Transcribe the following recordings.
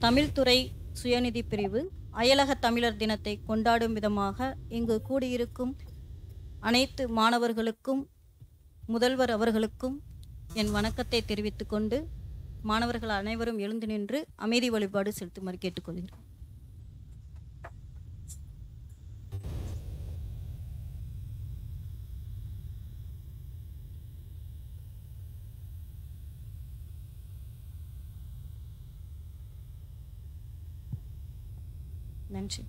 தமிழ்துறை சுயநிதி பிரிவு அயலக தமிழர் தினத்தை கொண்டாடும் விதமாக இங்கு கூடியிருக்கும் அனைத்து மாணவர்களுக்கும் முதல்வர் அவர்களுக்கும் என் வணக்கத்தை தெரிவித்துக் கொண்டு மாணவர்கள் அனைவரும் எழுந்து நின்று அமைதி வழிபாடு செலுத்துமாறு கேட்டுக்கொள்கிறேன். நன்றி.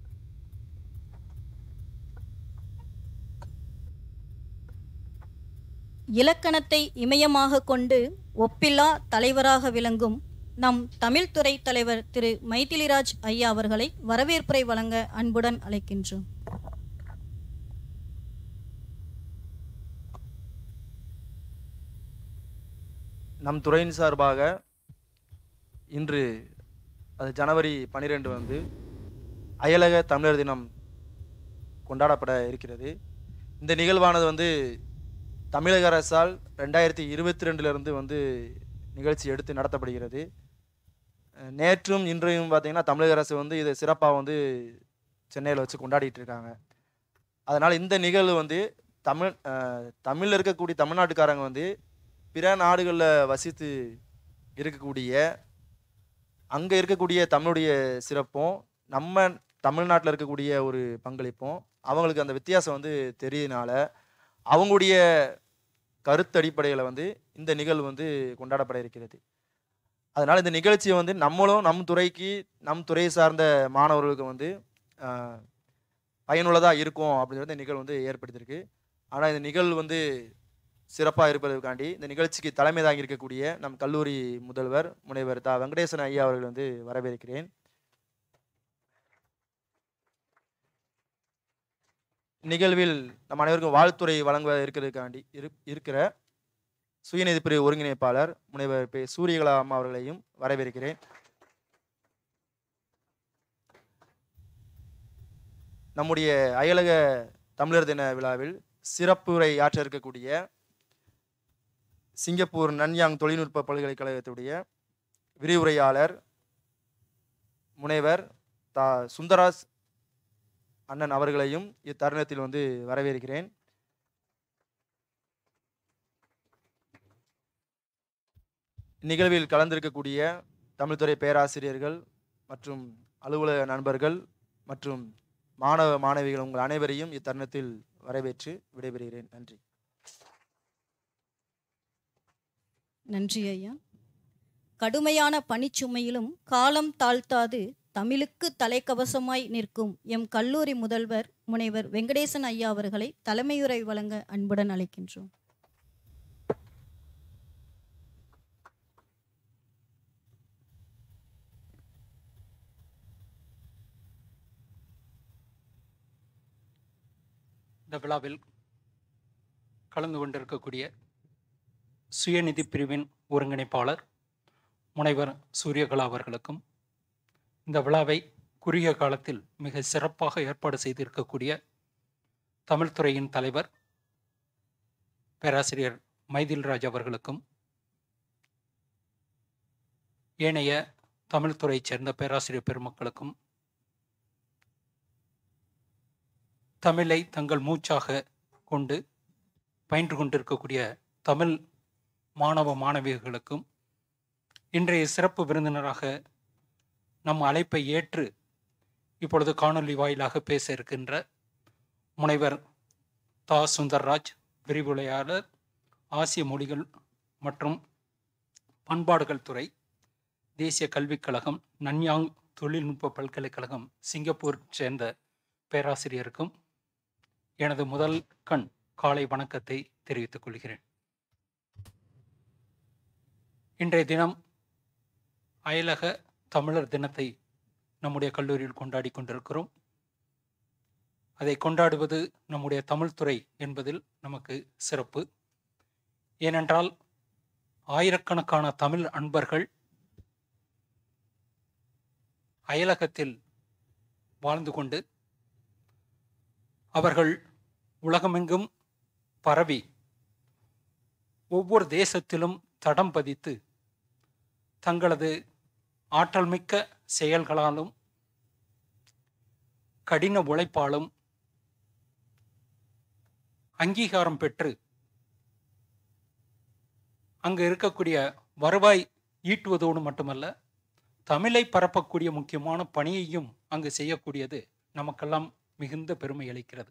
இலக்கணத்தை இமயமாக கொண்டு ஒப்பில்லா தலைவராக விளங்கும் நம் தமிழ்துறை தலைவர் திரு மைதிலிராஜ் ஐயா அவர்களை வரவேற்புரை வழங்க அன்புடன் அழைக்கின்றோம். நம் துறையின் சார்பாக இன்று அது ஜனவரி 12 அயலக தமிழர் தினம் கொண்டாடப்பட இருக்கிறது. இந்த நிகழ்வானது தமிழக அரசால் 2022 நிகழ்ச்சி எடுத்து நடத்தப்படுகிறது. நேற்றும் இன்றையும் பார்த்திங்கன்னா தமிழக அரசு இதை சிறப்பாக சென்னையில் வச்சு கொண்டாடிட்டு இருக்காங்க. அதனால் இந்த நிகழ்வு தமிழில் இருக்கக்கூடிய தமிழ்நாட்டுக்காரங்க பிற நாடுகளில் வசித்து இருக்கக்கூடிய அங்கே இருக்கக்கூடிய தமிழுடைய சிறப்பும் நம்ம தமிழ்நாட்டில் இருக்கக்கூடிய ஒரு பங்களிப்பும் அவங்களுக்கு அந்த வித்தியாசம் தெரியனால அவங்களுடைய கருத்து அடிப்படையில் இந்த நிகழ்வு கொண்டாடப்பட இருக்கிறது. அதனால் இந்த நிகழ்ச்சியை நம்மளும் நம் துறைக்கு நம் துறையை சார்ந்த மாணவர்களுக்கு பயனுள்ளதாக இருக்கும் அப்படிங்கிறது இந்த நிகழ்வு ஏற்படுத்தியிருக்கு. ஆனால் இந்த நிகழ்வு சிறப்பாக இருப்பதற்காண்டி இந்த நிகழ்ச்சிக்கு தலைமை தாங்கி இருக்கக்கூடிய நம் கல்லூரி முதல்வர் முனைவர் தா வெங்கடேசன் ஐயா அவர்கள் வரவேற்கிறேன். நிகழ்வில் நம் அனைவருக்கும் வாழ்த்துறை வழங்குவ இருக்கிற சுயநிதி பிரிவு ஒருங்கிணைப்பாளர் முனைவர் பே சூரியகலா அம்மா அவர்களையும் வரவேற்கிறேன். நம்முடைய அயலக தமிழர் தின விழாவில் சிறப்புரை ஆற்ற இருக்கக்கூடிய சிங்கப்பூர் நன்யாங் தொழில்நுட்ப பல்கலைக்கழகத்துடைய விரிவுரையாளர் முனைவர் தா சுந்தராஜ் அண்ணன் அவர்களையும் இத்தருணத்தில் வரவேற்கிறேன். நிகழ்வில் கலந்திருக்கக்கூடிய தமிழ்துறை பேராசிரியர்கள் மற்றும் அலுவலக நண்பர்கள் மற்றும் மாணவ மாணவிகள் உங்கள் அனைவரையும் இத்தருணத்தில் வரவேற்று விடைபெறுகிறேன். நன்றி. நன்றி ஐயா. கடுமையான பணிச்சுமையிலும் காலம் தாழ்த்தாது தமிழுக்கு தலைக்கவசமாய் நிற்கும் எம் கல்லூரி முதல்வர் முனைவர் வெங்கடேசன் ஐயா அவர்களை தலைமையுரை வழங்க அன்புடன் அழைக்கின்றோம். இந்த விழாவில் கலந்து கொண்டிருக்கக்கூடிய சுயநிதி பிரிவின் ஒருங்கிணைப்பாளர் முனைவர் சூரியகலா அவர்களுக்கும் இந்த விழாவை குறுகிய காலத்தில் மிக சிறப்பாக ஏற்பாடு செய்திருக்கக்கூடிய தமிழ்துறையின் தலைவர் பேராசிரியர் மைதில்ராஜ் அவர்களுக்கும் ஏனைய தமிழ்துறையைச் சேர்ந்த பேராசிரியர் பெருமக்களுக்கும் தமிழை தங்கள் மூச்சாக கொண்டு பயின்று கொண்டிருக்கக்கூடிய தமிழ் மாணவ மாணவிகளுக்கும் இன்றைய சிறப்பு விருந்தினராக நம் அழைப்பை ஏற்று இப்பொழுது காணொலி வாயிலாக பேச இருக்கின்ற முனைவர் தா சுந்தர்ராஜ் விரிவுரையாளர் ஆசிய மொழிகள் மற்றும் பண்பாடுகள் துறை தேசிய கல்விக் கழகம் நன்யாங் தொழில்நுட்ப பல்கலைக்கழகம் சிங்கப்பூர் சேர்ந்த பேராசிரியருக்கும் எனது முதல் காலை வணக்கத்தை தெரிவித்துக் கொள்கிறேன். இன்றைய தினம் அயலக தமிழர் தினத்தை நம்முடைய கல்லூரியில் கொண்டாடி கொண்டிருக்கிறோம். அதை கொண்டாடுவது நம்முடைய தமிழ்துறை என்பதில் நமக்கு சிறப்பு. ஏனென்றால் ஆயிரக்கணக்கான தமிழ் அன்பர்கள் அயலகத்தில் வாழ்ந்து கொண்டு அவர்கள் உலகமெங்கும் பரவி ஒவ்வொரு தேசத்திலும் தடம் பதித்து தங்களது ஆற்றல் மிக்க செயல்களாலும் கடின உழைப்பாலும் அங்கீகாரம் பெற்று அங்கு இருக்கக்கூடிய வருவாய் ஈட்டுவதோடு மட்டுமல்ல, தமிழை பரப்பக்கூடிய முக்கியமான பணியையும் அங்கு செய்யக்கூடியது நமக்கெல்லாம் மிகுந்த பெருமை அளிக்கிறது.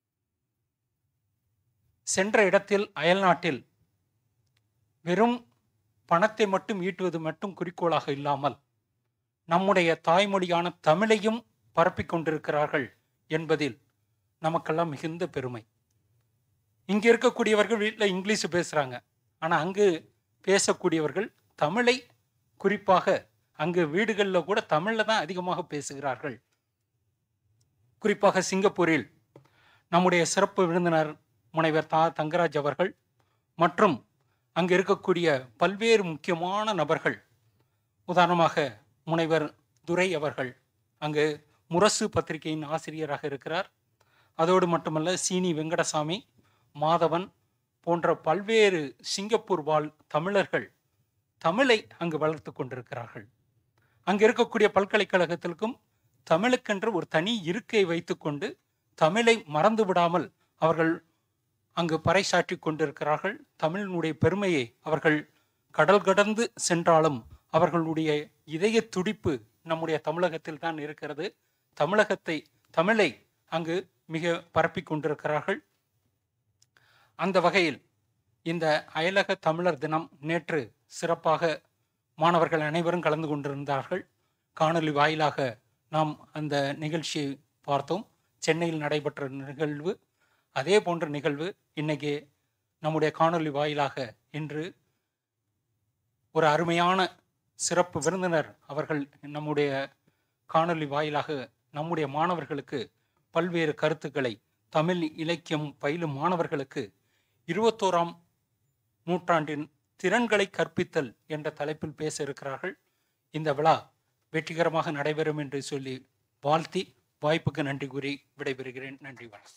சென்ற இடத்தில் அயல்நாட்டில் வெறும் பணத்தை மட்டும் ஈட்டுவது மட்டும் குறிக்கோளாக இல்லாமல் நம்முடைய தாய்மொழியான தமிழையும் பரப்பிக் கொண்டிருக்கிறார்கள் என்பதில் நமக்கெல்லாம் மிகுந்த பெருமை. இங்கே இருக்கக்கூடியவர்கள் வீட்டில் இங்கிலீஷ் பேசுகிறாங்க, ஆனால் அங்கு பேசக்கூடியவர்கள் தமிழை குறிப்பாக அங்கு வீடுகளில் கூட தமிழில் தான் அதிகமாக பேசுகிறார்கள். குறிப்பாக சிங்கப்பூரில் நம்முடைய சிறப்பு விருந்தினர் முனைவர் தங்கராஜ் அவர்கள் மற்றும் அங்கு இருக்கக்கூடிய பல்வேறு முக்கியமான நபர்கள், உதாரணமாக முனைவர் துரை அவர்கள் அங்கு முரசு பத்திரிகையின் ஆசிரியராக இருக்கிறார். அதோடு மட்டுமல்ல, சீனி வெங்கடசாமி, மாதவன் போன்ற பல்வேறு சிங்கப்பூர் வாழ் தமிழர்கள் தமிழை அங்கு வளர்த்து கொண்டிருக்கிறார்கள். அங்கு இருக்கக்கூடிய பல்கலைக்கழகத்திற்கும் தமிழுக்கென்று ஒரு தனி இருக்கையை வைத்துக்கொண்டு தமிழை மறந்து விடாமல் அவர்கள் அங்கு பறைசாற்றி கொண்டிருக்கிறார்கள். தமிழினுடைய பெருமையை அவர்கள் கடல் கடந்து சென்றாலும் அவர்களுடைய இதய துடிப்பு நம்முடைய தமிழகத்தில் தான் இருக்கிறது. தமிழை அங்கு மிக பரப்பி கொண்டிருக்கிறார்கள். அந்த வகையில் இந்த அயலக தமிழர் தினம் நேற்று சிறப்பாக மாணவர்கள் அனைவரும் கலந்து கொண்டிருந்தார்கள். காணொலி வாயிலாக நாம் அந்த நிகழ்ச்சியை பார்த்தோம். சென்னையில் நடைபெற்ற நிகழ்வு, அதே போன்ற நிகழ்வு இன்னைக்கு நம்முடைய காணொலி வாயிலாக இன்று ஒரு அருமையான சிறப்பு விருந்தினர் அவர்கள் நம்முடைய காணொலி வாயிலாக நம்முடைய மாணவர்களுக்கு பல்வேறு கருத்துக்களை, தமிழ் இலக்கியம் பயிலும் மாணவர்களுக்கு 21ஆம் நூற்றாண்டின் திறன்களை கற்பித்தல் என்ற தலைப்பில் பேச இருக்கிறார்கள். இந்த விழா வெற்றிகரமாக நடைபெறும் என்று சொல்லி வாழ்த்தி வாய்ப்புக்கு நன்றி கூறி விடைபெறுகிறேன். நன்றி, வணக்கம்.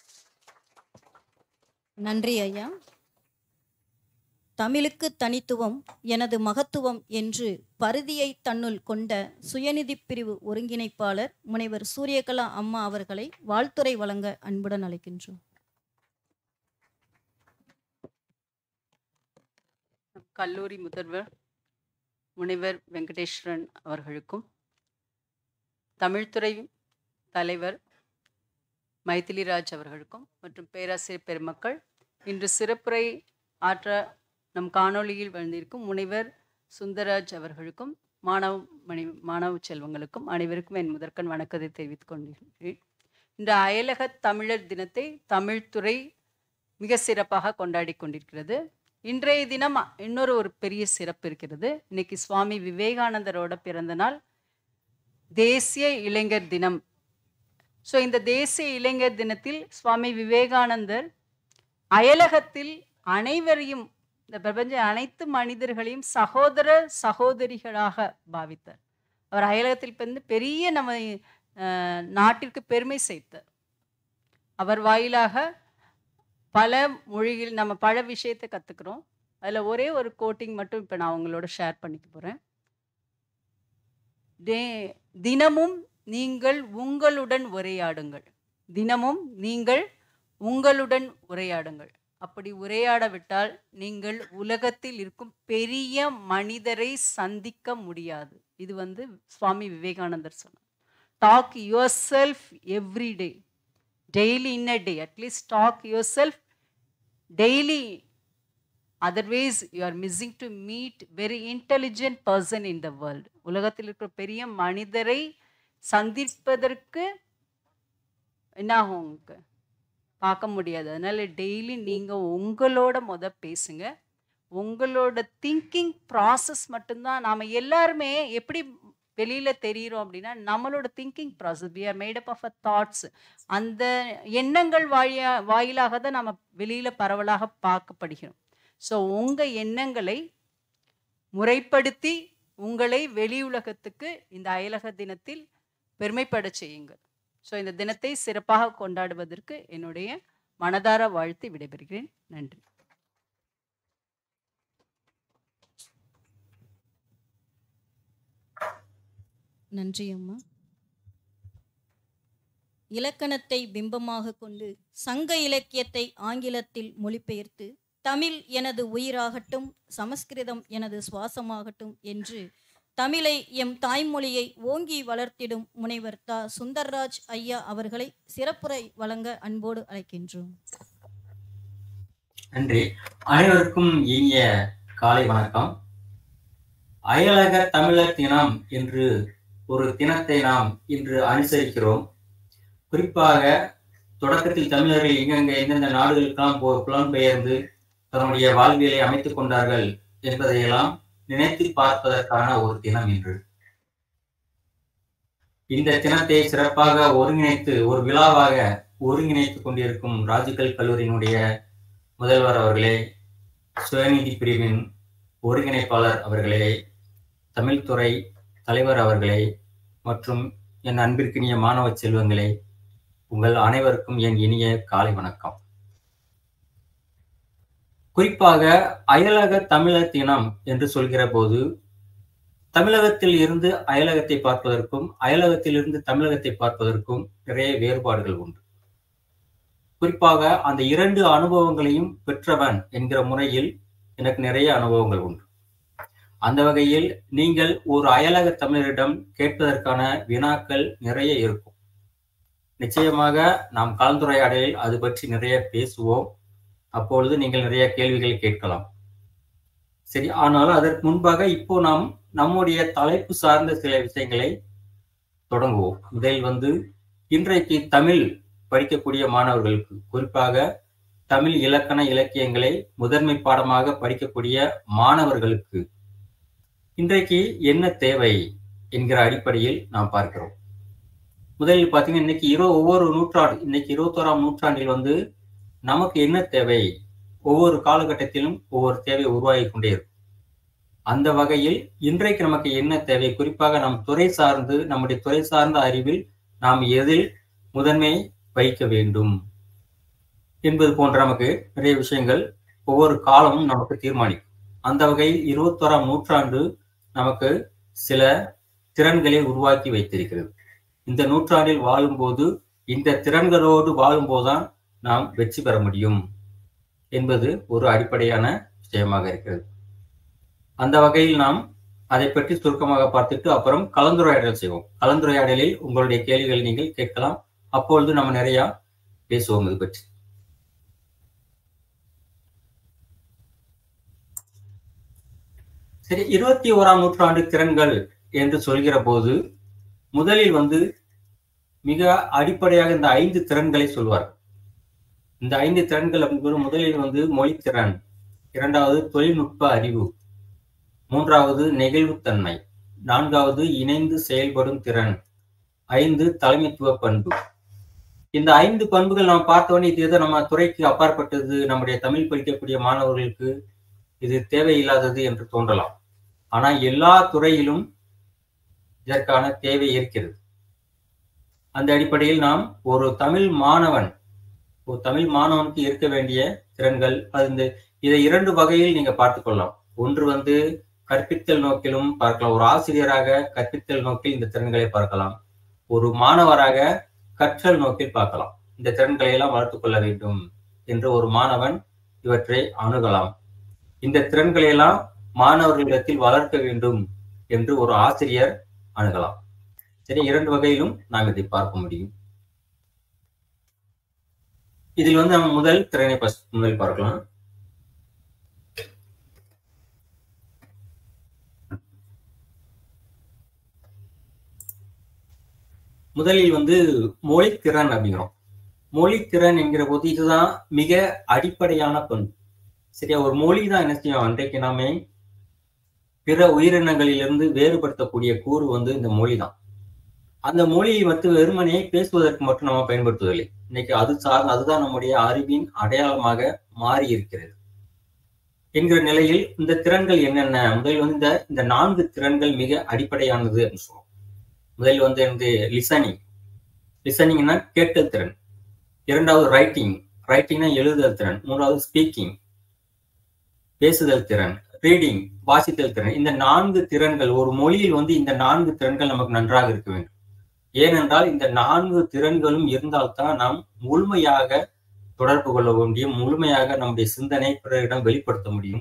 நன்றி ஐயா. தமிழுக்கு தனித்துவம் எனது மகத்துவம் என்று பரிதியை தன்னுள் கொண்ட சுயநிதி பிரிவு ஒருங்கிணைப்பாளர் முனைவர் சூரியகலா அம்மா அவர்களை வாழ்த்துரை வழங்க அன்புடன் அழைக்கின்றோம். கல்லூரி முதல்வர் முனைவர் வெங்கடேஸ்வரன் அவர்களுக்கும், தமிழ்துறை தலைவர் மைதிலிராஜ் அவர்களுக்கும் மற்றும் பேராசிரியர் பெருமக்கள், இன்று சிறப்புரை ஆற்ற நம் காணொளியில் வந்திருக்கும் முனைவர் சுந்தரராஜ் அவர்களுக்கும் மாணவ செல்வங்களுக்கும் அனைவருக்கும் என் முதற்கண் வணக்கத்தை தெரிவித்துக் கொண்டிருக்கிறேன். இன்று அயலக தமிழர் தினத்தை தமிழ்துறை மிக சிறப்பாக கொண்டாடி கொண்டிருக்கிறது. இன்றைய தினம் ஒரு பெரிய சிறப்பு இருக்கிறது. இன்னைக்கு சுவாமி விவேகானந்தரோட பிறந்த நாள், தேசிய இளைஞர் தினம். ஸோ இந்த தேசிய இளைஞர் தினத்தில் சுவாமி விவேகானந்தர் அயலகத்தில் அனைவரையும், இந்த பிரபஞ்ச அனைத்து மனிதர்களையும் சகோதர சகோதரிகளாக பாவித்தார். அவர் அயலகத்தில் வந்து பெரிய நம்ம நாட்டிற்கு பெருமை சேர்த்தார். அவர் வாயிலாக பல மொழிகள் நம்ம பல விஷயத்தை கற்றுக்கிறோம். அதில் ஒரே ஒரு கோட்டிங் மட்டும் இப்போ நான் உங்களோட ஷேர் பண்ணிக்க போகிறேன். தினமும் நீங்கள் உங்களுடன் உரையாடுங்கள். தினமும் நீங்கள் உங்களுடன் உரையாடுங்கள். அப்படி உரையாடவிட்டால் நீங்கள் உலகத்தில் இருக்கும் பெரிய மனிதரை சந்திக்க முடியாது. இது வந்து சுவாமி விவேகானந்தர் சொன்னார். Talk yourself every day, daily in a day, at least talk yourself daily, otherwise you are missing to meet very intelligent person in the world. உலகத்தில் இருக்கிற பெரிய மனிதரை சந்திப்பதற்கு என்ன ஆகும், பார்க்க முடியாது. அதனால டெய்லி நீங்கள் உங்களோட பேசுங்க. உங்களோட திங்கிங் ப்ராசஸ் மட்டும்தான். நாம் எல்லாருமே எப்படி வெளியில் தெரிகிறோம் அப்படின்னா, நம்மளோட thinking process, we are made up of thoughts. அந்த எண்ணங்கள் வாயிலாக தான் நம்ம வெளியில் பரவலாக பார்க்கப்படுகிறோம். ஸோ உங்கள் எண்ணங்களை முறைப்படுத்தி உங்களை வெளி உலகத்துக்கு இந்த அயலக தினத்தில் பெருமைப்பட செய்யுங்கள். ஸோ இந்த தினத்தை சிறப்பாக கொண்டாடுவதற்கு என்னுடைய மனதார வாழ்த்து விடைபெறுகிறேன். நன்றி. நன்றி அம்மா. இலக்கணத்தை பிம்பமாக கொண்டு சங்க இலக்கியத்தை ஆங்கிலத்தில் மொழிபெயர்த்து தமிழ் எனது உயிராகட்டும், சமஸ்கிருதம் எனது சுவாசமாகட்டும் என்று தமிழை, எம் தாய்மொழியை ஓங்கி வளர்த்திடும் முனைவர் தா. சுந்தர்ராஜ் ஐயா அவர்களை சிறப்புரை வழங்க அன்போடு அழைக்கின்றோம். நன்றி. அனைவருக்கும் இனிய காலை வணக்கம். அயலக தமிழர் தினம் என்று ஒரு தினத்தை நாம் இன்று அனுசரிக்கிறோம். குறிப்பாக தொடக்கத்தில் தமிழர்கள் எந்தெந்த நாடுகளுக்கெல்லாம் புலம்பெயர்ந்து தன்னுடைய வாழ்வியலை அமைத்துக் கொண்டார்கள் என்பதையெல்லாம் நினைத்து பார்ப்பதற்கான ஒரு தினம் இன்று. இந்த தினத்தை சிறப்பாக ஒரு விழாவாக ஒருங்கிணைத்துக் கொண்டிருக்கும் ராஜுகல் கல்லூரியினுடைய முதல்வர் அவர்களே, சுயநிதி பிரிவின் ஒருங்கிணைப்பாளர் அவர்களே, தமிழ்துறை தலைவர் அவர்களே மற்றும் என் அன்பிற்கினிய மாணவ செல்வங்களே, உங்கள் அனைவருக்கும் என் இனிய காலை வணக்கம். குறிப்பாக அயலக தமிழர் தினம் என்று சொல்கிற போது தமிழகத்தில் இருந்து அயலகத்தை பார்ப்பதற்கும் அயலகத்தில் இருந்து தமிழகத்தை பார்ப்பதற்கும் நிறைய வேறுபாடுகள் உண்டு. குறிப்பாக அந்த இரண்டு அனுபவங்களையும் பெற்றவன் என்கிற முறையில் எனக்கு நிறைய அனுபவங்கள் உண்டு. அந்த வகையில் நீங்கள் ஒரு அயலக தமிழரிடம் கேட்பதற்கான வினாக்கள் நிறைய இருக்கும். நிச்சயமாக நாம் கலந்துரையாடலில் அது பற்றி நிறைய பேசுவோம். அப்பொழுது நீங்கள் நிறைய கேள்விகள் கேட்கலாம். சரி, ஆனால் அதற்கு முன்பாக இப்போ நாம் நம்முடைய தலைப்பு சார்ந்த சில விஷயங்களை தொடங்குவோம். முதலில் இன்றைக்கு தமிழ் படிக்கக்கூடிய மாணவர்களுக்கு, குறிப்பாக தமிழ் இலக்கண இலக்கியங்களை முதன்மை பாடமாக படிக்கக்கூடிய மாணவர்களுக்கு இன்றைக்கு என்ன தேவை என்கிற அடிப்படையில் நாம் பார்க்கிறோம். முதலில் பார்த்தீங்கன்னா இன்னைக்கு ஒவ்வொரு நூற்றாண்டு, இன்னைக்கு 21ஆம் நூற்றாண்டில் நமக்கு என்ன தேவை, ஒவ்வொரு காலகட்டத்திலும் ஒவ்வொரு தேவை உருவாகி கொண்டே இருக்கும். அந்த வகையில் இன்றைக்கு நமக்கு என்ன தேவை, குறிப்பாக நம்முடைய துறை சார்ந்த அறிவில் நாம் எதில் முதன்மை வைக்க வேண்டும் என்பது போன்ற நமக்கு நிறைய விஷயங்கள் ஒவ்வொரு காலமும் நமக்கு தீர்மானிக்கும். அந்த வகையில் 21ஆம் நூற்றாண்டு நமக்கு சில திறன்களை உருவாக்கி வைத்திருக்கிறது. இந்த நூற்றாண்டில் வாழும்போது, இந்த திறன்களோடு வாழும்போதுதான் நாம் வெற்றி பெற முடியும் என்பது ஒரு அடிப்படையான விஷயமாக இருக்கிறது. அந்த வகையில் நாம் அதை பற்றி சுருக்கமாக பார்த்துட்டு அப்புறம் கலந்துரையாடல் செய்வோம். கலந்துரையாடலில் உங்களுடைய கேள்விகளை நீங்கள் கேட்கலாம். அப்பொழுது நம்ம நிறைய பேசுவோம் இது பற்றி. சரி, 21ஆம் நூற்றாண்டு திறன்கள் என்று சொல்கிற போது முதலில் மிக அடிப்படையாக இந்த 5 திறன்களை சொல்வார். இந்த 5 திறன்கள் முதலில் மொழித்திறன், இரண்டாவது தொழில்நுட்ப அறிவு, மூன்றாவது நெகிழ்வுத்தன்மை, நான்காவது இணைந்து செயல்படும் திறன், 5 தலைமைத்துவ பண்பு. இந்த 5 பண்புகள் நாம் பார்த்தோன்னே இது எதோ நம்ம துறைக்கு அப்பாற்பட்டது, நம்முடைய தமிழ் படிக்கக்கூடிய மாணவர்களுக்கு இது தேவையில்லாதது என்று தோன்றலாம். ஆனால் எல்லா துறையிலும் இதற்கான தேவை இருக்கிறது. அந்த அடிப்படையில் நாம் ஒரு தமிழ் மாணவனுக்கு இருக்க வேண்டிய திறன்கள் இதை 2 வகையில் நீங்க பார்த்துக் கொள்ளலாம். ஒன்று கற்பித்தல் நோக்கிலும் பார்க்கலாம். ஒரு ஆசிரியராக கற்பித்தல் நோக்கில் இந்த திறன்களை பார்க்கலாம். ஒரு மாணவராக கற்றல் நோக்கில் பார்க்கலாம். இந்த திறன்களை எல்லாம் வளர்த்துக் கொள்ள வேண்டும் என்று ஒரு மாணவன் இவற்றை அணுகலாம். இந்த திறன்களை எல்லாம் மாணவர்களிடத்தில் வளர்க்க வேண்டும் என்று ஒரு ஆசிரியர் அணுகலாம். சரி, 2 வகையிலும் நாம் இதை பார்க்க முடியும். இதில் நம்ம முதல் திறனை முதல் பார்க்கலாம். முதலில் மொழித்திறன் அப்படிங்கிறோம். மொழித்திறன் என்கிற போது இதுதான் மிக அடிப்படையான பண்பு. சரியா, ஒரு மொழி தான் என்ன செய்யும், அன்றைக்கு நாமே பிற உயிரினங்களிலிருந்து வேறுபடுத்தக்கூடிய கூறு இந்த மொழி தான். அந்த மொழியை வெறுமனே பேசுவதற்கு மட்டும் நம்ம பயன்படுத்துவதில்லை. இன்னைக்கு அதுதான் நம்முடைய அறிவின் அடையாளமாக மாறி இருக்கிறது என்கிற நிலையில் இந்த திறன்கள் என்னென்ன, முதலில் இந்த 4 திறன்கள் மிக அடிப்படையானது அப்படின்னு சொல்லுவோம். முதலில் லிசனிங்னா கேட்டல் திறன், இரண்டாவது ரைட்டிங்னா எழுதுதல் திறன், மூன்றாவது ஸ்பீக்கிங் பேசுதல் திறன், ரீடிங், வாசித்தல் திறன், இந்த 4 திறன்கள் ஒரு மொழியில் வந்து இந்த 4 திறன்கள் நமக்கு நன்றாக இருக்க வேண்டும். ஏனென்றால் இந்த 4 திறன்களும் இருந்தால்தான் நாம் முழுமையாக தொடர்பு கொள்ள முடியும், முழுமையாக நம்முடைய சிந்தனை பிறரிடம் வெளிப்படுத்த முடியும்.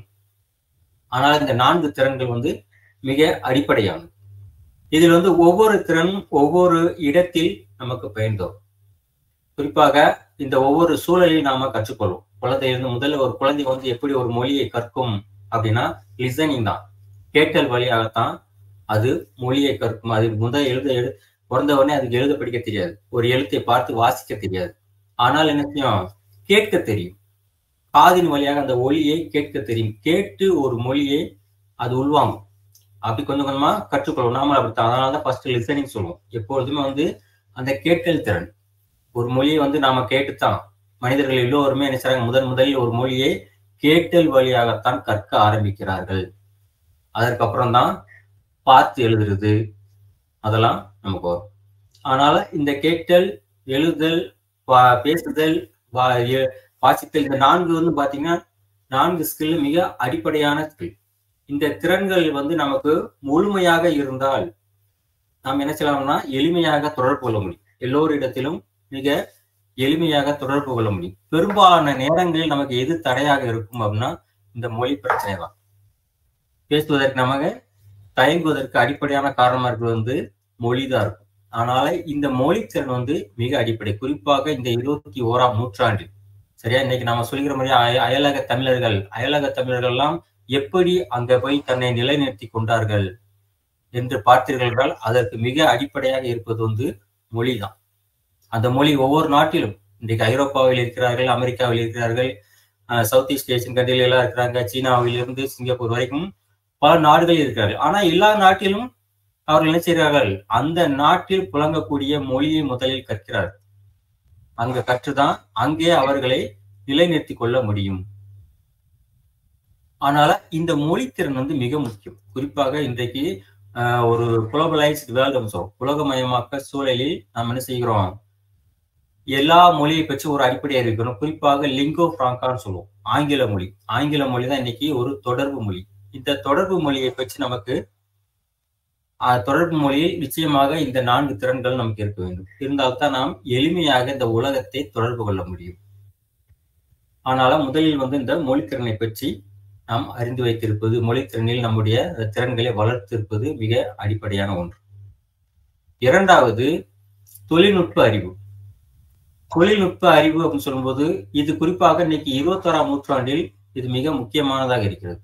ஆனால் இந்த 4 திறன்கள் வந்து மிக அடிப்படையானது. இதில் வந்து ஒவ்வொரு திறனும் ஒவ்வொரு இடத்தில் நமக்கு பயன்தரும். குறிப்பாக இந்த ஒவ்வொரு சூழலில் நாம கற்றுக்கொள்வோம். குழந்தையிலிருந்து முதல்ல ஒரு குழந்தை வந்து எப்படி ஒரு மொழியை கற்கும் அப்படின்னா லிசனிங் தான், கேட்டல் வழியாகத்தான் அது மொழியை கற்கும். அது முதல் பிறந்தவொடனே அதுக்கு எழுத படிக்க தெரியாது, ஒரு எழுத்தை பார்த்து வாசிக்க தெரியாது. ஆனால் என்ன செய்யும், கேட்க தெரியும். காதின் வழியாக அந்த ஒலியை கேட்க தெரியும். கேட்டு ஒரு மொழியை அது உள்வாங்கும். அப்படி கொஞ்சம் கொஞ்சமா கற்றுக்கொள்வோம். நாம அப்படித்தான். அதனாலதான் ஃபர்ஸ்ட் லிசனிங் சொல்லுவோம். எப்பொழுதுமே வந்து அந்த கேட்டல் திறன், ஒரு மொழியை வந்து நாம கேட்டுத்தான், மனிதர்கள் எல்லோருமே என்ன செய்றாங்க, முதலில் ஒரு மொழியை கேட்டல் வழியாகத்தான் கற்க ஆரம்பிக்கிறார்கள். அதற்கப்புறம் தான் பார்த்து எழுதுறது அதெல்லாம் நமக்கு வரும். அதனால இந்த கேட்டல், எழுதல், பேசுதல், வாசித்தல், இந்த 4 வந்து பாத்தீங்கன்னா 4 ஸ்கில் மிக அடிப்படையான ஸ்கில். இந்த திறன்கள் வந்து நமக்கு முழுமையாக இருந்தால் நாம் என்ன செய்யலாம்னா எளிமையாக தொடர்பு கொள்ள முடியும். எல்லோரிடத்திலும் மிக எளிமையாக தொடர்பு கொள்ள முடியும். பெரும்பாலான நேரங்களில் நமக்கு எது தடையாக இருக்கும் அப்படின்னா இந்த மொழி பிரச்சனை தான். பேசுவதற்கு நமக்கு தயங்குவதற்கு அடிப்படையான காரணமா இருக்கிறது வந்து மொழிதான் இருக்கும். அதனால இந்த மொழி திறன் வந்து மிக அடிப்படை. குறிப்பாக இந்த 21ஆம் நூற்றாண்டில், சரியா, இன்னைக்கு நாம சொல்கிற மாதிரி அயலக தமிழர்கள் எல்லாம் எப்படி அங்க போய் தன்னை நிலைநிறுத்தி கொண்டார்கள் என்று பார்த்தீர்கள் என்றால் அதற்கு மிக அடிப்படையாக இருப்பது வந்து மொழிதான். அந்த மொழி ஒவ்வொரு நாட்டிலும், இன்றைக்கு ஐரோப்பாவில் இருக்கிறார்கள், அமெரிக்காவில் இருக்கிறார்கள், சவுத் ஈஸ்ட் ஏசியன் கண்ட்ரில எல்லாம் இருக்கிறாங்க, சீனாவிலிருந்து சிங்கப்பூர் வரைக்கும் பல நாடுகள் இருக்கிறார்கள். ஆனா எல்லா நாட்டிலும் அவர்கள் என்ன செய்கிறார்கள், அந்த நாட்டில் புழங்கக்கூடிய மொழியை முதலில் கற்கிறார்கள். அங்க கற்றுதான் அங்கே அவர்களை நிலைநிறுத்தி கொள்ள முடியும். அதனால இந்த மொழித்திறன் வந்து மிக முக்கியம். குறிப்பாக இன்றைக்கு ஒரு குளோபலைஸ்ட் வேர்ல்டு, உலகமயமாக்க சூழலில் நாம் என்ன செய்கிறோம், எல்லா மொழியை பற்றி ஒரு அடிப்படையாக இருக்கணும். குறிப்பாக லிங்கோ பிராங்கான்னு சொல்லுவோம், ஆங்கில மொழி. ஆங்கில மொழி தான் இன்னைக்கு ஒரு தொடர்பு மொழி. இந்த தொடர்பு மொழியை பற்றி நமக்கு தொடர்பு மொழியில் நிச்சயமாக இந்த 4 திறன்கள் நமக்கு இருக்க வேண்டும். இருந்தால்தான் நாம் எளிமையாக இந்த உலகத்தை தொடர்பு கொள்ள முடியும். ஆனால முதலில் வந்து இந்த மொழித்திறனை பற்றி நாம் அறிந்து வைத்திருப்பது, மொழித்திறனில் நம்முடைய திறன்களை வளர்த்திருப்பது மிக அடிப்படையான ஒன்று. இரண்டாவது தொழில்நுட்ப அறிவு. தொழில்நுட்ப அறிவு அப்படின்னு சொல்லும்போது இது குறிப்பாக இன்னைக்கு 21ஆம் நூற்றாண்டில் இது மிக முக்கியமானதாக இருக்கிறது.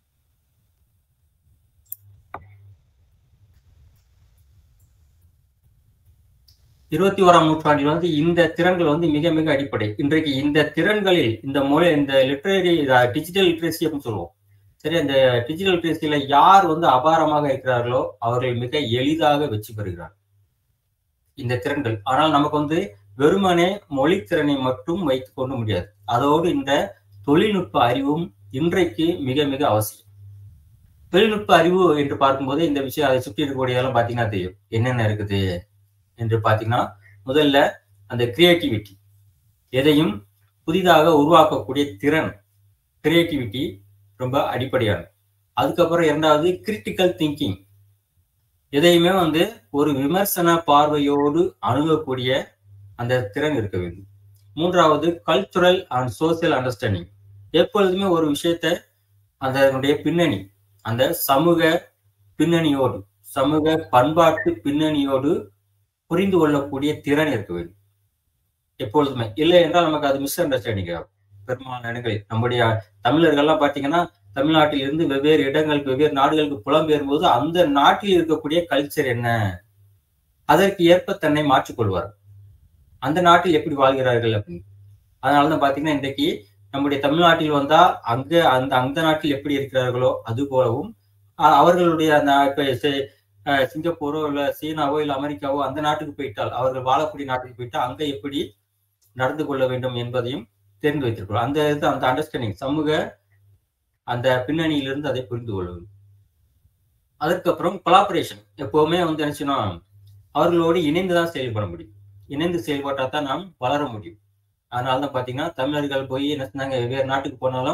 இருபத்தி நூற்றாண்டில் வந்து இந்த திறன்கள் வந்து மிக மிக அடிப்படை. இன்றைக்கு இந்த திறன்களில் இந்த மொழி, இந்த டிஜிட்டல் லிட்ரேசி அப்படின்னு சொல்லுவோம், சரி, அந்த டிஜிட்டல் லிட்ரேசியில யார் வந்து அபாரமாக இருக்கிறார்களோ அவர்கள் மிக எளிதாக வெற்றி பெறுகிறார்கள் இந்த திறன்கள். ஆனால் நமக்கு வந்து வெறுமனே மொழித்திறனை மட்டும் வைத்துக் கொள்ள முடியாது. அதோடு இந்த தொழில்நுட்ப அறிவும் இன்றைக்கு மிக மிக அவசியம். தொழில்நுட்ப அறிவு என்று பார்க்கும்போது இந்த விஷயம் அதை சுற்றி இருக்கக்கூடியதெல்லாம் பார்த்தீங்கன்னா தெரியும் என்னென்ன இருக்குது என்று பார்த்தீங்கன்னா, முதல்ல அந்த கிரியேட்டிவிட்டி, எதையும் புதிதாக உருவாக்கக்கூடிய திறன், கிரியேட்டிவிட்டி ரொம்ப அடிப்படையானது. அதுக்கப்புறம் இரண்டாவது கிரிட்டிக்கல் திங்கிங், எதையுமே வந்து ஒரு விமர்சன பார்வையோடு அணுகக்கூடிய அந்த திறன் இருக்க வேண்டும். மூன்றாவது கல்ச்சுரல் அண்ட் சோசியல் அண்டர்ஸ்டாண்டிங், எப்பொழுதுமே ஒரு விஷயத்தை அதனுடைய பின்னணி, அந்த சமூக பின்னணியோடு, சமூக பண்பாட்டு பின்னணியோடு புரிந்து கொள்ளக்கூடிய திறன் இருக்க வேண்டும் எப்பொழுதுமே. இல்லை என்றால் நமக்கு அது மிஸ் அண்டர்ஸ்டாண்டிங் ஆகும். பெரும்பாலான இடங்களில் நம்முடைய தமிழர்கள்லாம் பார்த்தீங்கன்னா தமிழ்நாட்டில் இருந்து வெவ்வேறு இடங்களுக்கு, வெவ்வேறு நாடுகளுக்கு புலம்பெயரும் போது அந்த நாட்டில் இருக்கக்கூடிய கல்ச்சர் என்ன, அதற்கு ஏற்ப தன்னை மாற்றிக்கொள்வார், அந்த நாட்டில் எப்படி வாழ்கிறார்கள் அப்படின்னு. அதனாலதான் பாத்தீங்கன்னா இன்றைக்கு நம்முடைய தமிழ்நாட்டில் வந்தா அங்க அந்த நாட்டில் எப்படி இருக்கிறார்களோ அது போலவும் அவர்களுடைய அந்த சிங்கப்பூரோ இல்ல சீனாவோ இல்ல அமெரிக்காவோ அந்த நாட்டுக்கு போயிட்டால், அவர்கள் வாழக்கூடிய நாட்டுக்கு போயிட்டால் அங்க எப்படி நடந்து கொள்ள வேண்டும் என்பதையும் தெரிந்து வைத்திருக்கிறோம். அந்த அண்டர்ஸ்டாண்டிங், சமூக அந்த பின்னணியிலிருந்து அதை புரிந்து கொள்ள வேண்டும். அதுக்கப்புறம் கொலாபரேஷன், எப்பவுமே வந்து நினைச்சுன்னா அவர்களோடு இணைந்துதான் செயல்பட முடியும். இணைந்து செயல்பட்டா தான் நாம் வளர முடியும். அதனாலதான் பாத்தீங்கன்னா தமிழர்கள் போய் என்ன செஞ்சாங்க, வெவ்வேறு நாட்டுக்கு போனாலும்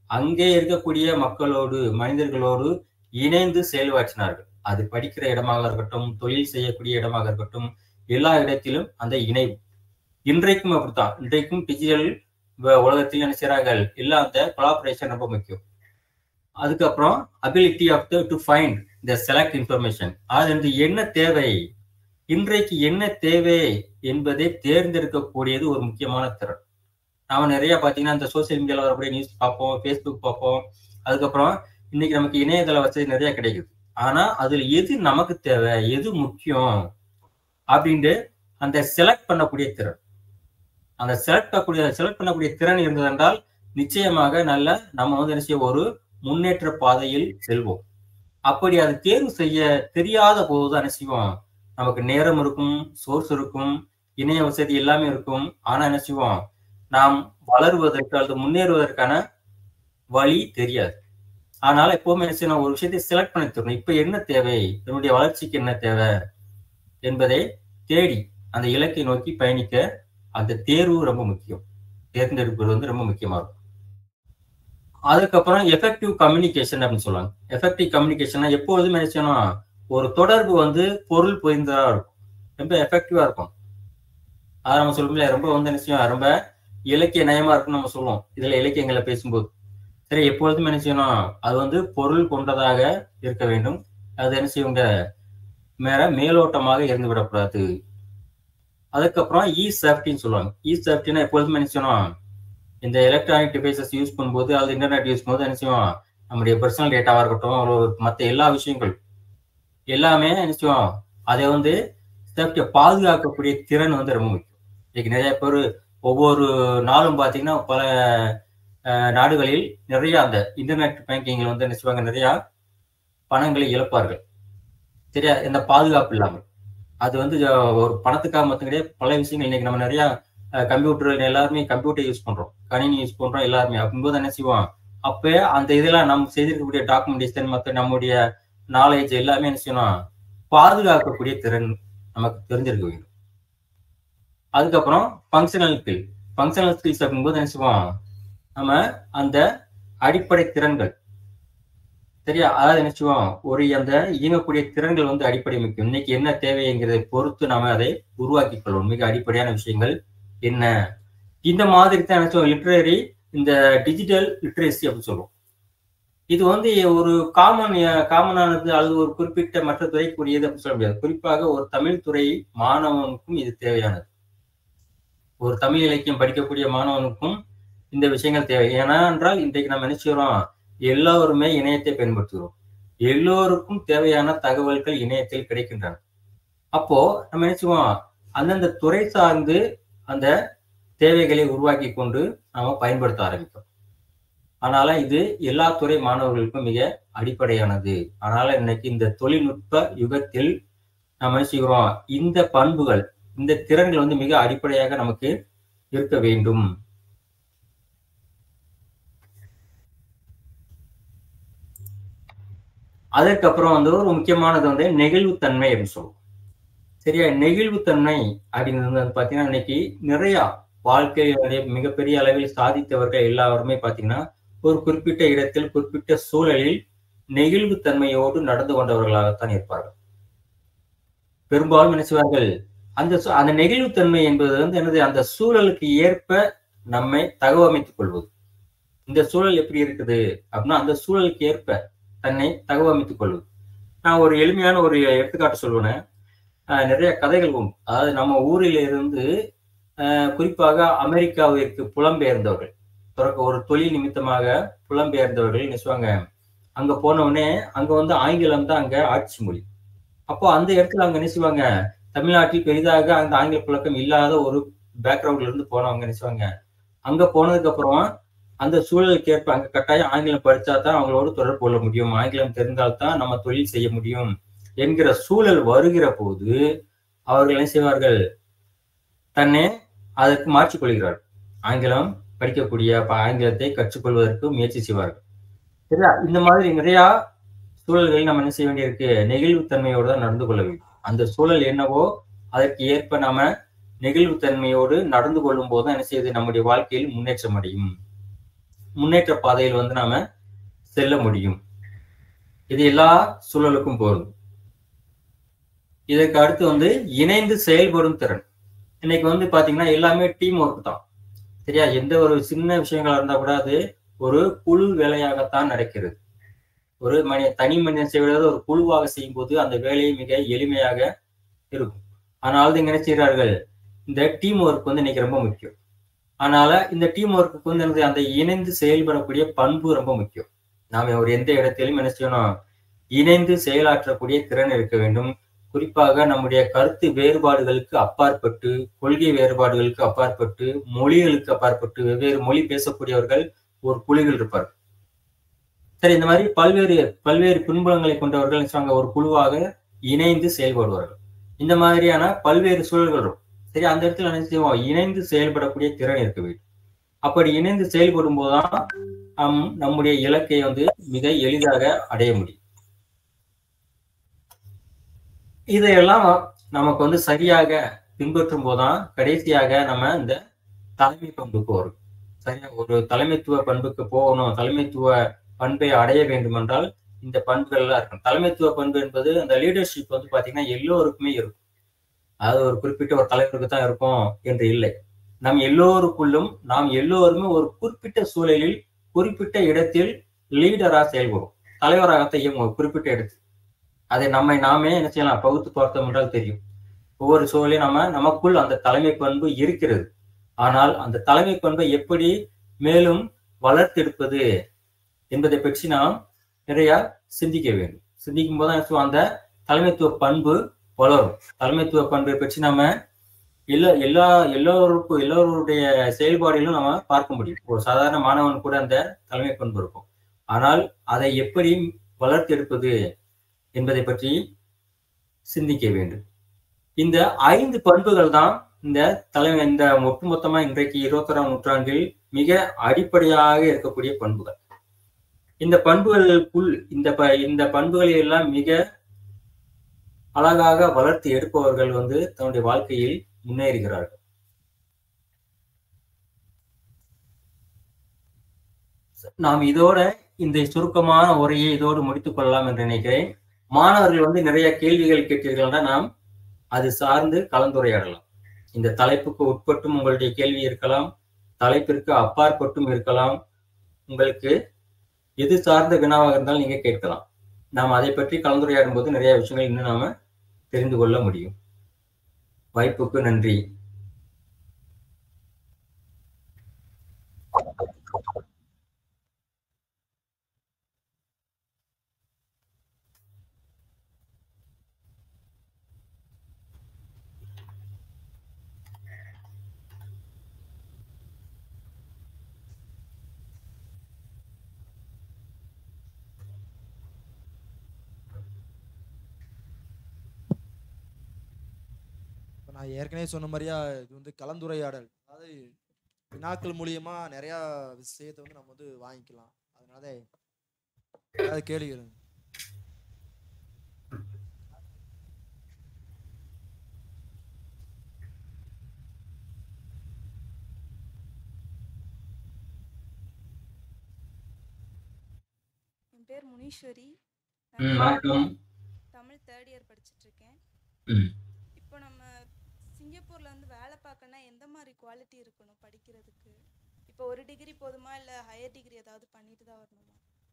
அங்கே இருக்கக்கூடிய மக்களோடு மனிதர்களோடு இணைந்து செயல்பாற்றினார்கள். அது படிக்கிற இடமாக இருக்கட்டும், தொழில் செய்யக்கூடிய இடமாக இருக்கட்டும், எல்லா இடத்திலும் அந்த இணைவு. இன்றைக்கும் அப்படித்தான். இன்றைக்கும் டிஜிட்டல் உலகத்தில் என்ன செய்றார்கள், எல்லாம் அந்த கொலாபரேஷன் ரொம்ப முக்கியம். அதுக்கப்புறம் ability of to find the select information. அது என்ன தேவை, இன்றைக்கு என்ன தேவை என்பதை தேர்ந்தெடுக்கக்கூடியது ஒரு முக்கியமான திறன். நாம நிறைய பார்த்தீங்கன்னா இந்த சோசியல் மீடியாவில் வரக்கூடிய நியூஸ் பார்ப்போம், ஃபேஸ்புக் பார்ப்போம். அதுக்கப்புறம் இன்னைக்கு நமக்கு இணையதள வசதி நிறைய கிடைக்குது. ஆனா அதுல எது நமக்கு தேவை, எது முக்கியம் அப்படின்ட்டு அந்த செலக்ட் பண்ணக்கூடிய திறன், அந்த செலக்ட் பண்ணக்கூடிய திறன் இருந்ததென்றால் நிச்சயமாக நல்ல நம்ம என்ன செய்ய ஒரு முன்னேற்ற பாதையில் செல்வோம். அப்படி அது தேர்வு செய்ய தெரியாத போதுதான் என்ன செய்வோம், நமக்கு நேரம் இருக்கும், சோர்ஸ் இருக்கும், இணைய வசதி எல்லாமே இருக்கும். ஆனா என்ன செய்வோம், நாம் வளருவதற்கு அல்லது முன்னேறுவதற்கான வழி தெரியாது. ஆனால் எப்பவுமே என்ன செய்யணும், ஒரு விஷயத்தை செலக்ட் பண்ணி தரணும். இப்ப என்ன தேவை, என்னுடைய வளர்ச்சிக்கு என்ன தேவை என்பதை தேடி அந்த இலக்கை நோக்கி பயணிக்க அந்த தேர்வு ரொம்ப முக்கியம். தேர்ந்தெடுப்பது ரொம்ப முக்கியமா இருக்கும். அதுக்கப்புறம் எஃபெக்டிவ் கம்யூனிகேஷன் அப்படின்னு சொல்லுவாங்க. எஃபெக்டிவ் கம்யூனிகேஷன் எப்போதுமே என்ன செய்யணும், ஒரு தொடர்பு பொருள் புரிந்ததா இருக்கும், ரொம்ப எஃபெக்டிவா இருக்கும். அதை நம்ம சொல்லுவோம்ல, ரொம்ப என்ன செய்யும், ரொம்ப இலக்கிய நயமா இருக்குன்னு நம்ம சொல்லுவோம் இதுல இலக்கியங்களை பேசும்போது. சரி, எப்பொழுதுமே என்ன செய்யணும், அது பொருள் கொண்டதாக இருக்க வேண்டும். அது என்ன செய்யுங்க, மேலோட்டமாக இருந்து விடக்கூடாது. அதுக்கப்புறம் சேஃப்டின்னு சொல்லுவாங்க. சேஃப்டினா எப்பொழுதுமே என்ன செய்யணும், இந்த எலக்ட்ரானிக் டிவைசஸ் யூஸ் பண்ணும்போது அது இன்டர்நெட் யூஸ் பண்ணும்போது என்ன செய்வோம், நம்முடைய பர்சனல் டேட்டாவா இருக்கட்டும், மற்ற எல்லா விஷயங்கள் எல்லாமே என்ன செய்வோம், அதை சேஃப்டியை பாதுகாக்கக்கூடிய திறன் ரொம்ப முக்கியம். இன்னைக்கு நிறைய பேர் ஒவ்வொரு நாளும் பார்த்தீங்கன்னா பல நாடுகளில் நிறைய அந்த இன்டர்நெட் பேங்கிங்ல என்ன செய்வாங்க, நிறைய பணங்களை இழப்பார்கள். சரியா, எந்த பாதுகாப்பு இல்லாமல். அது ஒரு பணத்துக்காக மட்டும் கிடையாது, பல விஷயங்கள். இன்னைக்கு நம்ம நிறைய கம்ப்யூட்டர் எல்லாருமே கம்ப்யூட்டர் யூஸ் பண்றோம், கணினி யூஸ் பண்றோம் எல்லாருமே. அப்படிங்கும்போது என்ன செய்வோம், அப்போ அந்த இதெல்லாம் நம்ம செய்திருக்கக்கூடிய டாக்குமெண்டேஷன் மற்ற நம்முடைய நாலேஜ் எல்லாமே என்ன செய்யணும், பாதுகாக்கக்கூடிய திறன் நமக்கு தெரிஞ்சிருக்க வேண்டும். அதுக்கப்புறம் ஃபங்க்ஷனல் ஸ்கில்ஸ் அப்படிங்கும்போது என்ன செய்வோம், நம்ம அந்த அடிப்படை திறன்கள். சரியா, அதாவது என்ன செய்வோம், அந்த இயங்கக்கூடிய திறன்கள் அடிப்படை முக்கியம். இன்னைக்கு என்ன தேவைங்கிறதை பொறுத்து நாம அதை உருவாக்கி கொள்வோம். மிக அடிப்படையான விஷயங்கள் என்ன, இந்த மாதிரி தான் என்ன சொல்லுவோம், லிட்ரரி இந்த டிஜிட்டல் லிட்ரேசி அப்படின்னு சொல்லுவோம். இது ஒரு காமனானது அல்லது ஒரு குறிப்பிட்ட மற்ற துறைக்குரியது அப்படின்னு சொல்ல முடியாது. குறிப்பாக ஒரு தமிழ் துறை மாணவனுக்கும் இது தேவையானது. ஒரு தமிழ் இலக்கியம் படிக்கக்கூடிய மாணவனுக்கும் இந்த விஷயங்கள் தேவை. ஏனென்றால் இன்றைக்கு நம்ம என்ன செய்யறோம், எல்லோருமே இணையத்தை பயன்படுத்துகிறோம். எல்லோருக்கும் தேவையான தகவல்கள் இணையத்தில் கிடைக்கின்றன. அப்போ நம்ம என்ன செய்வோம், அந்தந்த துறை சார்ந்து அந்த தேவைகளை உருவாக்கி கொண்டு நாம பயன்படுத்த ஆரம்பிக்கும். அதனால இது எல்லா துறை மாணவர்களுக்கும் மிக அடிப்படையானது. அதனால இன்னைக்கு இந்த தொழில்நுட்ப யுகத்தில் நம்ம என்ன செய்கிறோம், இந்த பண்புகள், இந்த திறன்கள் மிக அடிப்படையாக நமக்கு இருக்க வேண்டும். அதற்கப்புறம் ஒரு முக்கியமானது நெகிழ்வுத்தன்மை அப்படின்னு சொல்லுவோம். சரியா, நெகிழ்வுத்தன்மை அப்படிங்கிறது பாத்தீங்கன்னா இன்னைக்கு நிறைய வாழ்க்கையினுடைய மிகப்பெரிய அளவில் சாதித்தவர்கள் எல்லாருமே பாத்தீங்கன்னா ஒரு குறிப்பிட்ட இடத்தில் குறிப்பிட்ட சூழலில் நெகிழ்வுத்தன்மையோடு நடந்து கொண்டவர்களாகத்தான் இருப்பார்கள். பெரும்பாலும் என்ன செய்வார்கள், அந்த நெகிழ்வுத்தன்மை என்பது என்னது, அந்த சூழலுக்கு ஏற்ப நம்மை தகவமைத்துக் கொள்வது. இந்த சூழல் எப்படி இருக்குது அப்படின்னா அந்த சூழலுக்கு ஏற்ப தன்னை தகவமைத்துக் கொள்வது. நான் ஒரு எளிமையான ஒரு எடுத்துக்காட்டு சொல்லுவேன். நிறைய கதைகள் உண்டு. அதாவது நம்ம ஊரில் இருந்து குறிப்பாக அமெரிக்காவிற்கு புலம்பெயர்ந்தவர்கள், ஒரு தொழில் நிமித்தமாக புலம்பெயர்ந்தவர்கள் என்ன செய்வாங்க, அங்க போன உடனே அங்க ஆங்கிலம் தான் அங்க ஆட்சி மொழி. அப்போ அந்த இடத்துல அங்க என்ன செய்வாங்க, தமிழ்நாட்டில் பெரிதாக அந்த ஆங்கில புழக்கம் இல்லாத ஒரு பேக்ரவுண்ட்ல இருந்து போனவங்க என்ன செய்வாங்க, அங்க போனதுக்கு அப்புறம் அந்த சூழலுக்கு ஏற்ப அங்க கட்டாயம் ஆங்கிலம் படிச்சா தான் அவங்களோட தொடர்பு கொள்ள முடியும், ஆங்கிலம் தெரிந்தால்தான் நம்ம தொழில் செய்ய முடியும் என்கிற சூழல் வருகிற போது அவர்கள் என்ன செய்வார்கள், தன்னை அதற்கு மாற்றிக்கொள்கிறார்கள். ஆங்கிலம் படிக்கக்கூடிய ஆங்கிலத்தை கற்றுக்கொள்வதற்கு முயற்சி செய்வார்கள். சரியா, இந்த மாதிரி நிறைய சூழல்களில் நம்ம என்ன செய்ய வேண்டியிருக்கு, நெகிழ்வுத்தன்மையோடு தான் நடந்து கொள்ள வேண்டும். அந்த சூழல் என்னவோ அதற்கு ஏற்ப நாம நெகிழ்வுத்தன்மையோடு நடந்து கொள்ளும் போது என்ன செய்யுது, நம்முடைய வாழ்க்கையில் முன்னேற்றம் அடையும். முன்னேற்ற பாதையில் வந்து நாம செல்ல முடியும். இது எல்லா சூழலுக்கும் போகும். இதற்கு அடுத்து வந்து இணைந்து செயல்படும் திறன். இன்னைக்கு வந்து பாத்தீங்கன்னா எல்லாமே டீம் ஒர்க் தான். சரியா? எந்த ஒரு சின்ன விஷயங்களா இருந்தா கூட அது ஒரு குழு வேலையாகத்தான் நடக்கிறது. ஒரு தனி மனிதன் செய்வதை ஒரு குழுவாக செய்யும் போது அந்த வேலையை மிக எளிமையாக இருக்கும். ஆனால் இங்க என்ன செய்கிறார்கள், இந்த டீம் ஒர்க் வந்து இன்னைக்கு ரொம்ப முக்கியம். அதனால இந்த டீம் ஒர்க்கு வந்து அந்த இணைந்து செயல்படக்கூடிய பண்பு ரொம்ப முக்கியம். நாம ஒரு எந்த இடத்திலும் என்ன செய்யணும், இணைந்து செயலாற்றக்கூடிய திறன் இருக்க வேண்டும். குறிப்பாக நம்முடைய கருத்து வேறுபாடுகளுக்கு அப்பாற்பட்டு, கொள்கை வேறுபாடுகளுக்கு அப்பாற்பட்டு, மொழிகளுக்கு அப்பாற்பட்டு, வெவ்வேறு மொழி பேசக்கூடியவர்கள் ஒரு குழுவில் இருப்பார்கள். சரி, இந்த மாதிரி பல்வேறு பின்புலங்களை கொண்டவர்கள் ஒரு குழுவாக இணைந்து செயல்படுவார்கள். இந்த மாதிரியான பல்வேறு சூழல்கள் இருக்கும். சரி, அந்த இடத்துல என்ன செய்வோம், இணைந்து செயல்படக்கூடிய திறன் இருக்க வேண்டும். அப்படி இணைந்து செயல்படும் போதுதான் நம்முடைய இலக்கை வந்து மிக எளிதாக அடைய முடியும். இதையெல்லாம் நமக்கு வந்து சரியாக பின்பற்றும் போதுதான் கடைசியாக நம்ம இந்த தலைமை பண்புக்கு வரும். சரியா? ஒரு தலைமைத்துவ பண்புக்கு போகணும், தலைமைத்துவ பண்பை அடைய வேண்டும் என்றால் இந்த பண்புகள் எல்லாம் இருக்கும். தலைமைத்துவ பண்பு என்பது அந்த லீடர்ஷிப் வந்து பாத்தீங்கன்னா எல்லோருக்குமே இருக்கும். அதாவது ஒரு குறிப்பிட்ட ஒரு தலைவருக்கு தான் இருக்கும் என்று இல்லை. நாம் எல்லோருக்குள்ளும் நாம் எல்லோருமே ஒரு குறிப்பிட்ட சூழலில் குறிப்பிட்ட இடத்தில் லீடரா செயல்படும், தலைவராகத்தான் இயங்கும் குறிப்பிட்ட இடத்தில். அதை நாமே என்ன செய்யலாம், பகுத்து பார்த்தோம் என்றால் தெரியும். ஒவ்வொரு சூழலையும் நமக்குள் அந்த தலைமை பண்பு இருக்கிறது. ஆனால் அந்த தலைமை பண்பை எப்படி மேலும் வளர்த்தெடுப்பது என்பதை பற்றி நாம் நிறைய சிந்திக்க வேண்டும். சிந்திக்கும் போது அந்த தலைமைத்துவ பண்பு வளரும். தலைமைத்துவ பண்பை பற்றி நாம எல்லோருடைய செயல்பாடுகளும் நம்ம பார்க்க முடியும். ஒரு சாதாரண மாணவன் கூட அந்த தலைமை பண்பு இருக்கும். ஆனால் அதை எப்படி வளர்த்தெடுப்பது என்பதை பற்றி சிந்திக்க வேண்டும். இந்த 5 பண்புகள் தான் இந்த ஒட்டுமொத்தமா இன்றைக்கு 21ஆம் நூற்றாண்டில் மிக அடிப்படையாக இருக்கக்கூடிய பண்புகள். இந்த பண்புகளுக்குள் இந்த பண்புகளை எல்லாம் மிக அழகாக வளர்த்து எடுப்பவர்கள் வந்து தன்னுடைய வாழ்க்கையில் முன்னேறுகிறார்கள். நாம் இதோட இந்த சுருக்கமான உரையை இதோடு முடித்துக் கொள்ளலாம் என்று நினைக்கிறேன். மாணவர்கள் வந்து நிறைய கேள்விகள் கேட்டீர்கள்னா நாம் அது சார்ந்து கலந்துரையாடலாம். இந்த தலைப்புக்கு உட்பட்டும் உங்களுடைய கேள்வி இருக்கலாம், தலைப்பிற்கு அப்பாற்பட்டும் இருக்கலாம். உங்களுக்கு எது சார்ந்த வினாவாக இருந்தாலும் நீங்க கேட்கலாம். நாம் அதை பற்றி கலந்துரையாடும் போது நிறைய விஷயங்கள் இன்னும் நாம தெரிந்து கொள்ள முடியும். வாய்ப்புக்கு நன்றி. நான் ஏற்கனவே சொன்ன மாதிரியா இது வந்து கலந்துரையாடல், அதாவது வினாக்கள் மூலியமா நிறைய விஷயத்தை வந்து நம்ம வந்து வாங்கிக்கலாம். அதனால ஏதாவது கேளுங்க. என் பேர் முனீஸ்வரி. வணக்கம். தமிழ் 3rd இயர் படிச்சுட்டு இருக்கேன். இப்போ நம்ம சிங்கப்பூர்ல வந்து வேலை பார்க்கணும்னா எந்த மாதிரி குவாலிட்டி இருக்கணும் படிக்கிறதுக்கு? இப்போ ஒரு டிகிரி போதுமா இல்ல ஹையர் டிகிரி ஏதாவது பண்ணிட்டு தான் வரணுமா?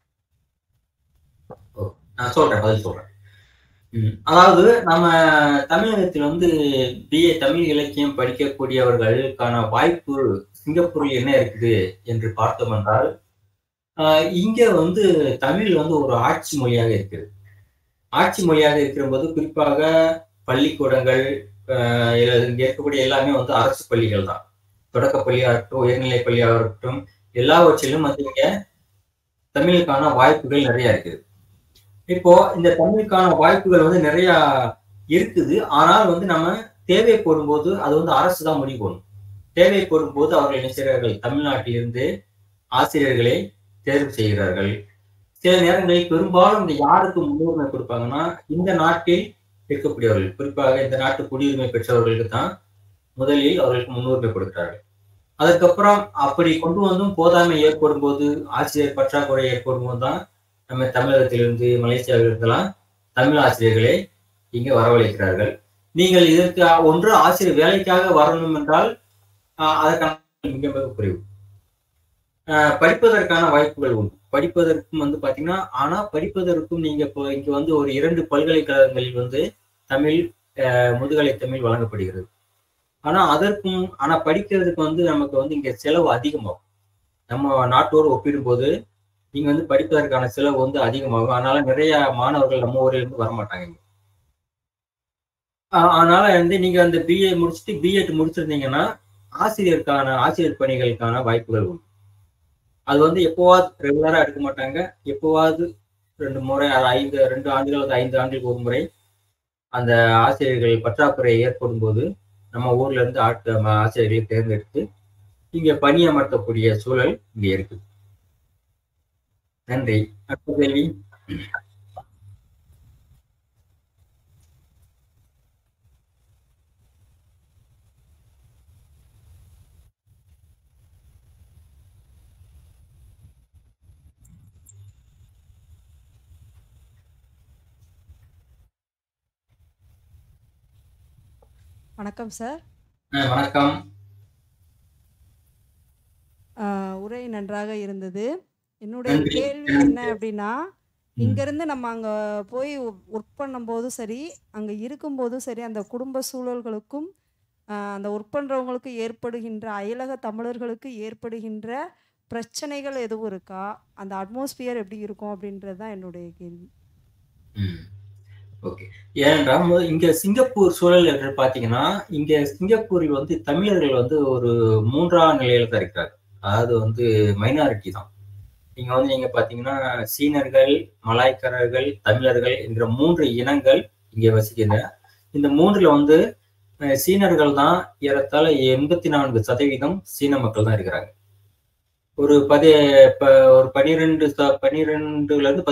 நான் சொல்றேன். அதாவது நம்ம தமிழகத்தில் வந்து BA தமிழ் இலக்கியம் படிக்கக்கூடியவர்களுக்கான வாய்ப்பு சிங்கப்பூரில் என்ன இருக்குது என்று பார்த்தோம் என்றால், இங்க வந்து தமிழ் வந்து ஒரு ஆட்சி மொழியாக இருக்கிறது. ஆட்சி மொழியாக இருக்கிற போது குறிப்பாக பள்ளிக்கூடங்கள் இங்க இருக்கக்கூடிய எல்லாமே வந்து அரசு பள்ளிகள் தான். தொடக்கப்பள்ளியாகட்டும், உயர்நிலை பள்ளியாகட்டும், எல்லாவற்றிலும் வந்து இங்க தமிழுக்கான வாய்ப்புகள் நிறைய இருக்குது. இப்போ இந்த தமிழுக்கான வாய்ப்புகள் வந்து நிறைய இருக்குது. ஆனால் வந்து நம்ம தேவைப்படும் போது அது வந்து அரசு தான் முடிவு பண்ணும். தேவைப்படும் போது அவர்கள் என்ன செய்கிறார்கள், தமிழ்நாட்டிலிருந்து ஆசிரியர்களை தேர்வு செய்கிறார்கள். சில நேரங்களில் பெரும்பாலும் இந்த யாருக்கு முன்னுரிமை கொடுப்பாங்கன்னா, இந்த நாட்டில் இருக்கக்கூடியவர்கள், குறிப்பாக இந்த நாட்டு குடியுரிமை பெற்றவர்களுக்கு தான் முதலில் அவர்களுக்கு முன்னுரிமை கொடுக்கிறார்கள். அதுக்கப்புறம் அப்படி கொண்டு வந்தும் போதாமை ஏற்படும் போது, ஆசிரியர் பற்றாக்குறை ஏற்படும் போது தான் நம்ம தமிழகத்திலிருந்து மலேசியாவிலிருந்தெல்லாம் தமிழ் ஆசிரியர்களை இங்க வரவழைக்கிறார்கள். நீங்கள் இதற்கு ஒன்று ஆசிரியர் வேலைக்காக வரணும் என்றால் அதற்கான மிக மிக குறைவு. படிப்பதற்கான வாய்ப்புகள் உண்டு. படிப்பதற்கும் வந்து பாத்தீங்கன்னா, ஆனா படிப்பதற்கும் நீங்க இப்போ இங்க வந்து ஒரு 2 பல்கலைக்கழகங்களில் வந்து தமிழ் முதுகலை தமிழ் வழங்கப்படுகிறது. ஆனா படிக்கிறதுக்கு வந்து நமக்கு வந்து இங்க செலவு அதிகமாகும். நம்ம நாட்டோடு ஒப்பிடும்போது இங்க வந்து படிப்பதற்கான செலவு வந்து அதிகமாகும். அதனால நிறைய மாணவர்கள் நம்ம ஊர்ல இருந்து வரமாட்டாங்க இங்க. அதனால வந்து நீங்க அந்த பிஏ முடிச்சுட்டு பிஎட் முடிச்சிருந்தீங்கன்னா ஆசிரியர் பணிகளுக்கான வாய்ப்புகள் உண்டு. அது வந்து எப்போவாது ரெகுலரா எடுக்க மாட்டாங்க. எப்போவாது 2 முறை 2 ஆண்டுகள் 5 ஆண்டுகளுக்கு ஒரு முறை அந்த ஆசிரியர்கள் பற்றாக்குறை ஏற்படும் போது நம்ம ஊர்ல இருந்து ஆசிரியர்களை தேர்ந்தெடுத்து இங்க பணியமர்த்தக்கூடிய சூழல் இங்க இருக்கு. நன்றி. அடுத்த கேள்வி. வணக்கம் சார். வணக்கம். உரை நன்றாக இருந்தது. என்னுடைய கேள்வி என்ன அப்படின்னா, இங்கேருந்து நம்ம அங்கே போய் ஒர்க் பண்ணும்போதும் சரி, அங்கே இருக்கும்போதும் சரி, அந்த குடும்ப சூழல்களுக்கும் அந்த ஒர்க் பண்ணுறவங்களுக்கு ஏற்படுகின்ற அயலக தமிழர்களுக்கு ஏற்படுகின்ற பிரச்சனைகள் எதுவும் இருக்கா? அந்த அட்மாஸ்பியர் எப்படி இருக்கும் அப்படின்றது தான் என்னுடைய கேள்வி. ஓகே. ஏனென்றால் இங்க சிங்கப்பூர் சூழல் என்று பார்த்தீங்கன்னா, இங்க சிங்கப்பூரில் வந்து தமிழர்கள் வந்து ஒரு 3ஆம் நிலையில தான் இருக்கிறாங்க. அதாவது வந்து மைனாரிட்டி தான். நீங்க பார்த்தீங்கன்னா சீனர்கள், மலாய்க்காரர்கள், தமிழர்கள் என்கிற 3 இனங்கள் இங்கே வசிக்கின்றன. இந்த 3ல வந்து சீனர்கள் தான் ஏறத்தாழ 84% சீன மக்கள் தான் இருக்கிறாங்க. ஒரு 12ல இருந்து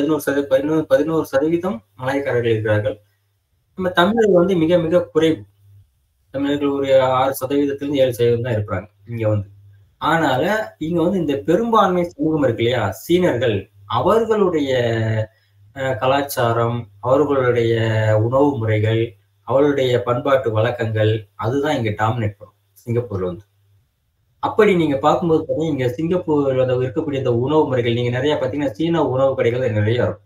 11% மலாய்க்காரர்கள் இருக்கிறார்கள். நம்ம தமிழர்கள் வந்து மிக மிக குறைவு. தமிழர்கள் ஒரு 6%லிருந்து 7% தான் இருக்கிறாங்க இங்க வந்து. ஆனால இங்க வந்து இந்த பெரும்பான்மை சமூகம் இருக்கு இல்லையா, சீனர்கள், அவர்களுடைய கலாச்சாரம், அவர்களுடைய உணவு முறைகள், அவர்களுடைய பண்பாட்டு வழக்கங்கள், அதுதான் இங்க டாமினேட் பண்ணும் சிங்கப்பூர்ல வந்து. அப்படி நீங்க பார்க்கும்போது பார்த்தீங்கன்னா, இங்க சிங்கப்பூர்ல இருக்கக்கூடிய இந்த உணவு முறைகள் நீங்க நிறைய பார்த்தீங்கன்னா சீன உணவு கடைகள் நிறைய இருக்கும்.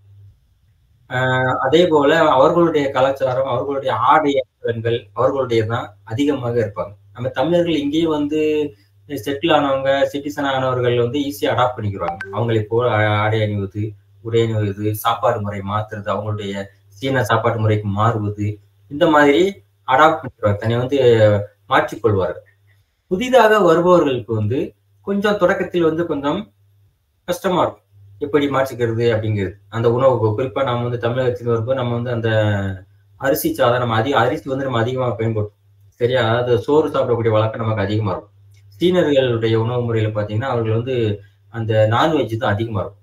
அதே போல அவர்களுடைய கலாச்சாரம், அவர்களுடைய ஆடை அணிகலன்கள் அவர்களுடைய தான் அதிகமாக இருப்பாங்க. நம்ம தமிழர்கள் இங்கேயே வந்து செட்டில் ஆனவங்க, சிட்டிசன் ஆனவர்கள் வந்து ஈஸியா அடாப்ட் பண்ணிக்கிறாங்க. அவங்களை போல ஆடை அணிவது, உடை அணிவது, சாப்பாடு முறை மாத்துறது, அவங்களுடைய சீன சாப்பாட்டு முறைக்கு மாறுவது, இந்த மாதிரி அடாப்ட் பண்ணிக்கிறாங்க. தன்னை வந்து மாற்றிக்கொள்வார்கள். புதிதாக வருபவர்களுக்கு வந்து கொஞ்சம் தொடக்கத்தில் வந்து கொஞ்சம் கஷ்டமா இருக்கும். எப்படி மாற்றிக்கிறது அப்படிங்கிறது. அந்த உணவு குறிப்பா நம்ம வந்து தமிழகத்தில் வரும்போது நம்ம வந்து அந்த அரிசி சாதம் நம்ம அரிசி வந்து நம்ம அதிகமாக பயன்படுத்தும். சரியா? அதாவது சோறு சாப்பிடக்கூடிய வழக்கம் நமக்கு அதிகமா இருக்கும். சீனர்களுடைய உணவு முறையில பார்த்தீங்கன்னா அவர்கள் வந்து அந்த நான்வெஜ் தான் அதிகமா இருக்கும்.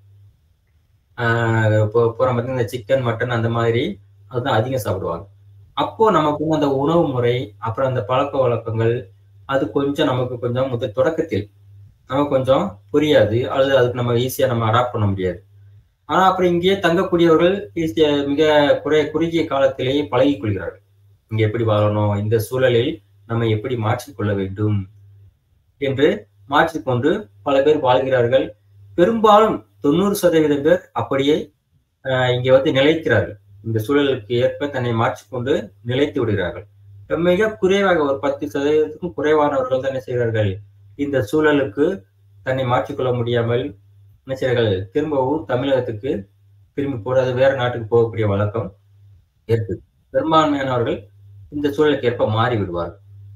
அப்புறம் பார்த்தீங்கன்னா சிக்கன், மட்டன் அந்த மாதிரி அதுதான் அதிகம் சாப்பிடுவாங்க. அப்போ நமக்கு அந்த உணவு முறை, அப்புறம் அந்த பழக்க வழக்கங்கள், அது கொஞ்சம் நமக்கு கொஞ்சம் தொடக்கத்தில் நமக்கு கொஞ்சம் புரியாது, அல்லது அதுக்கு நம்ம ஈஸியா நம்ம அடாப்ட் பண்ண முடியாது. ஆனா அப்புறம் இங்கேயே தங்கக்கூடியவர்கள் ஈஸியா மிக குறுகிய காலத்திலேயே பழகிக் கொள்கிறார்கள். இங்க எப்படி வாழணும், இந்த சூழலில் நம்ம எப்படி மாற்றிக்கொள்ள வேண்டும் என்று மாற்றிக்கொண்டு பல பேர் வாழ்கிறார்கள். பெரும்பாலும் 90% பேர் அப்படியே இங்க வந்து நிலைக்கிறார்கள். இந்த சூழலுக்கு ஏற்ப தன்னை மாற்றிக்கொண்டு நிலைத்து விடுகிறார்கள். மிக குறைவாக ஒரு 10%க்கும் குறைவானவர்கள் தான் என்ன செய்கிறார்கள், இந்த சூழலுக்கு தன்னை மாற்றிக்கொள்ள முடியாமல் என்ன செய்கிறார்கள், திரும்பவும் தமிழகத்துக்கு திரும்பி போறது, வேற நாட்டுக்கு போகக்கூடிய வழக்கம் ஏற்பது. பெரும்பான்மையானவர்கள் இந்த சூழலுக்கு ஏற்ப மாறி விடுவார்கள்.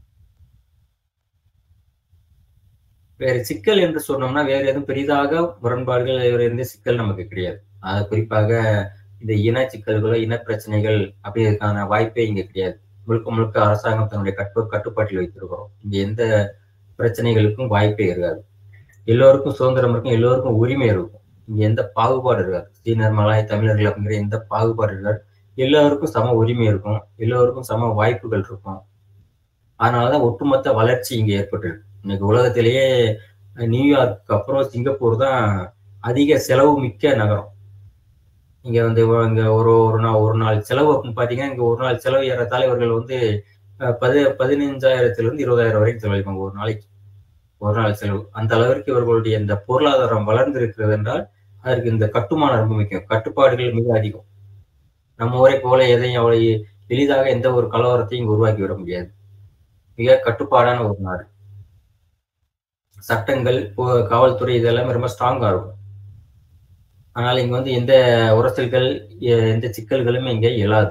வேற சிக்கல் என்று சொன்னோம்னா வேற எதுவும் பெரிதாக முரண்பாடுகள் எந்த சிக்கல் நமக்கு கிடையாது. குறிப்பாக இந்த இன சிக்கல்களோ இன பிரச்சனைகள் அப்படிங்கிறதுக்கான வாய்ப்பே இங்க கிடையாது. முழுக்க முழுக்க அரசாங்கம் தன்னுடைய கட்டுப்பாட்டில் வைத்திருக்கிறோம். இங்க எந்த பிரச்சனைகளுக்கும் வாய்ப்பே இருக்காது. எல்லோருக்கும் சுதந்திரம் இருக்கும், எல்லோருக்கும் உரிமை இருக்கும். இங்க எந்த பாகுபாடு இருக்காது. சீனர், மலாய், தமிழர்கள் அப்படிங்கிற எந்த பாகுபாடு இருக்காது. எல்லோருக்கும் சம உரிமை இருக்கும், எல்லோருக்கும் சம வாய்ப்புகள் இருக்கும். அதனாலதான் ஒட்டுமொத்த வளர்ச்சி இங்க ஏற்பட்டு இருக்கு இன்னைக்கு உலகத்திலேயே நியூயார்க்கு அப்புறம் சிங்கப்பூர் தான் அதிக செலவு மிக்க நகரம். இங்க வந்து இங்க ஒரு நாள் செலவு அப்படின்னு பார்த்தீங்கன்னா, இங்க ஒரு நாள் செலவு ஏறத்தாழ இவர்கள் வந்து 15,000 20,000 வரைக்கும் செலவழிப்பாங்க ஒரு நாளைக்கு. ஒரு நாள் செலவு. அந்த அளவிற்கு இவர்களுடைய இந்த பொருளாதாரம் வளர்ந்திருக்கிறது என்றால், அதற்கு இந்த கட்டுமானம் ரொம்ப முக்கியம். கட்டுப்பாடுகள் மிக அதிகம். நம்ம ஊரை போல எதையும் அவ்வளவு எளிதாக எந்த ஒரு கலவரத்தையும் உருவாக்கி விட முடியாது. மிக கட்டுப்பாடான ஒரு நாடு. சட்டங்கள், காவல்துறை இதெல்லாமே ரொம்ப ஸ்ட்ராங்கா இருக்கும். அதனால இங்க வந்து எந்த உரசல்கள், எந்த சிக்கல்களுமே இங்க எழாது.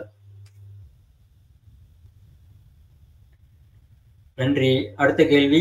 நன்றி. அடுத்த கேள்வி.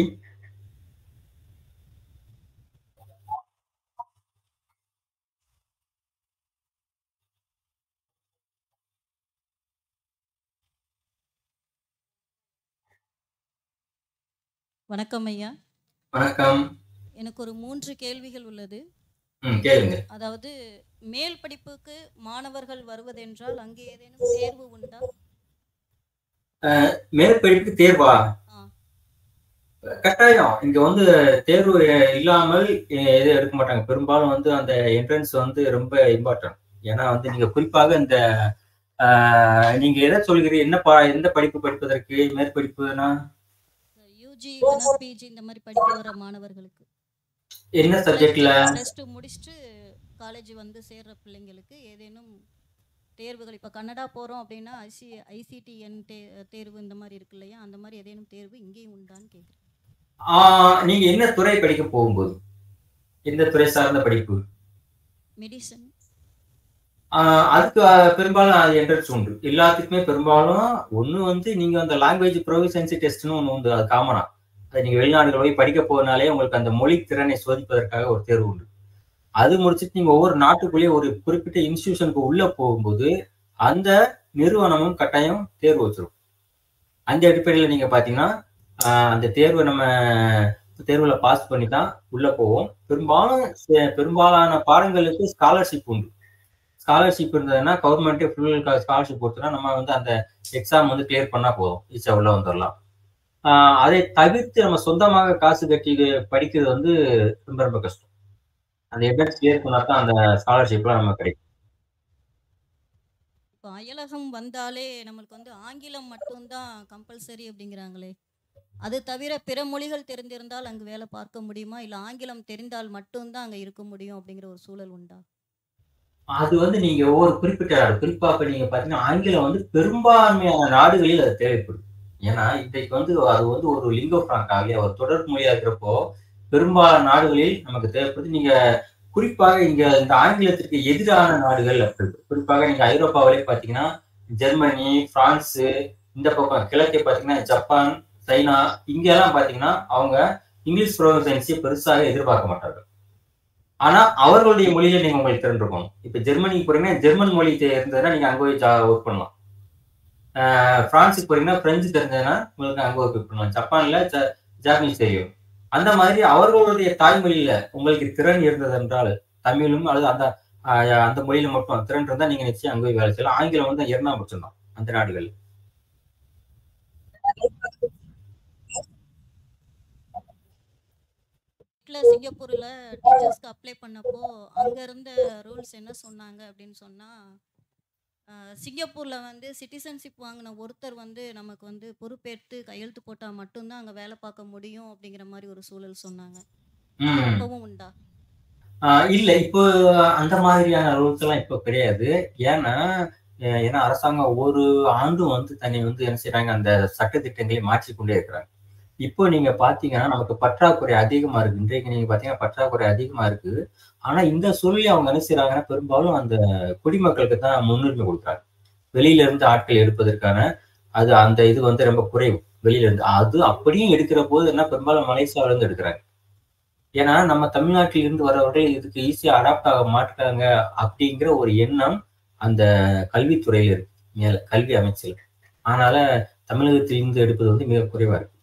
வணக்கம் ஐயா. வணக்கம். எனக்கு ஒரு 3 கேள்விகள் உள்ளது. கேளுங்க. அதாவது மேல் படிப்புக்கு மாணவர்கள் வருவதென்றால் அங்கே ஏதேனும் தேர்வு உண்டா? மேற்படிப்புக்கு தேர்வா? ஆ. கட்டாயம். இங்க வந்து தேர்வு இல்லாமல் எதுவும் எடுக்க மாட்டாங்க. பெரும்பாலும் வந்து அந்த என்ட்ரன்ஸ் வந்து ரொம்ப இம்பார்ட்டன்ட். ஏன்னா வந்து நீங்க குறிப்பாக இந்த நீங்க எதை சொல்கிறீங்க? எந்த படிப்பு படிப்பதற்கு மேற்படிப்புனா? யூஜி இல்லைன்னா பிஜி இந்த மாதிரி படிக்க வர மாணவர்களுக்கு. என்ன சப்ஜெக்ட்ல? ப்ளஸ் 2 முடிச்சுட்டு காலேஜ் வந்து சேர்ற பிள்ளைங்களுக்கு ஏதேனும் தேர்வுகள், இப்போ கன்னடா போகிறோம் அப்படின்னா ஐசிடிஎன் தேர்வு இந்த மாதிரி இருக்கு இல்லையா, அந்த மாதிரி ஏதேனும் தேர்வு இங்கேயும் உண்டான்னு கேட்குறேன். நீங்க என்ன துறை படிக்க போகும்போது எந்த துறை சார்ந்த படிப்பு? மெடிசன். அதுக்கு பெரும்பாலும் அது என்ட்ரன்ஸ் உண்டு. எல்லாத்துக்குமே பெரும்பாலும் ஒண்ணு வந்து நீங்க அந்த லாங்குவேஜ் ப்ரொஃபிஷியன்சி டெஸ்ட்னு ஒண்ணு உண்டு. அது காமனா. அது நீங்க வெளிநாடுகள் போய் படிக்க போனாலே உங்களுக்கு அந்த மொழி திறனை சோதிப்பதற்காக ஒரு தேர்வு உண்டு. அது முடிச்சுட்டு நீங்க ஒவ்வொரு நாட்டுக்குள்ளேயே ஒரு குறிப்பிட்ட இன்ஸ்டிடியூஷனுக்கு உள்ள போகும்போது அந்த நிறுவனமும் கட்டாயம் தேர்வு வச்சிருக்கும். அந்த அடிப்படையில் நீங்க பாத்தீங்கன்னா அந்த நம்ம தேர்வுல பாஸ் பண்ணி தான் உள்ள போவோம். பெரும்பாலான பாடங்களுக்கு ஸ்காலர்ஷிப் உண்டு. ஸ்காலர்ஷிப் இருந்ததுன்னா கவர்மெண்ட்டே ஃபுல் ஸ்காலர்ஷிப் கொடுத்தோன்னா நம்ம வந்து அந்த எக்ஸாம் வந்து கிளியர் பண்ணா போதும், ஈஸியா உள்ள வந்துடலாம். அதை தவிர்த்து நம்ம சொந்தமாக காசு கட்டி படிக்கிறது வந்து ரொம்ப ரொம்ப கஷ்டம். அந்த என்ட்ரன்ஸ் கிளியர் பண்ணா தான் அந்த ஸ்காலர்ஷிப்லாம் நமக்கு கிடைக்கும். இப்போ அயலகம் வந்தாலே நம்மளுக்கு வந்து ஆங்கிலம் மட்டும்தான் கம்பல்சரி அப்படிங்கிறாங்களே, அது தவிர பிற மொழிகள் தெரிந்திருந்தால் அங்கு வேலை பார்க்க முடியுமா, இல்லை ஆங்கிலம் தெரிந்தால் மட்டும்தான் அங்கே இருக்க முடியும் அப்படிங்கிற ஒரு சூழல் உண்டா? அது வந்து நீங்க ஒவ்வொரு குறிப்பிட்ட நாடு, குறிப்பாக நீங்க பாத்தீங்கன்னா ஆங்கிலம் வந்து பெரும்பான்மையான நாடுகளில் அது தேவைப்படும். ஏன்னா இன்றைக்கு வந்து அது வந்து ஒரு லிங்கோ பிராங்காக ஒரு தொடர் மொழியா இருக்கிறப்போ பெரும்பாலான நாடுகளில் நமக்கு தேவைப்படுது. நீங்க குறிப்பாக இங்க இந்த ஆங்கிலத்திற்கு எதிரான நாடுகள் அப்படி குறிப்பாக நீங்க ஐரோப்பாவிலே பாத்தீங்கன்னா ஜெர்மனி, பிரான்ஸ், இந்த பக்கம் கிழக்கே பாத்தீங்கன்னா ஜப்பான், சைனா, இங்க எல்லாம் பாத்தீங்கன்னா அவங்க இங்கிலீஷ் ப்ரொஃபிஷியன்சியை பெருசாக எதிர்பார்க்க மாட்டார்கள். ஆனா அவர்களுடைய மொழியில நீங்க உங்களுக்கு தெரிஞ்சிருக்கணும். இப்ப ஜெர்மனிக்கு போறீங்கன்னா ஜெர்மன் மொழி இருந்ததுன்னா நீங்க அங்க போய் ஒர்க் பண்ணலாம். பிரான்ஸுக்கு போறீங்கன்னா பிரெஞ்சு தெரிஞ்சதுன்னா உங்களுக்கு அங்க ஒர்க் பண்ணலாம். ஜப்பான்ல ஜாப்பனீஸ் தெரியும். அந்த மாதிரி அவர்களுடைய தாய்மொழியில உங்களுக்கு திறன் இருந்தது என்றால் தமிழும் அல்லது அந்த அந்த மொழியில மட்டும் திறன் இருந்தா நீங்க நிச்சயம் அங்க போய் வேலை செய்யலாம். ஆங்கிலம் வந்து 2ஆம் பட்சம் தான் அந்த நாடுகள். சிங்கப்பூர்ல டீச்சர்ஸ்க்கு அப்ளை பண்ணப்போ அங்க இருந்த ரூல்ஸ் என்ன சொன்னாங்க அப்படின்னு சொன்னா, சிங்கப்பூர்ல வந்து சிட்டிசன்ஷிப் வாங்கின ஒருத்தர் வந்து நமக்கு வந்து பொறுப்பேற்று கையெழுத்து போட்டா மட்டும்தான் அங்க வேலை பார்க்க முடியும் அப்படிங்கிற மாதிரி ஒரு சூழல் சொன்னாங்க. இப்பவும் உண்டா? இல்ல இப்போ அந்த மாதிரியான ரூல்ஸ் எல்லாம் இப்போ கிடையாது. ஏன்னா அரசாங்கம் ஒவ்வொரு ஆண்டும் வந்து தன்னை வந்து என்ன செய்யறாங்க, அந்த சட்டத்திட்டங்களை மாற்றிக்கொண்டே இருக்கிறாங்க. இப்போ நீங்க பாத்தீங்கன்னா நமக்கு பற்றாக்குறை அதிகமா இருக்கு. இன்றைக்கு நீங்க பாத்தீங்கன்னா பற்றாக்குறை அதிகமா இருக்கு. ஆனா இந்த சூழலை அவங்க என்ன செய்யறாங்கன்னா பெரும்பாலும் அந்த குடிமக்களுக்கு தான் முன்னுரிமை கொடுக்குறாங்க. வெளியில இருந்து ஆட்கள் எடுப்பதற்கான அந்த இது வந்து ரொம்ப குறைவு. வெளியில இருந்து அது அப்படியும் எடுக்கிற போது என்ன பெரும்பாலும் மலேசியாவில இருந்து எடுக்கிறாங்க. ஏன்னா நம்ம தமிழ்நாட்டில இருந்து வரவர்கள் இதுக்கு ஈஸியா அடாப்ட் ஆக மாட்டாங்க அப்படிங்கிற ஒரு எண்ணம் அந்த கல்வித்துறையில இருக்கு, மேல கல்வி அமைச்சர். அதனால தமிழகத்தில் இருந்து எடுப்பது வந்து மிக குறைவா இருக்கு.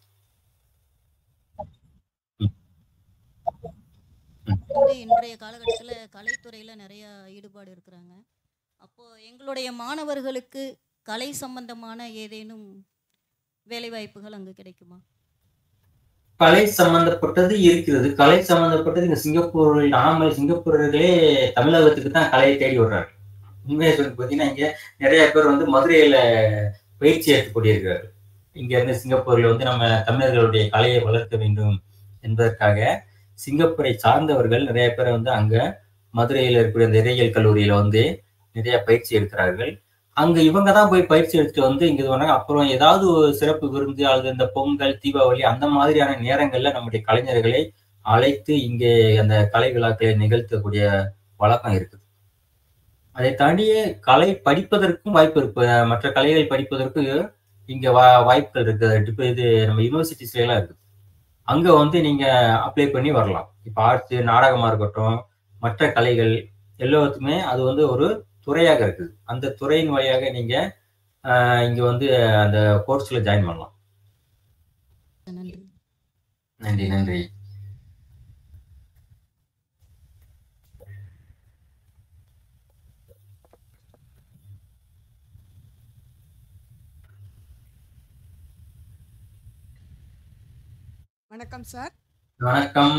இன்றைய காலகட்டத்தில் கலைத்துறையில நிறைய ஈடுபாடு இருக்கிறாங்க. அப்போ எங்களுடைய மாணவர்களுக்கு கலை சம்பந்தமான ஏதேனும் வேலை வாய்ப்புகள் அங்கு கிடைக்குமா? கலை சம்பந்தப்பட்டது இருக்கிறது. கலை சம்பந்தப்பட்டது இங்க சிங்கப்பூரில் சிங்கப்பூரர்களே தமிழகத்துக்கு தான் கலையை தேடி வர்றாங்க. உண்மையை சொல்லி பார்த்தீங்கன்னா இங்க நிறைய பேர் வந்து மதுரையில பயிற்சி எடுத்துக்கூடிய இருக்கிறார்கள். இங்க இருந்து சிங்கப்பூர்ல வந்து நம்ம தமிழர்களுடைய கலையை வளர்க்க வேண்டும் என்பதற்காக சிங்கப்பூரை சார்ந்தவர்கள் நிறைய பேர் வந்து அங்க மதுரையில் இருக்கக்கூடிய அந்த இறையியல் கல்லூரியில வந்து நிறைய பயிற்சி எடுக்கிறார்கள். அங்க இவங்க தான் போய் பயிற்சி எடுத்துட்டு வந்து இங்க இது பண்ணாங்க. அப்புறம் ஏதாவது ஒரு சிறப்பு விருந்து அல்லது இந்த பொங்கல், தீபாவளி அந்த மாதிரியான நேரங்கள்ல நம்முடைய கலைஞர்களை அழைத்து இங்கே அந்த கலை விழாக்களை நிகழ்த்தக்கூடிய வழக்கம் இருக்குது. அதை தாண்டியே கலை படிப்பதற்கும் வாய்ப்பு இருக்கு. மற்ற கலைகள் படிப்பதற்கு இங்க வாய்ப்புகள் இருக்கு. இது நம்ம யூனிவர்சிட்டிஸ்ல எல்லாம் இருக்கு. அங்க வந்து நீங்க அப்ளை பண்ணி வரலாம். இப்ப ஆர்ட்ஸ், நாடகமா இருக்கட்டும், மற்ற கலைகள் எல்லாத்துக்குமே அது வந்து ஒரு துறையாக இருக்குது. அந்த துறையின் வழியாக நீங்க இங்க வந்து அந்த கோர்ஸ்ல ஜாயின் பண்ணலாம். நன்றி. நன்றி நன்றி. வணக்கம் சார். வணக்கம்.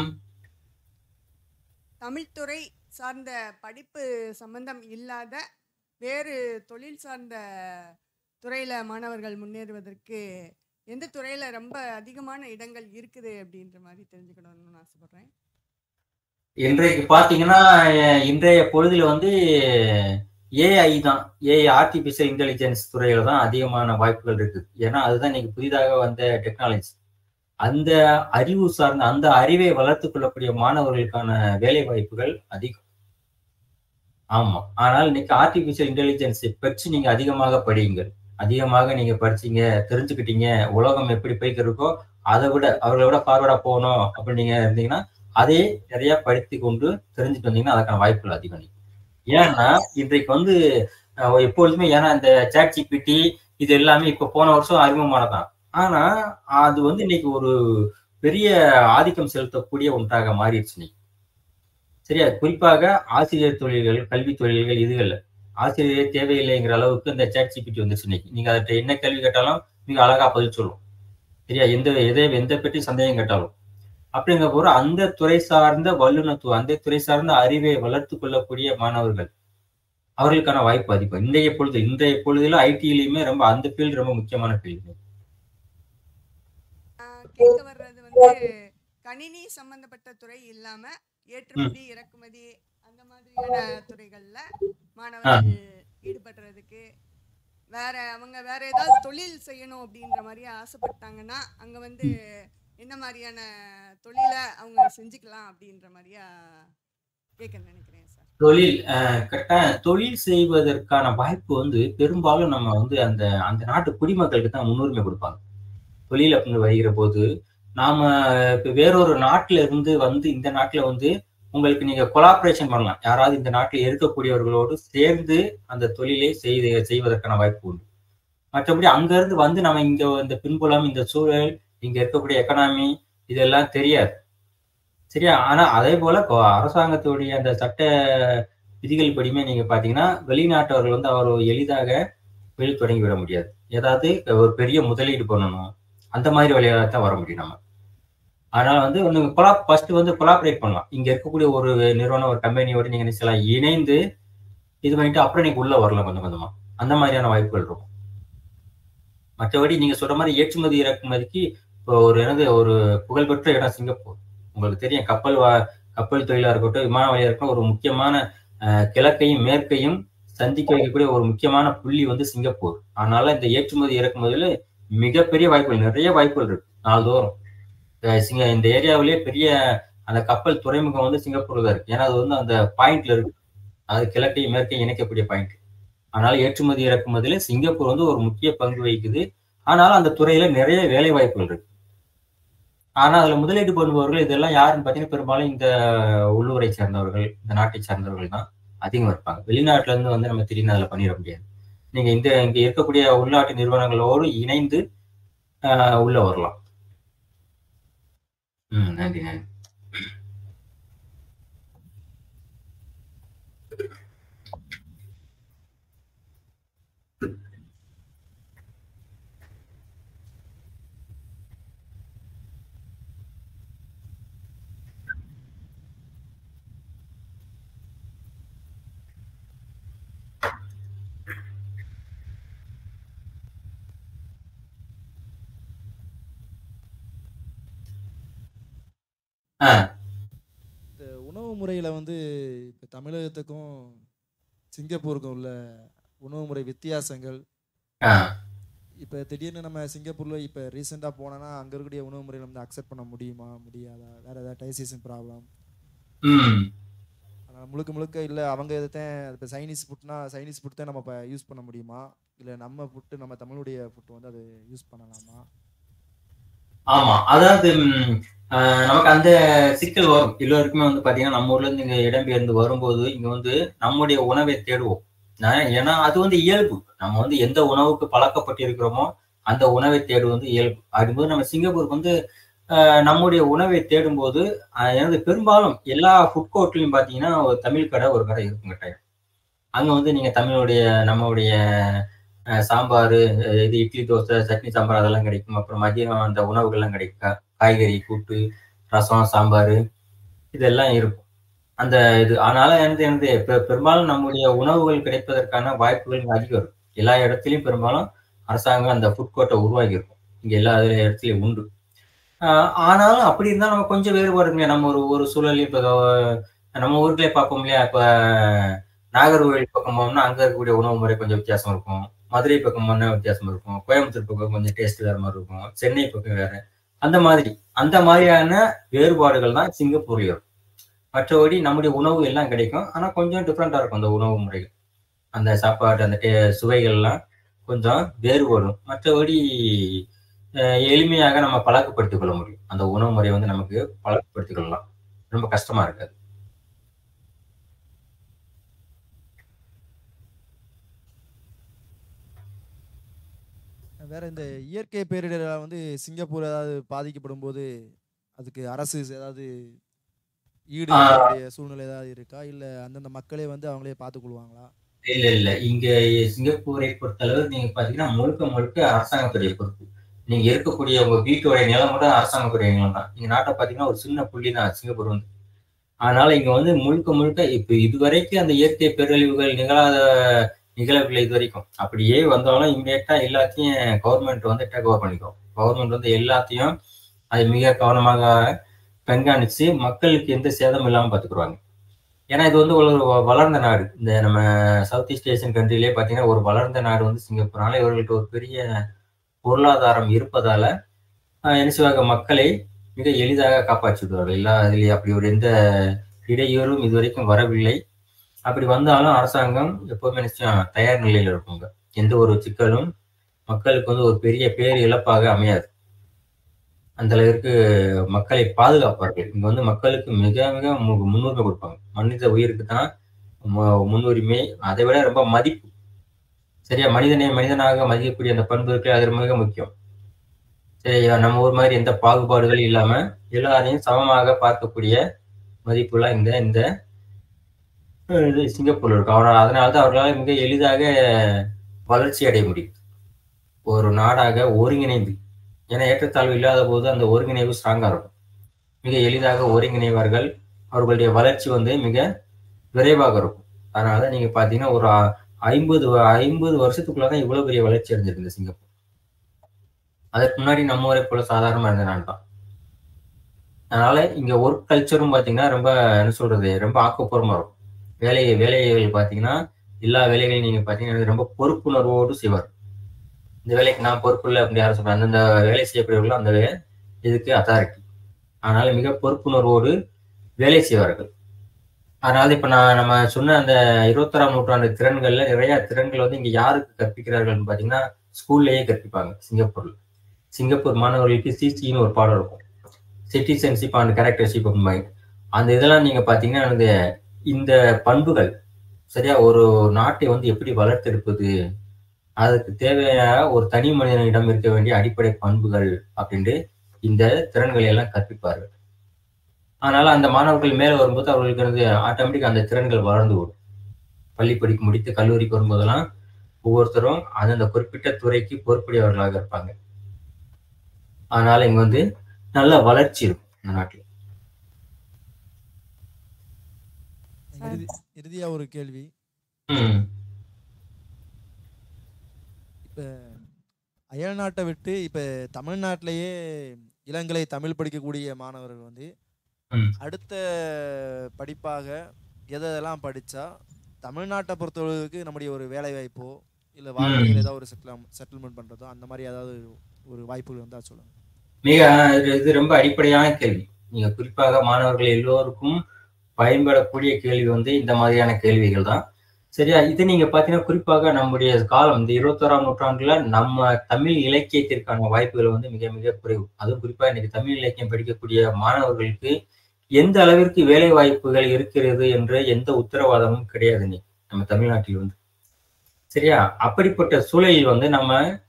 தமிழ்துறை சார்ந்த படிப்பு சம்பந்தம் இல்லாத வேறு தொழில் சார்ந்த துறையில் மாணவர்கள் முன்னேறுவதற்கு எந்த துறையில் ரொம்ப அதிகமான இடங்கள் இருக்குது அப்படின்ற மாதிரி தெரிஞ்சுக்கணும்னு ஆசைப்படுறேன். இன்றைக்கு பார்த்தீங்கன்னா இன்றைய பொழுதுல வந்து ஏஐ தான், ஏஐ ஆர்டிபிஷியல் இன்டெலிஜென்ஸ் துறையில தான் அதிகமான வாய்ப்புகள் இருக்குது. ஏன்னா அதுதான் இன்னைக்கு புதிதாக வந்த டெக்னாலஜி. அந்த அறிவு சார்ந்த அந்த அறிவை வளர்த்துக் கொள்ளக்கூடிய மாணவர்களுக்கான வேலை வாய்ப்புகள் அதிகம். ஆமா. ஆனால் இன்னைக்கு ஆர்டிபிஷியல் இன்டெலிஜென்ஸை பற்றி நீங்க அதிகமாக படியுங்கள். அதிகமாக நீங்க படிச்சீங்க, தெரிஞ்சுக்கிட்டீங்க, உலகம் எப்படி போய்க்கு இருக்கோ அதை விட அவர்களை விட ஃபார்வர்டா போகணும் அப்படின்னு நீங்க இருந்தீங்கன்னா அதே நிறைய படித்து கொண்டு தெரிஞ்சுட்டு வந்தீங்கன்னா அதுக்கான வாய்ப்புகள் அதிகம். ஏன்னா இன்றைக்கு வந்து எப்பொழுதுமே ஏன்னா இந்த சாட் ஜிபிடி இது எல்லாமே இப்ப போன வருஷம் அறிமுகமானதான். ஆனா அது வந்து இன்னைக்கு ஒரு பெரிய ஆதிக்கம் செலுத்தக்கூடிய ஒன்றாக மாறிடுச்சு இன்னைக்கு. சரியா? குறிப்பாக ஆசிரியர் தொழில்கள், கல்வி தொழில்கள் இதுகள்ல ஆசிரியரே தேவையில்லைங்கிற அளவுக்கு இந்த சாட் ஜிபிடி வந்துருச்சு இன்னைக்கு. நீங்க அதை என்ன கேள்வி கேட்டாலும் நீங்க அழகா பதில் சொல்லும். சரியா? எந்த பற்றி சந்தேகம் கேட்டாலும். அப்படிங்கிற போது அந்த துறை சார்ந்த வல்லுநத்துவம், அந்த துறை சார்ந்த அறிவை வளர்த்து கொள்ளக்கூடிய மாணவர்கள் அவர்களுக்கான வாய்ப்பு அதிகம். இன்றைய பொழுதுல ஐடியிலுமே ரொம்ப அந்த ஃபீல்டு ரொம்ப முக்கியமான ஃபீல்டு. கேட்க வர்றது வந்து கணினி சம்பந்தப்பட்ட துறை இல்லாம ஏற்றுமதி, இறக்குமதி அந்த மாதிரியான துறைகள்ல மாணவர்கள் ஈடுபடுறதுக்கு அவங்க வேற ஏதாவது தொழில் செய்யணும் அப்படின்ற மாதிரி ஆசைப்பட்டாங்கன்னா அங்க வந்து என்ன மாதிரியான தொழிலை அவங்க செஞ்சுக்கலாம் அப்படின்ற மாதிரியா கேட்க நினைக்கிறேன் சார். தொழில் செய்வதற்கான வாய்ப்பு வந்து பெரும்பாலும் நம்ம வந்து அந்த நாட்டு குடிமக்களுக்கு தான் முன்னுரிமை கொடுப்பாங்க. தொழில் அப்படின்னு வருகிற போது நாம இப்ப வேறொரு நாட்டுல இருந்து வந்து இந்த நாட்டுல வந்து உங்களுக்கு நீங்க கொலாபரேஷன் பண்ணலாம். யாராவது இந்த நாட்டில் இருக்கக்கூடியவர்களோடு சேர்ந்து அந்த தொழிலை செய்வதற்கான வாய்ப்பு உண்டு. மற்றபடி அங்க இருந்து வந்து நம்ம இங்க இந்த பின்புலம், இந்த சூழல், இங்க இருக்கக்கூடிய எக்கனாமி இதெல்லாம் தெரியாது. சரியா? ஆனா அதே போல அரசாங்கத்துடைய அந்த சட்ட விதிகள் படியுமே நீங்க பாத்தீங்கன்னா வெளிநாட்டவர்கள் வந்து அவர் எளிதாக தொழில் தொடங்கி விட முடியாது. ஏதாவது ஒரு பெரிய முதலீடு பண்ணணும், அந்த மாதிரி வழியாக தான் வர முடியும் நம்ம. அதனால வந்து ஃபர்ஸ்ட் வந்து கொலாபரேட் பண்ணலாம். இங்க இருக்கக்கூடிய ஒரு நிறுவனம், ஒரு கம்பெனியோட நீங்க நினைச்சலாம் இணைந்து இது பண்ணிட்டு அப்புறம் நீங்க உள்ள வரலாம் கொஞ்சம் கொஞ்சமா. அந்த மாதிரியான வாய்ப்புகள் இருக்கும். மற்றபடி நீங்க சொல்ற மாதிரி ஏற்றுமதி இறக்குமதிக்கு இப்போ ஒரு புகழ்பெற்ற இடம் சிங்கப்பூர். உங்களுக்கு தெரியும், கப்பல் தொழிலா இருக்கட்டும், விமான வழியா இருக்கட்டும், ஒரு முக்கியமான கிழக்கையும் மேற்கையும் சந்திக்க வைக்கக்கூடிய ஒரு முக்கியமான புள்ளி வந்து சிங்கப்பூர். அதனால இந்த ஏற்றுமதி இறக்குமதியில மிகப்பெரிய வாய்ப்புகள், நிறைய வாய்ப்புகள் இருக்கு நாள்தோறும். இந்த ஏரியாவிலேயே பெரிய அந்த கப்பல் துறைமுகம் வந்து சிங்கப்பூர்ல தான் இருக்கு. ஏன்னா அது வந்து அந்த பாயிண்ட்ல இருக்கு, அது கிழக்கையும் மேற்கையும் இணைக்கக்கூடிய பாயிண்ட். அதனால ஏற்றுமதி இறக்குமதியில சிங்கப்பூர் வந்து ஒரு முக்கிய பங்கு வகிக்குது. ஆனாலும் அந்த துறையில நிறைய வேலை வாய்ப்புகள் இருக்கு. ஆனா அதுல முதலீடு பண்ணுபவர்கள் இதெல்லாம் யாருன்னு பாத்தீங்கன்னா பெரும்பாலும் இந்த உள்ளூரை சேர்ந்தவர்கள், இந்த நாட்டை சேர்ந்தவர்கள் தான் அதிகம் இருப்பாங்க. வெளிநாட்டுல இருந்து வந்து நம்ம திடீர்னு அதுல பண்ணிட முடியாது. நீங்க இங்க இருக்கக்கூடிய உள்நாட்டு நிறுவனங்களோடு இணைந்து உள்ள வரலாம். நன்றி நன்றி. ஆ இந்த உணவு முறையில் வந்து இப்போ தமிழகத்துக்கும் சிங்கப்பூருக்கும் உள்ள உணவு முறை வித்தியாசங்கள், ஆ இப்போ திடீர்னு நம்ம சிங்கப்பூரில் இப்போ ரீசெண்டாக போனோன்னா அங்கே இருக்கக்கூடிய உணவு முறைகளை வந்து அக்செப்ட் பண்ண முடியுமா முடியாதா, வேறு ஏதாவது டைஜஷன் ப்ராப்ளம், ம் ஆனால் முழுக்க முழுக்க இல்லை அவங்க எதைத்தான் இப்போ சைனீஸ் ஃபுட்னா சைனீஸ் ஃபுட் தான் நம்ம இப்போ யூஸ் பண்ண முடியுமா, இல்லை நம்ம ஃபுட்டு நம்ம தமிழுடைய ஃபுட்டு வந்து அது யூஸ் பண்ணலாமா? ஆமா. அதாவது நமக்கு அந்த சிக்கல் வரும். எல்லோருக்குமே வந்து பார்த்தீங்கன்னா, நம்ம ஊர்ல இருந்து இங்க இடம்பெயர்ந்து வரும்போது, இங்க வந்து நம்முடைய உணவை தேடுவோம். ஏன்னா அது வந்து இயல்பு. நம்ம வந்து எந்த உணவுக்கு பழக்கப்பட்டிருக்கிறோமோ, அந்த உணவை தேடுவது இயல்பு. அப்படிங்கும்போது நம்ம சிங்கப்பூருக்கு வந்து நம்முடைய உணவை தேடும்போது, எனது பெரும்பாலும் எல்லா ஃபுட் கோர்ட்லயும் பார்த்தீங்கன்னா, ஒரு தமிழ் கடை, ஒரு கடை இருக்கும் கட்டாயம். அங்க வந்து நீங்க நம்மளுடைய சாம்பாரு, இது இட்லி, தோசை, சட்னி, சாம்பார் அதெல்லாம் கிடைக்கும். அப்புறம் மதியம் அந்த உணவுகள்லாம் கிடைக்கும். காய்கறி கூட்டு, ரசம், சாம்பார் இதெல்லாம் இருக்கும். அந்த இது அதனால எனது பெரும்பாலும் நம்முடைய உணவுகள் கிடைப்பதற்கான வாய்ப்புகள் அதிகம் இருக்கும். எல்லா இடத்துலயும் பெரும்பாலும் அரசாங்கம் அந்த ஃபுட் கோர்ட்டை உருவாக்கி இருக்கும். இங்க எல்லா இடத்துலயும் உண்டு. ஆனாலும் அப்படி இருந்தா நம்ம கொஞ்சம் வேறுபாடுங்க. நம்ம ஒரு சூழலையும் இப்போ நம்ம ஊருக்குள்ளே பார்ப்போம் இல்லையா? இப்ப நாகர்கோவில் பக்கம் போனோம்னா அங்க இருக்கக்கூடிய உணவு முறை கொஞ்சம் வித்தியாசம் இருக்கும். மதுரை பக்கம் போனா வித்தியாசம் இருக்கும். கோயம்புத்தூர் பக்கம் கொஞ்சம் டேஸ்ட் வேற மாதிரி இருக்கும். சென்னை பக்கம் வேற. அந்த மாதிரியான வேறுபாடுகள் தான் சிங்கப்பூர்ல இருக்கும். மற்றபடி நம்முடைய உணவு எல்லாம் கிடைக்கும். ஆனா கொஞ்சம் டிஃப்ரெண்டா இருக்கும் அந்த உணவு முறைகள். அந்த சாப்பாடு அந்த சுவைகள்லாம் கொஞ்சம் வேறுபடும். மற்றபடி எளிமையாக நம்ம பழக்கப்படுத்திக் கொள்ள முடியும். அந்த உணவு முறையை வந்து நமக்கு பழக்கப்படுத்திக் கொள்ளலாம். ரொம்ப கஷ்டமா இருக்காது. வேற இந்த இயற்கை பேரிடரால் வந்து சிங்கப்பூர் ஏதாவது பாதிக்கப்படும் போது அதுக்கு அரசு ஏதாவது ஈடு செய்யக்கூடிய சூழ்நிலை ஏதாவது இருக்கா, இல்ல அந்தந்த மக்களே வந்து அவங்களே பார்த்துக்கொள்வாங்களா? இல்ல. இங்க சிங்கப்பூரை பொறுத்தளவு நீங்க பாத்தீங்கன்னா முழுக்க அரசாங்கத்துடைய பொறுப்பு. நீங்க இருக்கக்கூடிய உங்க வீட்டுடைய நிலம் கூட அரசாங்கத்துடைய நிலம் தான். நீங்க நாட்டை பாத்தீங்கன்னா ஒரு சின்ன புள்ளி தான் சிங்கப்பூர் வந்து. அதனால இங்க வந்து முழுக்க இப்ப இதுவரைக்கும் அந்த இயற்கை பேரழிவுகள் நிகழவில்லை இது வரைக்கும். அப்படியே வந்தாலும் இம்மிடியட்டா எல்லாத்தையும் கவர்மெண்ட் வந்து டேக் ஓவர் பண்ணிக்கும். கவர்மெண்ட் வந்து எல்லாத்தையும் அதை மிக கவனமாக கண்காணிச்சு மக்களுக்கு எந்த சேதமும் இல்லாமல் பார்த்துக்குருவாங்க. ஏன்னா இது வந்து ஒரு வளர்ந்த நாடு. இந்த நம்ம சவுத் ஈஸ்ட் ஏசியன் கண்ட்ரிலே பார்த்தீங்கன்னா ஒரு வளர்ந்த நாடு வந்து சிங்கப்பூர்னால இவர்கள்ட்ட ஒரு பெரிய பொருளாதாரம் இருப்பதால என்ன செய்வாங்க, மக்களை மிக எளிதாக காப்பாற்றி விடுவார்கள். எல்லா இதுலேயும் அப்படி ஒரு எந்த இடையூறும் இதுவரைக்கும் வரவில்லை. அப்படி வந்தாலும் அரசாங்கம் எப்போதுமே நிச்சயம் தயார் நிலையில் இருக்குங்க. எந்த ஒரு சிக்கலும் மக்களுக்கு வந்து ஒரு பெரிய பேர் இழப்பாக அமையாது. அந்த அளவிற்கு மக்களை பாதுகாப்பார்கள். இங்க வந்து மக்களுக்கு மிக முன்னுரிமை கொடுப்பாங்க. மனித உயிருக்கு தான் முன்னுரிமை, அதை விட ரொம்ப மதிப்பு. சரியா? மனிதனாக மதிக்கக்கூடிய அந்த பண்பு இருக்கு, அது மிக முக்கியம். சரியா? நம்ம ஊர் மாதிரி எந்த பாகுபாடுகளும் இல்லாம எல்லாரையும் சமமாக பார்க்கக்கூடிய மதிப்புலாம் இந்த இது சிங்கப்பூர்ல இருக்கு. அதனால்தான் அவர்களால் மிக எளிதாக வளர்ச்சி அடைய முடியும். ஒரு நாடாக ஒருங்கிணைந்து, ஏன்னா ஏற்றத்தாழ்வு இல்லாத போது அந்த ஒருங்கிணைவு ஸ்ட்ராங்கா இருக்கும். மிக எளிதாக ஒருங்கிணைவார்கள். அவர்களுடைய வளர்ச்சி வந்து மிக விரைவாக இருக்கும். அதனால நீங்க பாத்தீங்கன்னா ஒரு 50 வருஷத்துக்குள்ளதான் இவ்வளவு பெரிய வளர்ச்சி அடைஞ்சிருக்கு இந்த சிங்கப்பூர். அதற்கு முன்னாடி நம்ம ஊரை போல சாதாரணமா இருந்த நாடு தான். அதனால இங்க ஒர்க் கல்ச்சரும் பாத்தீங்கன்னா ரொம்ப என்ன சொல்றது, ரொம்ப ஆக்கப்பூர்வமா இருக்கும். வேலைகள் பாத்தீங்கன்னா எல்லா வேலைகளையும் நீங்க பாத்தீங்கன்னா ரொம்ப பொறுப்புணர்வோடு செய்வார். இந்த வேலைக்கு நான் பொறுப்பு இல்லை அப்படின்னு யாரும் சொல்றாங்க. அந்தந்த வேலை செய்யக்கூடியவர்களும் அந்த இதுக்கு அத்தாரிட்டி. அதனால மிக பொறுப்புணர்வோடு வேலை செய்வார்கள். அதனால இப்ப நம்ம சொன்ன அந்த 21ஆம் நூற்றாண்டு திறன்கள்ல நிறைய திறன்கள் வந்து இங்க யாருக்கு கற்பிக்கிறார்கள் பாத்தீங்கன்னா ஸ்கூல்லயே கற்பிப்பாங்க சிங்கப்பூர்ல. சிங்கப்பூர் மாணவர்களுக்கு சிசின்னு ஒரு பாடம் இருக்கும். சிட்டிசன்ஷிப் அண்ட் கேரக்டர்ஷிப் அப்படிம்பாங்க. அந்த இதெல்லாம் நீங்க பாத்தீங்கன்னா இந்த பண்புகள் சரியா ஒரு நாட்டை வந்து எப்படி வளர்த்தெடுப்பது, அதுக்கு தேவையான ஒரு தனி மனிதனிடம் இருக்க வேண்டிய அடிப்படை பண்புகள் அப்படின்ட்டு இந்த திறன்களை எல்லாம் கற்பிப்பார்கள். அதனால அந்த மாணவர்கள் மேல வரும்போது அவர்களுக்கு ஆட்டோமேட்டிக் அந்த திறன்கள் வளர்ந்து விடும். பள்ளி படிப்பு முடித்து கல்லூரிக்கு வரும்போதெல்லாம் ஒவ்வொருத்தரும் அந்த குறிப்பிட்ட துறைக்கு பொறுப்புடையவர்களாக இருப்பாங்க. அதனால இங்க வந்து நல்ல வளர்ச்சி இருக்கும் இந்த நாட்டில். இறுதியா ஒரு கேள்வி. இப்ப அயல் நாட்டை விட்டு இப்ப தமிழ்நாட்டிலேயே இளங்கலை தமிழ் படிக்கக்கூடிய மாணவர்கள் வந்து அடுத்த படிப்பாக எதெல்லாம் படித்தா தமிழ்நாட்டை பொறுத்தளவுக்கு நம்முடைய ஒரு வேலை வாய்ப்போ இல்லை வாழ்க்கையில் ஏதாவது ஒரு செட்டில்மெண்ட் பண்ணுறதோ அந்த மாதிரி ஏதாவது ஒரு வாய்ப்புகள் இருந்தால் சொல்லுங்கள். இது ரொம்ப அடிப்படையான கேள்வி. நீங்க குறிப்பாக மாணவர்கள் எல்லோருக்கும் பயன்படக்கூடிய கேள்வி வந்து இந்த மாதிரியான கேள்விகள் தான். சரியா? இது நீங்க பாத்தீங்கன்னா குறிப்பாக நம்முடைய காலம் இந்த 21ஆம் நூற்றாண்டுல நம்ம தமிழ் இலக்கியத்திற்கான வாய்ப்புகள் வந்து மிக மிக குறைவு. அதுவும் குறிப்பா இன்னைக்கு தமிழ் இலக்கியம் படிக்கக்கூடிய மாணவர்களுக்கு எந்த அளவிற்கு வேலை வாய்ப்புகள் இருக்கிறது என்ற எந்த உத்தரவாதமும் கிடையாது நீ நம்ம தமிழ்நாட்டில் வந்து. சரியா? அப்படிப்பட்ட சூழலில் வந்து நம்ம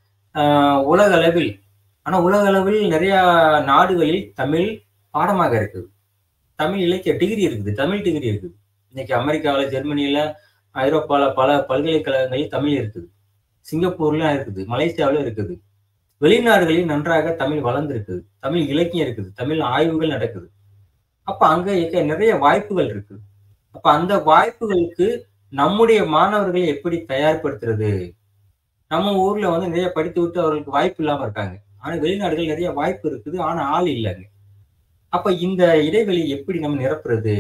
உலக அளவில், ஆனா உலக அளவில் நிறைய நாடுகளில் தமிழ் பாடமாக இருக்குது, தமிழ் இலக்கிய டிகிரி இருக்குது, தமிழ் டிகிரி இருக்குது. இன்னைக்கு அமெரிக்காவில், ஜெர்மனியில, ஐரோப்பால பல பல்கலைக்கழகங்களில் தமிழ் இருக்குது, சிங்கப்பூர்ல இருக்குது, மலேசியாவில இருக்குது. வெளிநாடுகளில் நன்றாக தமிழ் வளர்ந்துருக்குது, தமிழ் இலக்கியம் இருக்குது, தமிழ் ஆய்வுகள் நடக்குது. அப்ப அங்க நிறைய வாய்ப்புகள் இருக்கு. அப்ப அந்த வாய்ப்புகளுக்கு நம்முடைய மாணவர்களை எப்படி தயார்படுத்துறது? நம்ம ஊர்ல வந்து நிறைய படித்து விட்டு அவர்களுக்கு வாய்ப்பு இல்லாம இருக்காங்க. ஆனா வெளிநாடுகள் நிறைய வாய்ப்பு இருக்குது, ஆனா ஆள் இல்லைங்க. அப்ப இந்த இடைவெளி எப்படி நம்ம நிரப்புறது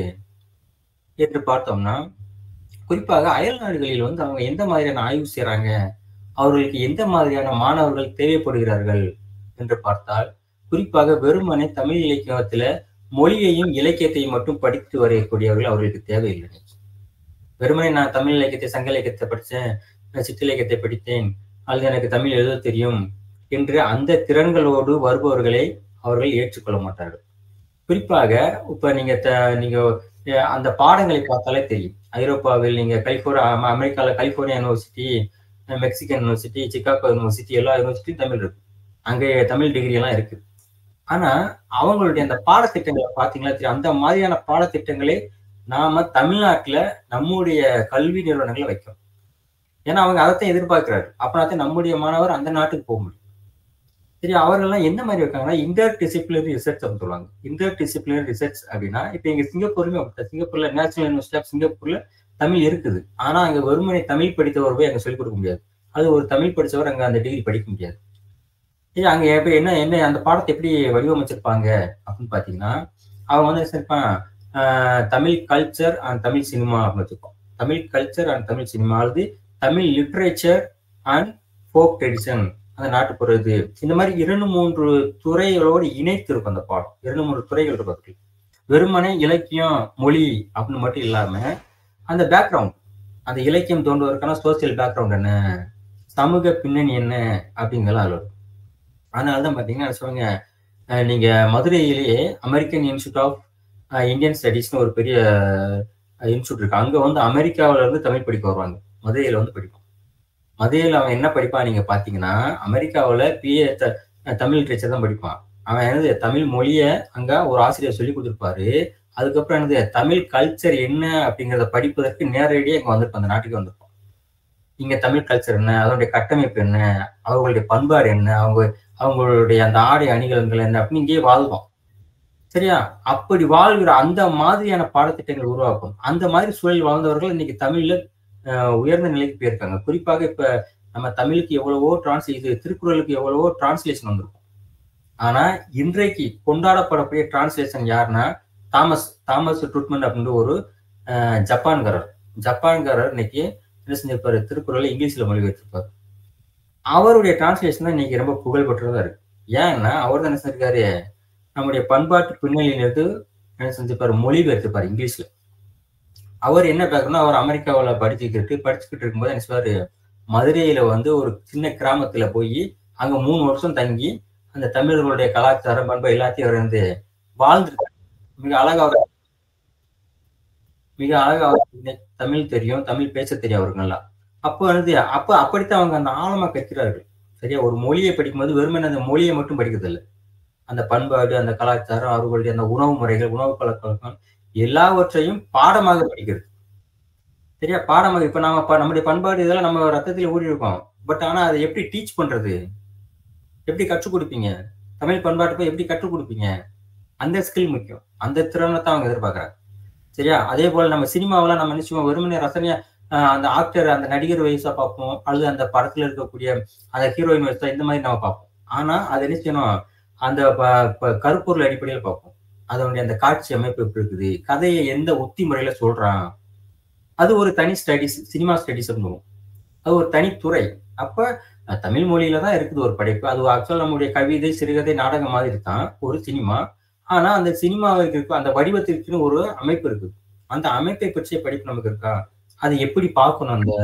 என்று பார்த்தோம்னா, குறிப்பாக அயல் நாடுகளில் வந்து அவங்க எந்த மாதிரியான ஆய்வு செய்யறாங்க, அவர்களுக்கு எந்த மாதிரியான மாணவர்கள் தேவைப்படுகிறார்கள் என்று பார்த்தால், குறிப்பாக வெறுமனே தமிழ் இலக்கியத்துல மொழியையும் இலக்கியத்தையும் மட்டும் படித்து வரையக்கூடியவர்கள் அவர்களுக்கு தேவையில்லை. வெறுமனே நான் தமிழ் இலக்கியத்தை, சங்க இலக்கியத்தை படித்தேன், சிற்றிலக்கியத்தை படித்தேன், அல்லது எனக்கு தமிழ் எழுத தெரியும் என்று அந்த திறன்களோடு வருபவர்களை அவர்கள் ஏற்றுக்கொள்ள மாட்டார்கள். குறிப்பாக இப்ப நீங்க அந்த பாடங்களை பார்த்தாலே தெரியும். ஐரோப்பாவில் நீங்க அமெரிக்கால California university, Mexican university, Chicago university, எல்லா யூனிவர்சிட்டியும் தமிழ் இருக்கு. அங்கே தமிழ் டிகிரி எல்லாம் இருக்கு. ஆனா அவங்களுடைய அந்த பாடத்திட்டங்களை பார்த்தீங்களா தெரியும். அந்த மாதிரியான பாடத்திட்டங்களை நாம தமிழ்நாட்டுல நம்முடைய கல்வி நிறுவனங்களை வைக்கிறோம். ஏன்னா அவங்க அதைத்தான் எதிர்பார்க்கிறாரு. அப்படின்னா நம்முடைய மாணவர் அந்த நாட்டுக்கு போக முடியும். சரி, அவர்கள்லாம் என்ன மாதிரி வைக்காங்கன்னா இன்டர் டிசிப்ளினரி ரிசர்ச் அப்படின்னு சொல்லுவாங்க. இன்டர் டிசிப்ளினரி ரிசர்ச் அப்படின்னா இப்ப எங்க சிங்கப்பூர்லயுமே சிங்கப்பூர்ல நேஷனல் யூனிவர்சிட்டி ஆஃப் சிங்கப்பூர்ல தமிழ் இருக்குது. ஆனா அங்க வெறுமனை தமிழ் படித்தவர் போய் அங்க சொல்லிக் கொடுக்க முடியாது. அது ஒரு தமிழ் படித்தவர் அங்க அந்த டிகிரி படிக்க முடியாது. அங்க என்ன அந்த பாடத்தை எப்படி வடிவமைச்சிருப்பாங்க அப்படின்னு பாத்தீங்கன்னா, அவங்க வந்து வச்சிருப்பான் Tamil culture and Tamil cinema அப்படின்னு வச்சிருப்போம். Tamil culture and Tamil cinema, அல்லது Tamil literature and folk tradition, அந்த நாட்டுப்புற இது, இந்த மாதிரி 2-3 துறைகளோடு இணைத்து இருக்கும் அந்த பாடம். 2-3 துறைகள் இருக்கும். வெறுமனே இலக்கியம் மொழி அப்படின்னு மட்டும் இல்லாம அந்த பேக்ரவுண்ட், அந்த இலக்கியம் தோன்றுவதற்கான சோசியல் பேக்ரவுண்ட் என்ன, சமூக பின்னணி என்ன அப்படிங்கலாம் அதில் இருக்கும். அதனாலதான் பாத்தீங்கன்னா சொல்லுங்க, நீங்க மதுரையிலேயே அமெரிக்கன் இன்ஸ்டியூட் ஆஃப் இந்தியன் ஸ்டடீஸ்னு ஒரு பெரிய இன்ஸ்டியூட் இருக்கு. அங்க வந்து அமெரிக்காவில இருந்து தமிழ் படிக்க வருவாங்க, மதுரையில வந்து படிப்பான். மதுரையில் அவன் என்ன படிப்பான் நீங்க பாத்தீங்கன்னா, அமெரிக்காவில் பிஏ தமிழ் லிட்ரேச்சர் தான் படிப்பான். அவன் என்னது தமிழ் மொழியை அங்க ஒரு ஆசிரியர் சொல்லி கொடுத்துருப்பாரு. அதுக்கப்புறம் என்னது தமிழ் கல்ச்சர் என்ன அப்படிங்கிறத படிப்பதற்கு நேரடியாக இங்க வந்திருப்பான், அந்த நாட்டுக்கு வந்திருப்பான். இங்க தமிழ் கல்ச்சர் என்ன, அதனுடைய கட்டமைப்பு என்ன, அவர்களுடைய பண்பாடு என்ன, அவங்களுடைய அந்த ஆடை அணிகலன்கள் என்ன அப்படின்னு இங்கேயே வாழ்வோம். சரியா? அப்படி வாழ்கிற அந்த மாதிரியான பாடத்திட்டங்கள் உருவாக்கும். அந்த மாதிரி சூழல் வாழ்ந்தவர்கள் இன்னைக்கு தமிழ்ல உயர்ந்த நிலைக்கு போயிருக்காங்க. குறிப்பாக இப்ப நம்ம தமிழுக்கு எவ்வளவோ திருக்குறளுக்கு எவ்வளவோ டிரான்ஸ்லேஷன் வந்திருக்கும். ஆனா இன்றைக்கு கொண்டாடப்படக்கூடிய டிரான்ஸ்லேஷன் யாருன்னா தாமஸ் ட்ரூட்மன் அப்படின்ற ஒரு ஜப்பான்காரர் இன்னைக்கு என்ன செஞ்சிருப்பாரு, திருக்குறளை இங்கிலீஷ்ல மொழிபெயர்த்திருப்பாரு. அவருடைய டிரான்ஸ்லேஷன் தான் இன்னைக்கு ரொம்ப புகழ்பெற்றதா இருக்கு. ஏன்னா அவர் தான் என்ன செஞ்சிருக்காரு, நம்முடைய பண்பாட்டு பின்னணியிலிருந்து என்ன செஞ்சிருப்பாரு, மொழிபெயர்த்திருப்பாரு இங்கிலீஷ்ல. அவர் என்ன பார்க்கணும், அவர் அமெரிக்காவில் படிச்சுக்கிட்டு இருக்கும்போது என்ன சொல்றாரு, மதுரையில வந்து ஒரு சின்ன கிராமத்துல போய் அங்க 3 வருஷம் தங்கி அந்த தமிழர்களுடைய கலாச்சாரம் பண்பு எல்லாத்தையும் அவர் வந்து வாழ்ந்துருக்காரு. மிக அழகா தமிழ் தெரியும், தமிழ் பேச தெரியும் அவருக்கு நல்லா. அப்படித்தான் அவங்க அந்த ஆழமா கற்கிறார்கள். சரியா? ஒரு மொழியை படிக்கும்போது வெறுமனே அந்த மொழியை மட்டும் படிக்கிறது இல்லை, அந்த பண்பாடு, அந்த கலாச்சாரம், அவர்களுடைய அந்த உணவு முறைகள், உணவு பழக்கம் எல்லாவற்றையும் பாடமாக படிக்கிறது. சரியா? பாடமாக இப்ப நம்முடைய பண்பாடு இதெல்லாம் நம்ம ரத்தத்துல ஊறி இருக்கோம். பட் ஆனா அதை எப்படி டீச் பண்றது, எப்படி கற்றுக் கொடுப்பீங்க, தமிழ் பண்பாட்டை போய் எப்படி கற்றுக் கொடுப்பீங்க, அந்த ஸ்கில் முக்கியம். அந்த திறனை தான் அவங்க எதிர்பார்க்கறாங்க. சரியா? அதே போல நம்ம சினிமாவெல்லாம் நம்ம நினைச்சுவோம் வெறுமனே ரசனையா அந்த ஆக்டர், அந்த நடிகர் வயசா பார்ப்போம், அல்லது அந்த படத்துல இருக்கக்கூடிய அந்த ஹீரோயின் வயசா, இந்த மாதிரி நம்ம பார்ப்போம். ஆனா அதை என்ன செய்யணும், அந்த கருப்பொருள் அடிப்படையில் பார்ப்போம். அதனுடைய அந்த காட்சி அமைப்பு எப்படி இருக்குது, கதையை எந்த உத்தி முறையில சொல்றான், அது ஒரு தனி ஸ்டடிஸ், சினிமா ஸ்டடிஸ் சொல்லுவோம். அது ஒரு தனித்துறை. அப்ப தமிழ் மொழியில தான் இருக்குது ஒரு படைப்பு. அது ஆக்சுவலா நம்முடைய கவிதை, சிறுகதை, நாடகம் மாதிரி தான் ஒரு சினிமா. ஆனா அந்த சினிமாவுக்கு இருக்க அந்த வடிவத்திற்குன்னு ஒரு அமைப்பு இருக்குது. அந்த அமைப்பை பற்றிய படிப்பு நமக்கு இருக்கா, அது எப்படி பார்க்கணும் அந்த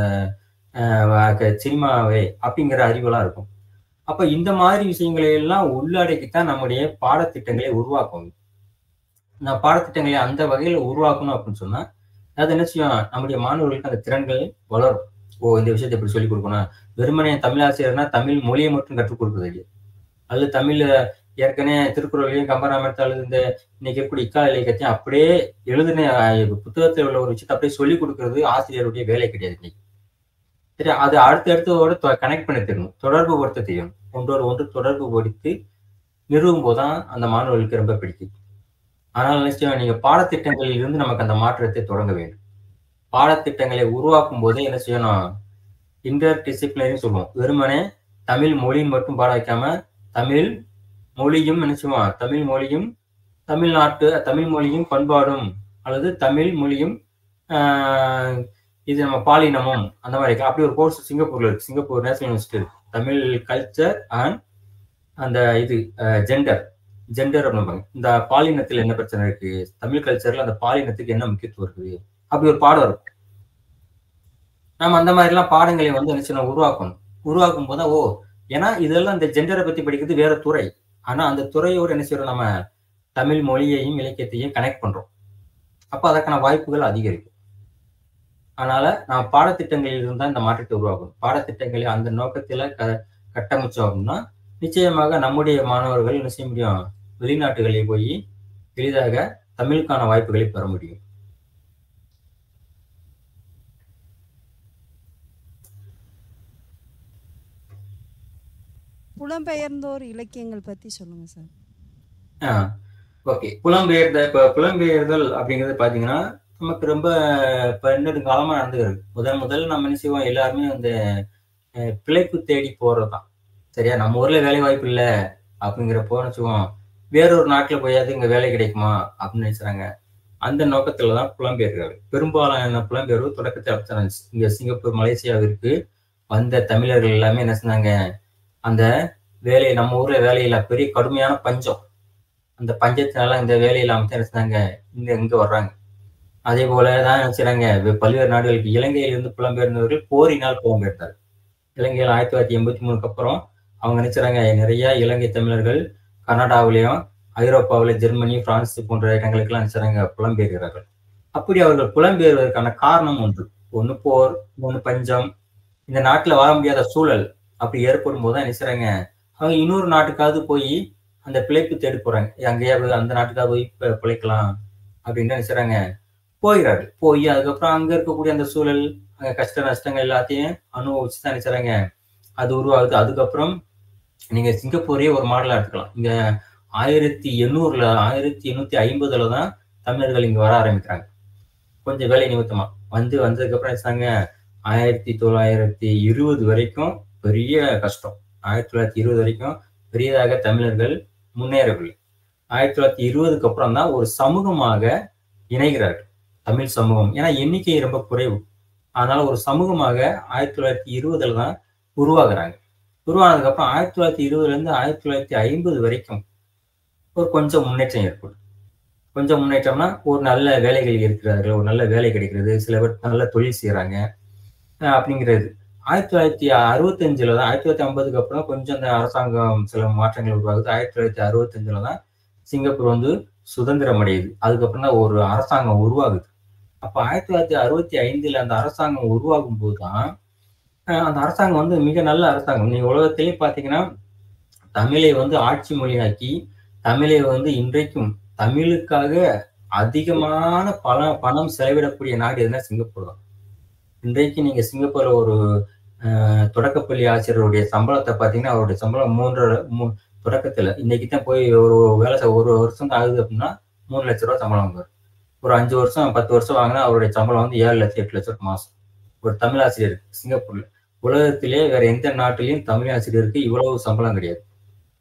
சினிமாவை அப்படிங்கிற அறிவெல்லாம் இருக்கும். அப்ப இந்த மாதிரி விஷயங்களை எல்லாம் உள்ளடக்கித்தான் நம்முடைய பாடத்திட்டங்களை உருவாக்கணும். நான் பாடத்திட்டங்களை அந்த வகையில உருவாக்கணும் அப்படின்னு சொன்னா அது என்ன செய்யும், நம்முடைய மாணவர்களுக்கு அந்த திறன்கள் வளரும். இந்த விஷயத்தை எப்படி சொல்லிக் கொடுக்கணும், வெறுமனே தமிழ் ஆசிரியர்னா தமிழ் மொழியை மட்டும் கற்றுக் கொடுக்குறது இல்லையா, அல்லது தமிழ்ல ஏற்கனவே திருக்குறளையும் கம்பராமாயணத்தை அல்லது இந்த இன்னைக்கு இருக்கக்கூடிய இக்கால இலக்கியத்தையும் அப்படியே எழுதின புத்தகத்தில் உள்ள ஒரு விஷயத்தை அப்படியே சொல்லிக் கொடுக்கறது ஆசிரியருடைய வேலை கிடையாது இன்னைக்கு. சரி, அது அடுத்தடுத்தோட கனெக்ட் பண்ணி தெரியணும், தொடர்பு படுத்த தெரியும். ஒன்றோடு ஒன்று தொடர்பு படுத்தி நிறுவும் போதுதான் அந்த மாணவர்களுக்கு ரொம்ப பிடிக்கும். ஆனால் நிச்சயம் நீங்க பாடத்திட்டங்களில் இருந்து நமக்கு அந்த மாற்றத்தை தொடங்க வேண்டும். பாடத்திட்டங்களை உருவாக்கும் போதே என்ன செய்யணும், இன்டர் டிசிப்ளினரி சொல்லுவோம். வெறுமனே தமிழ் மொழின்னு மட்டும் பாட வைக்காம தமிழ் மொழியும் என்ன செய்வோம், தமிழ் மொழியும் தமிழ் மொழியும் பண்பாடும் அல்லது தமிழ் மொழியும் இது நம்ம பாலினமும் அந்த மாதிரி இருக்கு. அப்படி ஒரு கோர்ஸ் சிங்கப்பூர்ல இருக்கு. சிங்கப்பூர் நேஷனல் யூனிவர்சிட்டி இருக்கு. தமிழ் கல்ச்சர் அண்ட் அந்த இது ஜெண்டர் அப்படிம்பாங்க. இந்த பாலினத்தில் என்ன பிரச்சனை இருக்கு, தமிழ் கல்ச்சர்ல அந்த பாலினத்துக்கு என்ன முக்கியத்துவம் இருக்குது, அப்படி ஒரு பாடம் இருக்கும். நம்ம அந்த மாதிரி எல்லாம் பாடங்களை என்ன செய்யணும், உருவாக்கும் போது ஏன்னா இதெல்லாம் இந்த ஜெண்டரை பத்தி படிக்கிறது வேற துறை. ஆனா அந்த துறையோடு என்ன செய்யறோம், நம்ம தமிழ் மொழியையும் இலக்கியத்தையும் கனெக்ட் பண்றோம். அப்ப அதற்கான வாய்ப்புகள் அதிகரிக்கும். அதனால நான் பாடத்திட்டங்களில் இருந்தா இந்த மாற்றத்தை உருவாக்கணும். பாடத்திட்டங்களை அந்த நோக்கத்துல கட்டமைச்சோம் அப்படின்னா நிச்சயமாக நம்முடைய மாணவர்கள் என்ன செய்ய முடியும், வெளிநாட்டுகளில் போய் எளிதாக தமிழுக்கான வாய்ப்புகளை பெற முடியும். புலம்பெயர்ந்தோர் இலக்கியங்கள் பத்தி சொல்லுங்க சார். ஓகே, புலம்பெயர்தல் அப்படிங்கிறது பாத்தீங்கன்னா நமக்கு ரொம்ப நெடுங்காலமா நடந்துகிறது. முதல் நம்ம என்ன செய்வோம், எல்லாருமே அந்த பிழைப்பு தேடி போறதுதான். சரியா, நம்ம ஊர்ல வேலை வாய்ப்பு இல்லை அப்படிங்கிறப்போ நினைச்சுவோம் வேறொரு நாட்டுல போயாவது இங்க வேலை கிடைக்குமா அப்படின்னு நினைச்சாங்க. அந்த நோக்கத்துலதான் புலம்பெயர்கள். பெரும்பாலான புலம்பெயர்வு தொடக்கத்தில் அப்படித்தான். இங்க சிங்கப்பூர், மலேசியாவிற்கு வந்த தமிழர்கள் எல்லாமே என்ன செஞ்சாங்க, அந்த வேலையை நம்ம ஊர்ல வேலையில பெரிய கடுமையான பஞ்சம், அந்த பஞ்சத்தினால இந்த வேலையில அமைச்சு என்ன செஞ்சாங்க, இங்க வர்றாங்க. அதே போலதான் என்ன செய்றாங்க, பல்வேறு நாடுகளுக்கு இலங்கையிலிருந்து புலம்பெயர்ந்தவர்கள் போரினால் புலம்பெயர்ந்தார். இலங்கையில் 1983 அப்புறம் அவங்க நினைச்சாங்க நிறைய இலங்கை தமிழர்கள் கனடாவிலையும் ஐரோப்பாவில ஜெர்மனி, பிரான்ஸ் போன்ற இடங்களுக்கெல்லாம் நினைச்சாங்க புலம்பெயர்கிறார்கள். அப்படி அவர்கள் புலம்பெயர்வதற்கான காரணம் ஒன்று போர், ஒன்று பஞ்சம், இந்த நாட்டுல வாழ முடியாத சூழல் அப்படி ஏற்படும் போதுதான் நினைச்சாங்க அவங்க இன்னொரு நாட்டுக்காவது போய் அந்த பிழைப்பு தேடி போறாங்க. அங்கேயாவது அந்த நாட்டுக்காவது போய் பிழைக்கலாம் அப்படின்னு நினைச்சாங்க. போயிடாரு. போய் அதுக்கப்புறம் அங்க இருக்கக்கூடிய அந்த சூழல், அங்க கஷ்ட நஷ்டங்கள் எல்லாத்தையும் அனுபவிச்சுதான் நினைச்சாங்க அது உருவாகுது. அதுக்கப்புறம் நீங்க சிங்கப்பூரையே ஒரு மாடலா எடுத்துக்கலாம். இங்க 1850 தான் தமிழர்கள் இங்க வர ஆரம்பிக்கிறாங்க. கொஞ்சம் வேலை நிமித்தமா வந்ததுக்கு அப்புறம் நினைச்சாங்க 1920 வரைக்கும் பெரிய கஷ்டம். 1920 வரைக்கும் பெரியதாக தமிழர்கள் முன்னேறவில்லை. 1920க்கு அப்புறம் தான் ஒரு சமூகமாக இணைகிறார்கள் தமிழ் சமூகம். ஏன்னா எண்ணிக்கை ரொம்ப குறைவு. அதனால ஒரு சமூகமாக 1920 தான் உருவாகுறாங்க. உருவானதுக்கு அப்புறம் 1920 இருந்து 1950 வரைக்கும் ஒரு கொஞ்சம் முன்னேற்றம் ஏற்படும். கொஞ்சம் முன்னேற்றம்னா ஒரு நல்ல வேலைகள் இருக்கிறார்கள், ஒரு நல்ல வேலை கிடைக்கிறது, சில பேர் நல்ல தொழில் செய்யறாங்க அப்படிங்கிறது. 1965 தான், 1950க்கு அப்புறம் கொஞ்சம் அந்த அரசாங்கம் சில மாற்றங்கள் உருவாகுது. 1965 தான் சிங்கப்பூர் சுதந்திரம் அடையுது. அதுக்கப்புறம் தான் ஒரு அரசாங்கம் உருவாகுது. அப்ப 1965 அந்த அரசாங்கம் உருவாகும் போதுதான் அந்த அரசாங்கம் மிக நல்ல அரசாங்கம். நீங்க உலகத்திலேயே பாத்தீங்கன்னா தமிழை ஆட்சி மொழியாக்கி தமிழை இன்றைக்கும் தமிழுக்காக அதிகமான பணம் செலவிடக்கூடிய நாடு எதுனா சிங்கப்பூர் தான். இன்றைக்கு நீங்க சிங்கப்பூர்ல ஒரு தொடக்கப்பள்ளி ஆசிரியருடைய சம்பளத்தை பார்த்தீங்கன்னா அவருடைய சம்பளம் 3 தொடக்கத்துல இன்னைக்கு தான் போய் ஒரு வேலை ஒரு வருஷம் தான் ஆகுது அப்படின்னா 3 லட்ச ரூபா சம்பளம் வாங்குவார். ஒரு 5 வருஷம் 10 வருஷம் வாங்கினா அவருடைய சம்பளம் 7 லட்சம் 8 லட்சம் மாசம். ஒரு தமிழ் ஆசிரியருக்கு சிங்கப்பூர்ல. உலகத்திலே வேற எந்த நாட்டிலையும் தமிழ் ஆசிரியருக்கு இவ்வளவு சம்பளம் கிடையாது.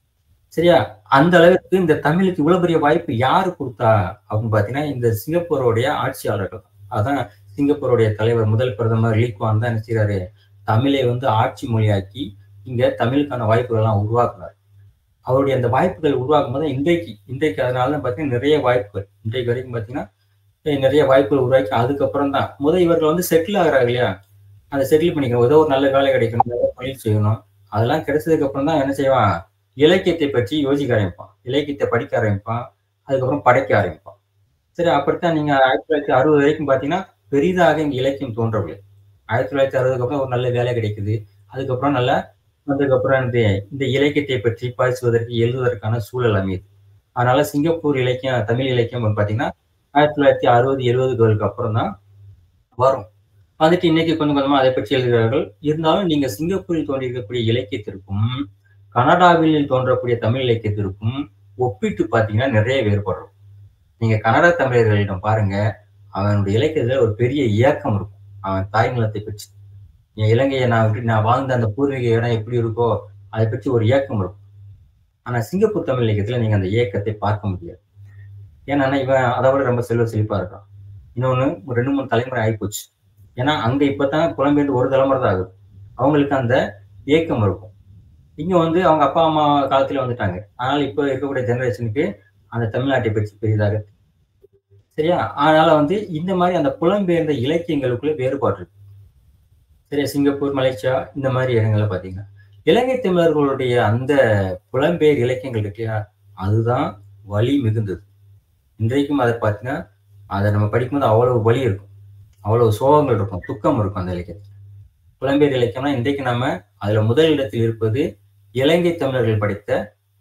சரியா? அந்த அளவுக்கு இந்த தமிழுக்கு இவ்வளவு பெரிய வாய்ப்பு யாரு கொடுத்தா அப்படின்னு பாத்தீங்கன்னா இந்த சிங்கப்பூருடைய ஆட்சியாளர்கள். அதான் சிங்கப்பூருடைய தலைவர் முதல் பிரதமர் லீ குவான் தான் என்ன செய்றாரு, தமிழை வந்து ஆட்சி மொழியாக்கி இங்க தமிழுக்கான வாய்ப்புகள் எல்லாம் உருவாக்குனார். அவருடைய அந்த வாய்ப்புகள் உருவாக்கும் போது இன்றைக்கு அதனால தான் பாத்தீங்கன்னா நிறைய வாய்ப்புகள் இன்றைக்கு வரைக்கும் பாத்தீங்கன்னா நிறைய வாய்ப்புகள் உருவாக்கி அதுக்கப்புறம் தான் இவர்கள் வந்து செட்டில் ஆகுறாங்க இல்லையா, அதை செட்டில் பண்ணிக்கணும். ஏதோ ஒரு நல்ல வேலை கிடைக்கணும், ஏதோ தொழில் செய்யணும். அதெல்லாம் கிடைச்சதுக்கு அப்புறம் தான் என்ன செய்வான், இலக்கியத்தை பற்றி யோசிக்க ஆரம்பிப்பான், இலக்கியத்தை படிக்க ஆரம்பிப்பான், அதுக்கப்புறம் படைக்க ஆரம்பிப்பான். சரி, அப்படித்தான் நீங்க 1960 வரைக்கும் பாத்தீங்கன்னா பெரிதாக இங்க இலக்கியம் தோன்றவில்லை. 1960க்கு அப்புறம் ஒரு நல்ல வேலை கிடைக்குது. அதுக்கப்புறம் நல்லா வந்ததுக்கப்புறம் இந்த இலக்கியத்தை பற்றி பேசுவதற்கு எழுதுவதற்கான சூழல் அமையுது. அதனால சிங்கப்பூர் இலக்கியம், தமிழ் இலக்கியம் பாத்தீங்கன்னா 1960, 70களுக்கு அப்புறம் தான் வரும். வந்துட்டு இன்னைக்கு கொஞ்சம் கொஞ்சமா அதை பற்றி எழுதுகிறார்கள். இருந்தாலும் நீங்க சிங்கப்பூரில் தோன்றியிருக்கக்கூடிய இலக்கியத்திற்கும் கனடாவில் தோன்றக்கூடிய தமிழ் இலக்கியத்திற்கும் ஒப்பிட்டு பாத்தீங்கன்னா நிறைய வேறுபடும். நீங்க கனடா தமிழர்களிடம் பாருங்க, அவனுடைய இலக்கியத்துல ஒரு பெரிய இயக்கம் இருக்கும். அவன் தாய்நிலத்தை பற்றி, என் இலங்கையை நான் வாழ்ந்த அந்த பூர்வீக இடம் எப்படி இருக்கோ அதை பற்றி ஒரு இயக்கம் இருக்கும். ஆனா சிங்கப்பூர் தமிழ் இலக்கியத்துல நீங்க அந்த இயக்கத்தை பார்க்க முடியாது. ஏன்னா இவன் அதை விட ரொம்ப செல்வ செழிப்பா இருக்கான். இன்னொன்னு 2-3 தலைமுறை ஆகிப்போச்சு. ஏன்னா அங்க இப்பதான் புலம்பெயர்ந்து ஒரு தலைமுறை தான் ஆகுது. அவங்களுக்கு அந்த இயக்கம் இருக்கும். இங்க வந்து அவங்க அப்பா அம்மா காலத்துல வந்துட்டாங்க. அதனால இப்ப இருக்கக்கூடிய ஜெனரேஷனுக்கு அந்த தமிழ்நாட்டை பற்றி பெரிதாக சரியா. அதனால வந்து இந்த மாதிரி அந்த புலம்பெயர்ந்த இலக்கியங்களுக்குள்ள வேறுபாடு இருக்கு. சரியா, சிங்கப்பூர், மலேசியா இந்த மாதிரி இடங்கள்ல பாத்தீங்கன்னா இலங்கை தமிழர்களுடைய அந்த புலம்பெயர் இலக்கியங்கள் இருக்கையா, அதுதான் வலி மிகுந்தது. இன்றைக்கும் அதை பார்த்தீங்கன்னா அதை நம்ம படிக்கும்போது அவ்வளவு வலி இருக்கும், அவ்வளவு சோகங்கள் இருக்கும், துக்கம் இருக்கும் அந்த இலக்கியத்தில். புலம்பெயர் இலக்கியம்னா இன்றைக்கு நம்ம அதுல முதல் இடத்தில் இருப்பது இலங்கை தமிழர்கள் படித்த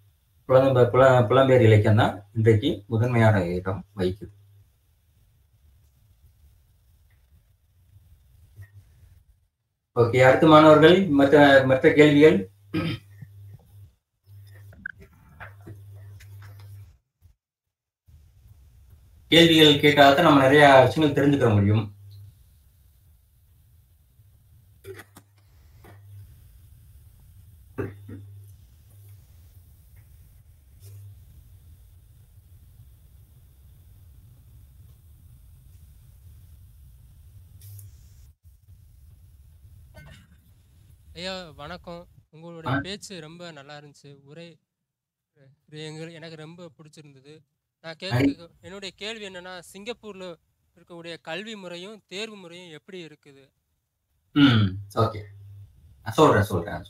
புலம்பெயர் இலக்கியம் தான் இன்றைக்கு முதன்மையான இடம் வகிக்குது. ஓகே, அடுத்த மாணவர்கள் மற்ற கேள்விகள். கேள்விகள் கேட்டாதான் நம்ம நிறைய விஷயங்கள் தெரிஞ்சுக்க முடியும். ஐயா வணக்கம். உங்களுடைய பேச்சு ரொம்ப நல்லா இருந்துச்சு. உரை எனக்கு ரொம்ப பிடிச்சிருந்தது. நான் என்னுடைய கேள்வி என்னன்னா, சிங்கப்பூர்ல இருக்கக்கூடிய கல்வி முறையும் தேர்வு முறையும் எப்படி இருக்குது? ஓகே, சொல்றேன்.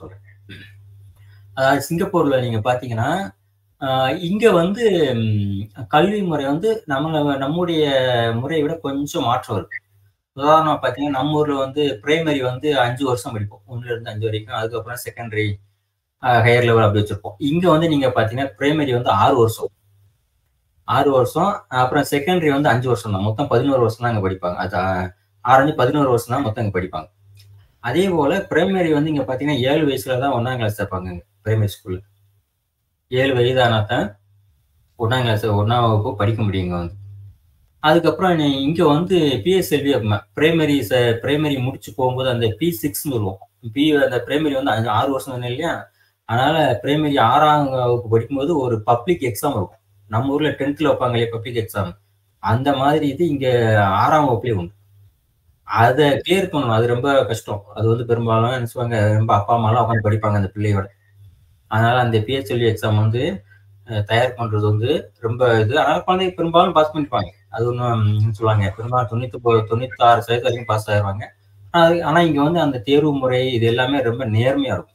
அதாவது சிங்கப்பூர்ல நீங்க பாத்தீங்கன்னா இங்க வந்து கல்வி முறை வந்து நம்முடைய முறையை விட கொஞ்சம் மாற்றம் இருக்கு. உதாரணமா பாத்தீங்கன்னா நம்ம ஊர்ல வந்து பிரைமரி வந்து 5 வருஷம் படிப்போம், 1ல இருந்து 5 வரைக்கும். அதுக்கப்புறம் செகண்டரி, ஹையர் லெவல் அப்படி வச்சிருப்போம். இங்க வந்து நீங்க பாத்தீங்கன்னா பிரைமரி வந்து 6 வருஷம், அப்புறம் செகண்டரி வந்து 5 வருஷம் தான். மொத்தம் 11 வருஷம் தான் அங்க படிப்பாங்க. அது 6 11 வருஷம் தான் மொத்தம் அங்க படிப்பாங்க. அதே போல பிரைமரி வந்து இங்க பாத்தீங்கன்னா 7 வயசுலதான் 1ஆம் கிளாஸ் சேர்ப்பாங்க பிரைமரி ஸ்கூல்ல. 7 வயதானாதான் 1ஆம் கிளாஸ் 1ஆம் வகுப்பு படிக்க முடியும் இங்க வந்து. அதுக்கப்புறம் இங்க வந்து பிஎஸ்எல்வி பிரைமரி முடிச்சு போகும்போது அந்த P6ன்னு சொல்லுவோம். அந்த பிரைமரி வந்து 6 வருஷம் தானே இல்லையா. அதனால பிரைமரி 6ஆம் வகுப்பு படிக்கும்போது ஒரு பப்ளிக் எக்ஸாம் இருக்கும். நம்ம ஊர்ல 10th வைப்பாங்க இல்லையா பப்ளிக் எக்ஸாம், அந்த மாதிரி இது இங்க 6ஆம் வகுப்புலயே உண்டு. அதை கிளியர் பண்ணணும், அது ரொம்ப கஷ்டம். அது வந்து பெரும்பாலும் என்ன சொல்லுவாங்க, ரொம்ப அப்பா அம்மாலாம் உட்காந்து படிப்பாங்க அந்த பிள்ளையோட. அதனால அந்த பிஎஸ்எல்வி எக்ஸாம் வந்து தயார் பண்றது வந்து ரொம்ப இது. அதனால குழந்தைங்க பெரும்பாலும் பாஸ் பண்ணிப்பாங்க. அது ஒன்றும் சொல்லுவாங்க, பெரும்பாலும் 96% வரைக்கும் பாஸ் ஆயிடுவாங்க. ஆனா இங்க வந்து அந்த தேர்வு முறை இது எல்லாமே ரொம்ப நேர்மையா இருக்கும்.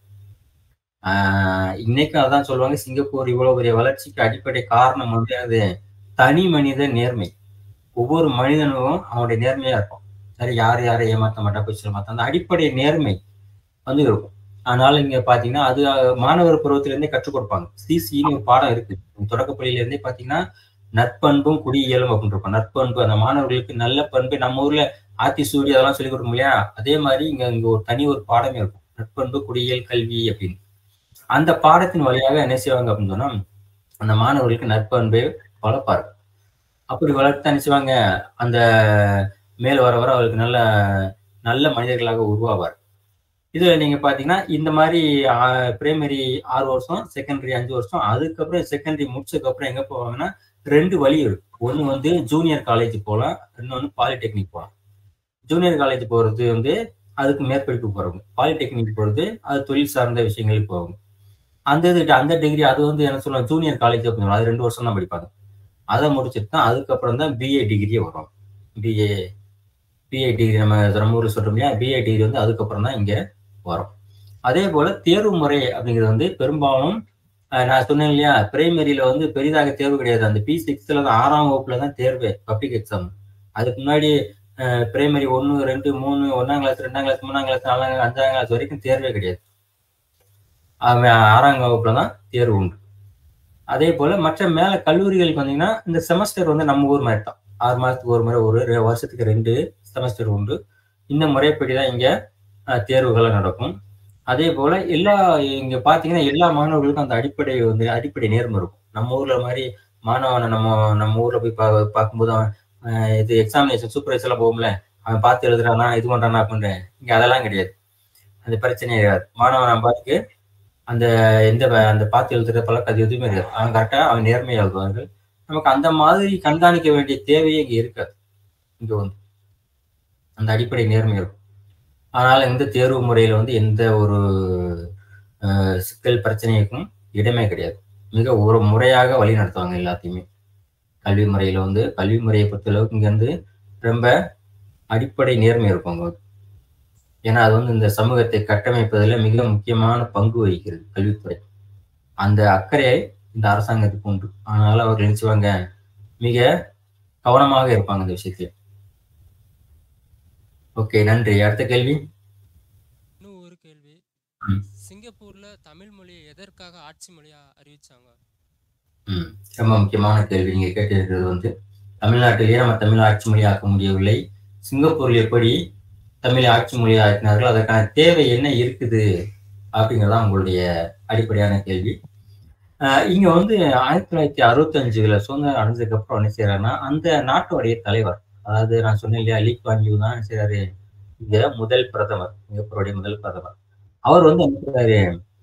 இன்னைக்கும் அதான் சொல்லுவாங்க, சிங்கப்பூர் இவ்வளவு பெரிய வளர்ச்சிக்கு அடிப்படை காரணம் வந்து அது தனி மனித நேர்மை. ஒவ்வொரு மனிதனும் அவனுடைய நேர்மையா இருக்கும். சரி, யாரை ஏமாத்த மாட்டா, போய் சொல்ல மாட்டா, அந்த அடிப்படை நேர்மை வந்து இருக்கும். அதனால இங்க பாத்தீங்கன்னா அது மாணவர் பருவத்திலிருந்தே கற்றுக் கொடுப்பாங்க. சிசின்னு ஒரு பாடம் இருக்கு தொடக்கப்பள்ளியில இருந்தே. பாத்தீங்கன்னா நற்பண்பும் குடியியலும் அப்படின்னு இருக்கும். நற்பண்பு, அந்த மாணவர்களுக்கு நல்ல பண்பு. நம்ம ஊர்ல ஆத்தி சூடி அதெல்லாம் சொல்லிக் கொடுக்கும் இல்லையா, அதே மாதிரி இங்க ஒரு பாடமே இருக்கும், நற்பண்பு குடியியல் கல்வி அப்படின்னு. அந்த பாடத்தின் வழியாக என்ன செய்வாங்க அப்படின்னு சொன்னா, அந்த மாணவர்களுக்கு நற்பண்பை வளர்ப்பாரு. அப்படி வளர்த்து என்ன செய்வாங்க, அந்த மேல் வர அவர்களுக்கு நல்ல மனிதர்களாக உருவாவார். இதுல நீங்க பாத்தீங்கன்னா இந்த மாதிரி பிரைமரி 6 வருஷம், செகண்டரி 5 வருஷம், அதுக்கப்புறம் செகண்டரி முடிச்சதுக்கு அப்புறம் எங்க போவாங்கன்னா 2 வழி இருக்கு. ஒண்ணு வந்து ஜூனியர் காலேஜ் போகலாம், இன்னொன்னு பாலிடெக்னிக் போகலாம். ஜூனியர் காலேஜ் போறது வந்து அதுக்கு மேற்படிப்பு போறவங்க, பாலிடெக்னிக் போறது அது தொழில் சார்ந்த விஷயங்களுக்கு போவாங்க. அந்த டிகிரி அது வந்து என்ன சொல்லுவாங்க, ஜூனியர் காலேஜ் அப்படின்னு அது 2 வருஷம் தான் படிப்பாங்க. அதை முடிச்சுட்டு தான் அதுக்கப்புறம் தான் பிஏ டிகிரியே வரும். பிஏ டிகிரி நம்ம ஊர்ல சொல்றோம் இல்லையா, பிஏ டிகிரி வந்து அதுக்கப்புறம் தான் இங்க வரும். அதே போல தேர்வு முறை அப்படிங்கிறது வந்து பெரும்பாலும் நான் சொன்னேன் இல்லையா, பிரைமரியில வந்து பெரிதாக தேர்வு கிடையாது. அந்த P6ல தான் 6ஆம் வகுப்புல தான் தேர்வு, பப்ளிக் எக்ஸாம். அதுக்கு முன்னாடி பிரைமரி 1, 2, 3, 1ஆம் கிளாஸ், 2ஆம் கிளாஸ், 3ஆம் கிளாஸ், 4ஆம் கிளாஸ், 5ஆம் கிளாஸ் வரைக்கும் தேர்வே கிடையாது. 6ஆம் வகுப்புல தான் தேர்வு உண்டு. அதே போல மற்ற மேல கல்லூரிகளுக்கு வந்தீங்கன்னா இந்த செமஸ்டர் வந்து நம்ம ஊர் மாதிரி தான். 6 மாதத்துக்கு ஒரு முறை, ஒரு வருஷத்துக்கு 2 செமஸ்டர் உண்டு. இந்த முறைப்படி தான் இங்க தேர்வுகள் நடக்கும். அதே போல இங்க பாத்தீங்கன்னா எல்லா மாணவர்களுக்கும் அந்த அடிப்படை நேர்மை இருக்கும். நம்ம ஊர்ல மாதிரி மாணவனை நம்ம ஊர்ல போய் பார்க்கும்போது அவன் இது எக்ஸாமினேஷன் சூப்பர்வைசர் எல்லாம் போகும்ல, அவன் பார்த்து எழுதுறானா இது பண்றானா அப்படின்ற இங்க அதெல்லாம் கிடையாது. அந்த பிரச்சனையே கிடையாது. மாணவன் பாத்துக்கு அந்த பார்த்து எழுதுற பழக்கம் அது எதுவுமே கிடையாது. அவன் கரெக்டா அவன் நேர்மையா எழுதுவார்கள். நமக்கு அந்த மாதிரி கண்காணிக்க வேண்டிய தேவையே இங்க இருக்காது. இங்க வந்து அந்த அடிப்படை நேர்மை இருக்கும். ஆனால் இந்த தேர்வு முறையில வந்து எந்த ஒரு சிக்கல் பிரச்சனைக்கும் இடமே கிடையாது. மிக ஒரு முறையாக வழி நடத்துவாங்க எல்லாத்தையுமே. கல்வி முறையை பொறுத்தளவுக்கு இங்க வந்து ரொம்ப அடிப்படை நேர்மை இருக்கும். ஏன்னா அது வந்து இந்த சமூகத்தை கட்டமைப்பதில் மிக முக்கியமான பங்கு வகிக்கிறது கல்வித்துறை. அந்த அக்கறையை இந்த அரசாங்கத்துக்கு உண்டு. அதனால அவர்கள் நினைச்சுவாங்க, மிக கவனமாக இருப்பாங்க இந்த விஷயத்துல. ஓகே, நன்றி. அடுத்த கேள்வி. இன்னும் ஒரு கேள்வி. சிங்கப்பூர்ல தமிழ் மொழியை எதற்காக ஆட்சி மொழியா அறிவிச்சாங்க? ரொம்ப முக்கியமான கேள்வி நீங்க கேட்டிருக்கிறது. வந்து தமிழ்நாட்டிலேயே நம்ம தமிழ் ஆட்சி மொழி ஆக்க முடியவில்லை. சிங்கப்பூரில் எப்படி தமிழை ஆட்சி மொழி ஆக்கினார்கள், அதற்கான தேவை என்ன இருக்குது அப்படிங்கிறதான் உங்களுடைய அடிப்படையான கேள்வி. இங்க வந்து 1965 சுதந்திரம் அடைஞ்சதுக்கு அப்புறம் என்ன செய்யறாருன்னா, அந்த நாட்டுடைய தலைவர், அதாவது நான் சொன்னேன் இல்லையா, லீ குவான் யூ தான் என்ன செய்யறாரு, இங்க முதல் பிரதமர், சிங்கப்பூருடைய முதல் பிரதமர். அவர் வந்து என்ன செய்யறாரு,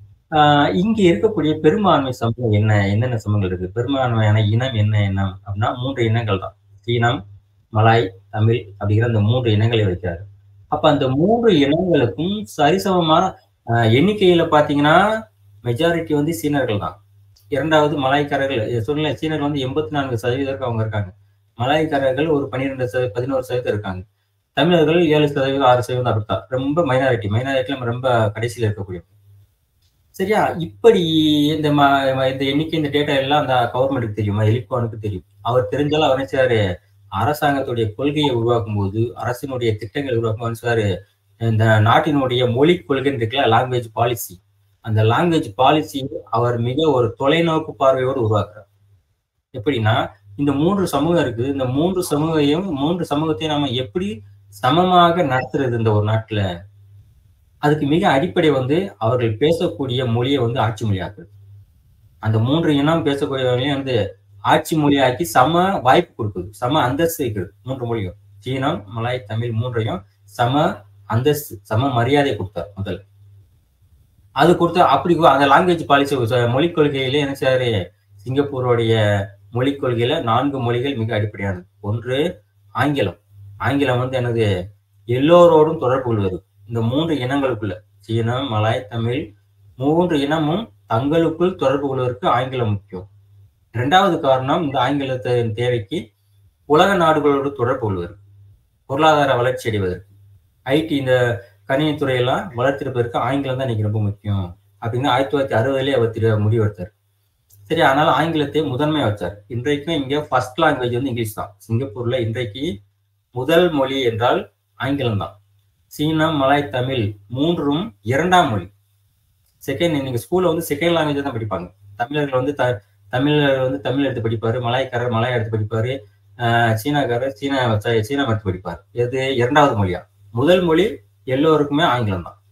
இங்க இருக்கக்கூடிய பெரும்பான்மை சமூகம் என்னென்ன சமூகங்கள் இருக்கு, பெரும்பான்மையான இனம் என்ன அப்படின்னா 3 இனங்கள் தான். சீனம், மலாய், தமிழ் அப்படிங்கிற அந்த 3 இனங்களை வைக்கிறாரு. அப்ப அந்த 3 இனங்களுக்கும் சரிசமமான எண்ணிக்கையில பாத்தீங்கன்னா மெஜாரிட்டி வந்து சீனர்கள் தான். இரண்டாவது மலாய்க்காரர்கள், சொல்லல சீனர்கள் வந்து 84% அவங்க இருக்காங்க. மலாய்க்காரர்கள் ஒரு 11% இருக்காங்க. தமிழர்கள் 7%, 6% அப்படித்தான். ரொம்ப மைனாரிட்டி நம்ம ரொம்ப கடைசியில இருக்கக்கூடிய. சரியா? இப்படி இந்த எண்ணிக்கை, இந்த டேட்டா எல்லாம் அந்த கவர்மெண்ட்டுக்கு தெரியுமா, எலிக்வானுக்கு தெரியும். அவர் தெரிஞ்சாலும் அவர் நினைச்சாரு, அரசாங்கத்துடைய கொள்கையை உருவாக்கும் போது, அரசினுடைய திட்டங்களை உருவாக்கும் போது இந்த நாட்டினுடைய மொழி கொள்கை இருக்குல்ல, லாங்குவேஜ் பாலிசி, அந்த லாங்குவேஜ் பாலிசி அவர் மிக ஒரு தொலைநோக்கு பார்வையோடு உருவாக்குறார். எப்படின்னா, இந்த 3 சமூகம் இருக்குது, இந்த 3 சமூகத்தையும் நம்ம எப்படி சமமாக நடத்துறது இந்த ஒரு நாட்டுல, அதுக்கு மிக அடிப்படை வந்து அவர்கள் பேசக்கூடிய மொழியை வந்து ஆட்சி மொழியாக்குறது. அந்த 3 இனம் பேசக்கூடியவர்களையும் வந்து ஆட்சி மொழியாக்கி சம வாய்ப்பு கொடுக்குது, சம அந்தஸ்து வைக்கிறது. 3 மொழியும், சீனம், மலாய், தமிழ் 3ஐயும் சம அந்தஸ்து, சம மரியாதை கொடுத்தார் முதல்ல. அது கொடுத்தா அப்படி அந்த லாங்குவேஜ் பாலிசி மொழிக் கொள்கையிலே என்ன செய்யாரு, சிங்கப்பூருடைய மொழிக் கொள்கையில 4 மொழிகள் மிக அடிப்படையானது. ஒன்று ஆங்கிலம். ஆங்கிலம் வந்து எனது எல்லோரோடும் தொடர்பு கொள்வது. இந்த 3 இனங்களுக்குள்ள, சீனம், மலாய், தமிழ் 3 இனமும் தங்களுக்குள் தொடர்பு கொள்வதற்கு ஆங்கிலம் முக்கியம். 2வது காரணம், இந்த ஆங்கிலத்தின் தேவைக்கு உலக நாடுகளோடு தொடர்பு கொள்வதற்கு, பொருளாதார வளர்ச்சி அடைவதற்கு, ஐடி இந்த கணினித்துறையெல்லாம் வளர்த்திருப்பதற்கு ஆங்கிலம் தான் இன்னைக்கு ரொம்ப முக்கியம் அப்படின்னு 1960 அவர் முடிவெடுத்தார். சரி, அதனால ஆங்கிலத்தை முதன்மை வச்சார். இன்றைக்கும் இங்க ஃபர்ஸ்ட் லாங்குவேஜ் வந்து இங்கிலீஷ் தான். சிங்கப்பூர்ல இன்றைக்கு முதல் மொழி என்றால் ஆங்கிலம் தான். சீனம், மலாய், தமிழ் 3ம் 2ஆம் மொழி. நீங்க ஸ்கூல்ல வந்து செகண்ட் லாங்குவேஜ் தான் படிப்பாங்க. தமிழர்கள் வந்து தமிழ் எடுத்து படிப்பாரு, மலாய்க்காரர் மலாய் எடுத்து படிப்பாரு, சீனாக்காரர் சீனா எடுத்து படிப்பார். எது 2வது மொழியா? முதல் மொழி எல்லோருக்குமே ஆங்கிலம் தான்.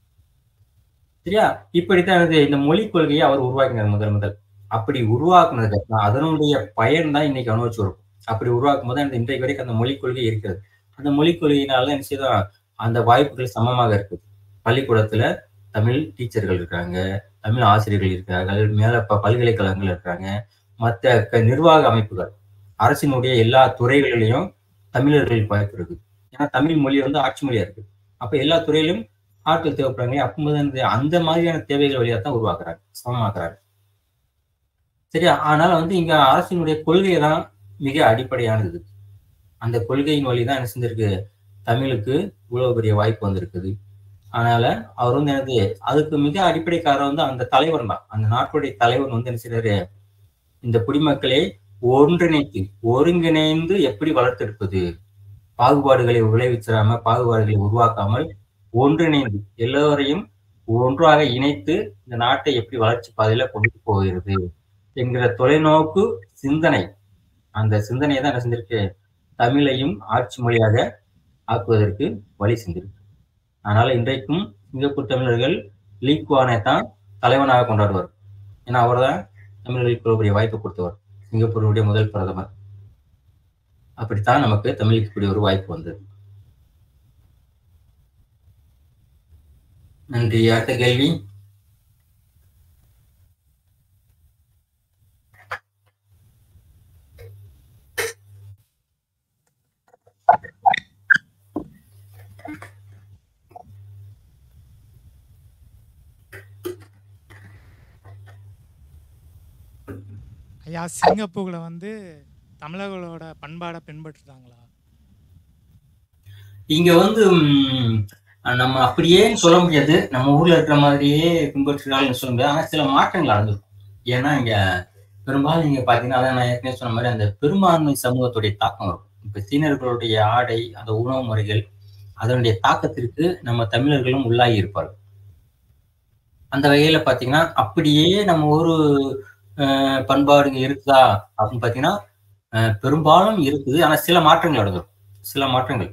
சரியா? இப்படித்தான் இந்த மொழிக் கொள்கையை அவர் உருவாக்கினார் முதல். அப்படி உருவாக்குனதுக்கு அதனுடைய பயன் தான் இன்னைக்கு அனுபவிச்சு வரும். அப்படி உருவாக்கும் போது இன்றைக்கு வரைக்கும் அந்த மொழிக் கொள்கை இருக்கிறது. அந்த மொழிக் கொள்கையினால என்ன செய்தான், அந்த வாய்ப்புகள் சமமாக இருக்குது. பள்ளிக்கூடத்துல தமிழ் டீச்சர்கள் இருக்காங்க, தமிழ் ஆசிரியர்கள் இருக்கிறார்கள், மேல பல்கலைக்கழகங்கள் இருக்கிறாங்க, மற்ற நிர்வாக அமைப்புகள், அரசினுடைய எல்லா துறைகளிலையும் தமிழர்களுக்கு வாய்ப்பு இருக்கு. ஏன்னா தமிழ் மொழி வந்து ஆட்சி மொழியா இருக்கு. அப்ப எல்லா துறையிலும் ஆட்கள் தேவைப்படுறாங்க. அப்போது அந்த மாதிரியான தேவைகள் வழியாக தான் உருவாக்குறாங்க, சமமாக்குறாங்க. சரியா? அதனால வந்து இங்க அரசினுடைய கொள்கை தான் மிக அடிப்படையானது. அந்த கொள்கையின் வழி தான் என்ன செஞ்சிருக்கு, தமிழுக்கு இவ்வளவு பெரிய வாய்ப்பு வந்திருக்குது. அதனால அவர் வந்து எனக்கு அதுக்கு மிக அடிப்படை காரணம் வந்து அந்த தலைவர் தான். அந்த நாட்டுடைய தலைவர் வந்து என்ன செய்யறாரு, இந்த குடிமக்களை ஒன்றிணைத்து ஒருங்கிணைந்து எப்படி வளர்த்தெடுப்பது, பாகுபாடுகளை விளைவிச்சிடாம, பாகுபாடுகளை உருவாக்காமல் ஒன்றிணைந்து எல்லோரையும் ஒன்றாக இணைத்து இந்த நாட்டை எப்படி வளர்ச்சி பாதையில கொண்டு போகிறது என்கிற தொலைநோக்கு சிந்தனை, அந்த சிந்தனையை தான் என்ன செஞ்சிருக்கு, தமிழையும் ஆட்சி மொழியாக ஆக்குவதற்கு வழி செஞ்சிருக்கு. அதனால இன்றைக்கும் சிங்கப்பூர் தமிழர்கள் லீ குவானை தான் தலைவனாக கொண்டாடுவார். ஏன்னா அவர் தான் தமிழர்களுக்கு பெரிய வாய்ப்பு கொடுத்தவர், சிங்கப்பூருடைய முதல் பிரதமர். அப்படித்தான் நமக்கு தமிழுக்கு கூடிய ஒரு வாய்ப்பு வந்தது. நன்றி. அடுத்த கேள்வி. ஐயா, சிங்கப்பூர்ல வந்து தமிழர்களோட பண்பாடை பின்பற்றுறாங்களா? இங்க வந்து நம்ம அப்படியே சொல்ல முடியாது, நம்ம ஊர்ல இருக்கிற மாதிரியே பின்பற்றுறாங்கன்னு சொல்ல முடியாது. ஆனா சில மாற்றங்கள் நடந்திருக்கும். ஏன்னா இங்க பெரும்பாலும் நீங்க பாத்தீங்கன்னா, அதான் நான் ஏற்கனவே சொன்ன மாதிரி அந்த பெரும்பான்மை சமூகத்துடைய தாக்கம் வரும். இப்ப சீனர்களுடைய ஆடை, அந்த உணவு முறைகள், அதனுடைய தாக்கத்திற்கு நம்ம தமிழர்களும் உள்ளாகி இருப்பார்கள். அந்த வகையில பாத்தீங்கன்னா அப்படியே நம்ம ஊரு பண்பாடுங்க இருக்குதா அப்படின்னு பாத்தீங்கன்னா பெரும்பாலும் இருக்குது. ஆனா சில மாற்றங்கள் நடந்துடும். சில மாற்றங்கள்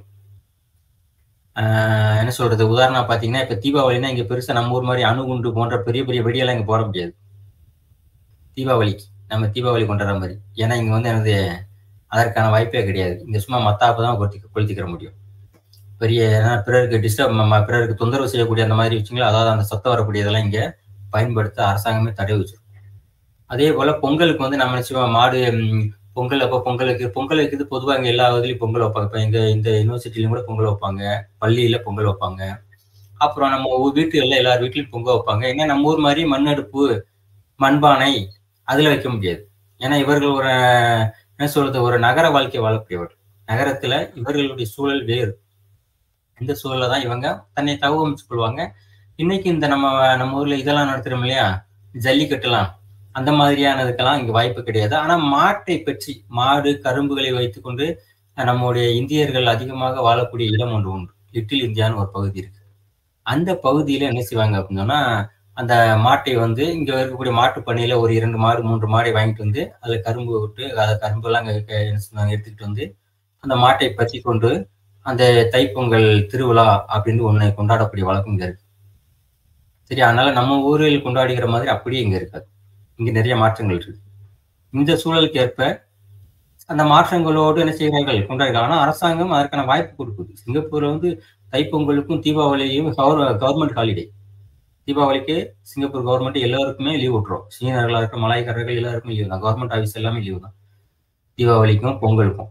என்ன சொல்றது, உதாரணம் பாத்தீங்கன்னா இப்ப தீபாவளினா இங்க பெருசா நம்ம ஊர் மாதிரி அணுகுண்டு போன்ற பெரிய பெரிய வெடியெல்லாம் இங்க போட முடியாது தீபாவளிக்கு. நம்ம தீபாவளி கொண்டாடுற மாதிரி. ஏன்னா இங்க வந்து எனது அதற்கான வாய்ப்பே கிடையாது. இங்க சும்மா மத்தாப்பு தான் கொளுத்திக்கிற முடியும். பெரிய பிறருக்கு பிறருக்கு தொந்தரவு செய்யக்கூடிய அந்த மாதிரி விஷயங்கள், அதாவது அந்த சத்தம் வரக்கூடியதெல்லாம் இங்க பயன்படுத்த அரசாங்கமே தடை வச்சிருக்கும். அதே போல பொங்கலுக்கு வந்து நம்ம நிச்சயமா மாடு பொங்கல் அப்போ பொங்கல் வைக்கிறது பொதுவாக இங்கே எல்லா இதுலையும் பொங்கல் வைப்பாங்க. இப்போ எங்க இந்த யூனிவர்சிட்டிலையும் கூட பொங்கல் வைப்பாங்க, பள்ளியில பொங்கல் வைப்பாங்க. அப்புறம் நம்ம வீட்டுகள்ல எல்லார் வீட்லையும் பொங்கல் வைப்பாங்க. ஏன்னா நம்ம ஊர் மாதிரி மண்ணடுப்பு, மண்பானை அதுல வைக்க முடியாது. ஏன்னா இவர்கள் ஒரு என்ன சொல்றது, ஒரு நகர வாழ்க்கை வாழக்கூடியவர்கள். நகரத்துல இவர்களுடைய சூழல் வேறு. இந்த சூழல தான் இவங்க தன்னை தகவமைச்சு கொள்வாங்க. இன்னைக்கு இந்த நம்ம ஊர்ல இதெல்லாம் நடத்துறோம் இல்லையா, ஜல்லிக்கட்டுலாம், அந்த மாதிரியானதுக்கெல்லாம் இங்க வாய்ப்பு கிடையாது. ஆனா மாட்டை பற்றி, மாடு கரும்புகளை வைத்துக்கொண்டு நம்முடைய இந்தியர்கள் அதிகமாக வாழக்கூடிய இடம் ஒன்று உண்டு. லிட்டில் இந்தியான்னு ஒரு பகுதி இருக்கு. அந்த பகுதியில என்ன செய்வாங்க அப்படின்னா, அந்த மாட்டை வந்து இங்க இருக்கக்கூடிய மாட்டு பண்ணையில ஒரு 2 மாடு 3 மாடை வாங்கிட்டு வந்து அதுல கரும்பு விட்டு, அதை கரும்பெல்லாம் எடுத்துக்கிட்டு வந்து அந்த மாட்டை பற்றி கொண்டு அந்த தைப்பொங்கல் திருவிழா அப்படின்னு ஒண்ணு கொண்டாடக்கூடிய வழக்கம் இங்க இருக்கு. சரி, அதனால நம்ம ஊரில் கொண்டாடுகிற மாதிரி அப்படியே இங்க இருக்காது. இங்க நிறைய மாற்றங்கள் இருக்கு. இந்த சூழலுக்கு ஏற்ப அந்த மாற்றங்களோடு என்ன செய்கிறார்கள், கொண்டாடுகிறார்கள். ஆனா அரசாங்கம் அதற்கான வாய்ப்பு கொடுக்குது. சிங்கப்பூர்ல வந்து தைப்பொங்கலுக்கும் தீபாவளியும் கவர்மெண்ட் ஹாலிடே. தீபாவளிக்கு சிங்கப்பூர் கவர்மெண்ட் எல்லாருக்குமே லீவ் விட்டுரும். சீனர்களா இருக்க, மலாய்க்காரர்கள் எல்லாருக்குமே லீவ் தான். கவர்மெண்ட் ஆஃபீஸ் எல்லாமே லீவ் தான் தீபாவளிக்கும் பொங்கலுக்கும்.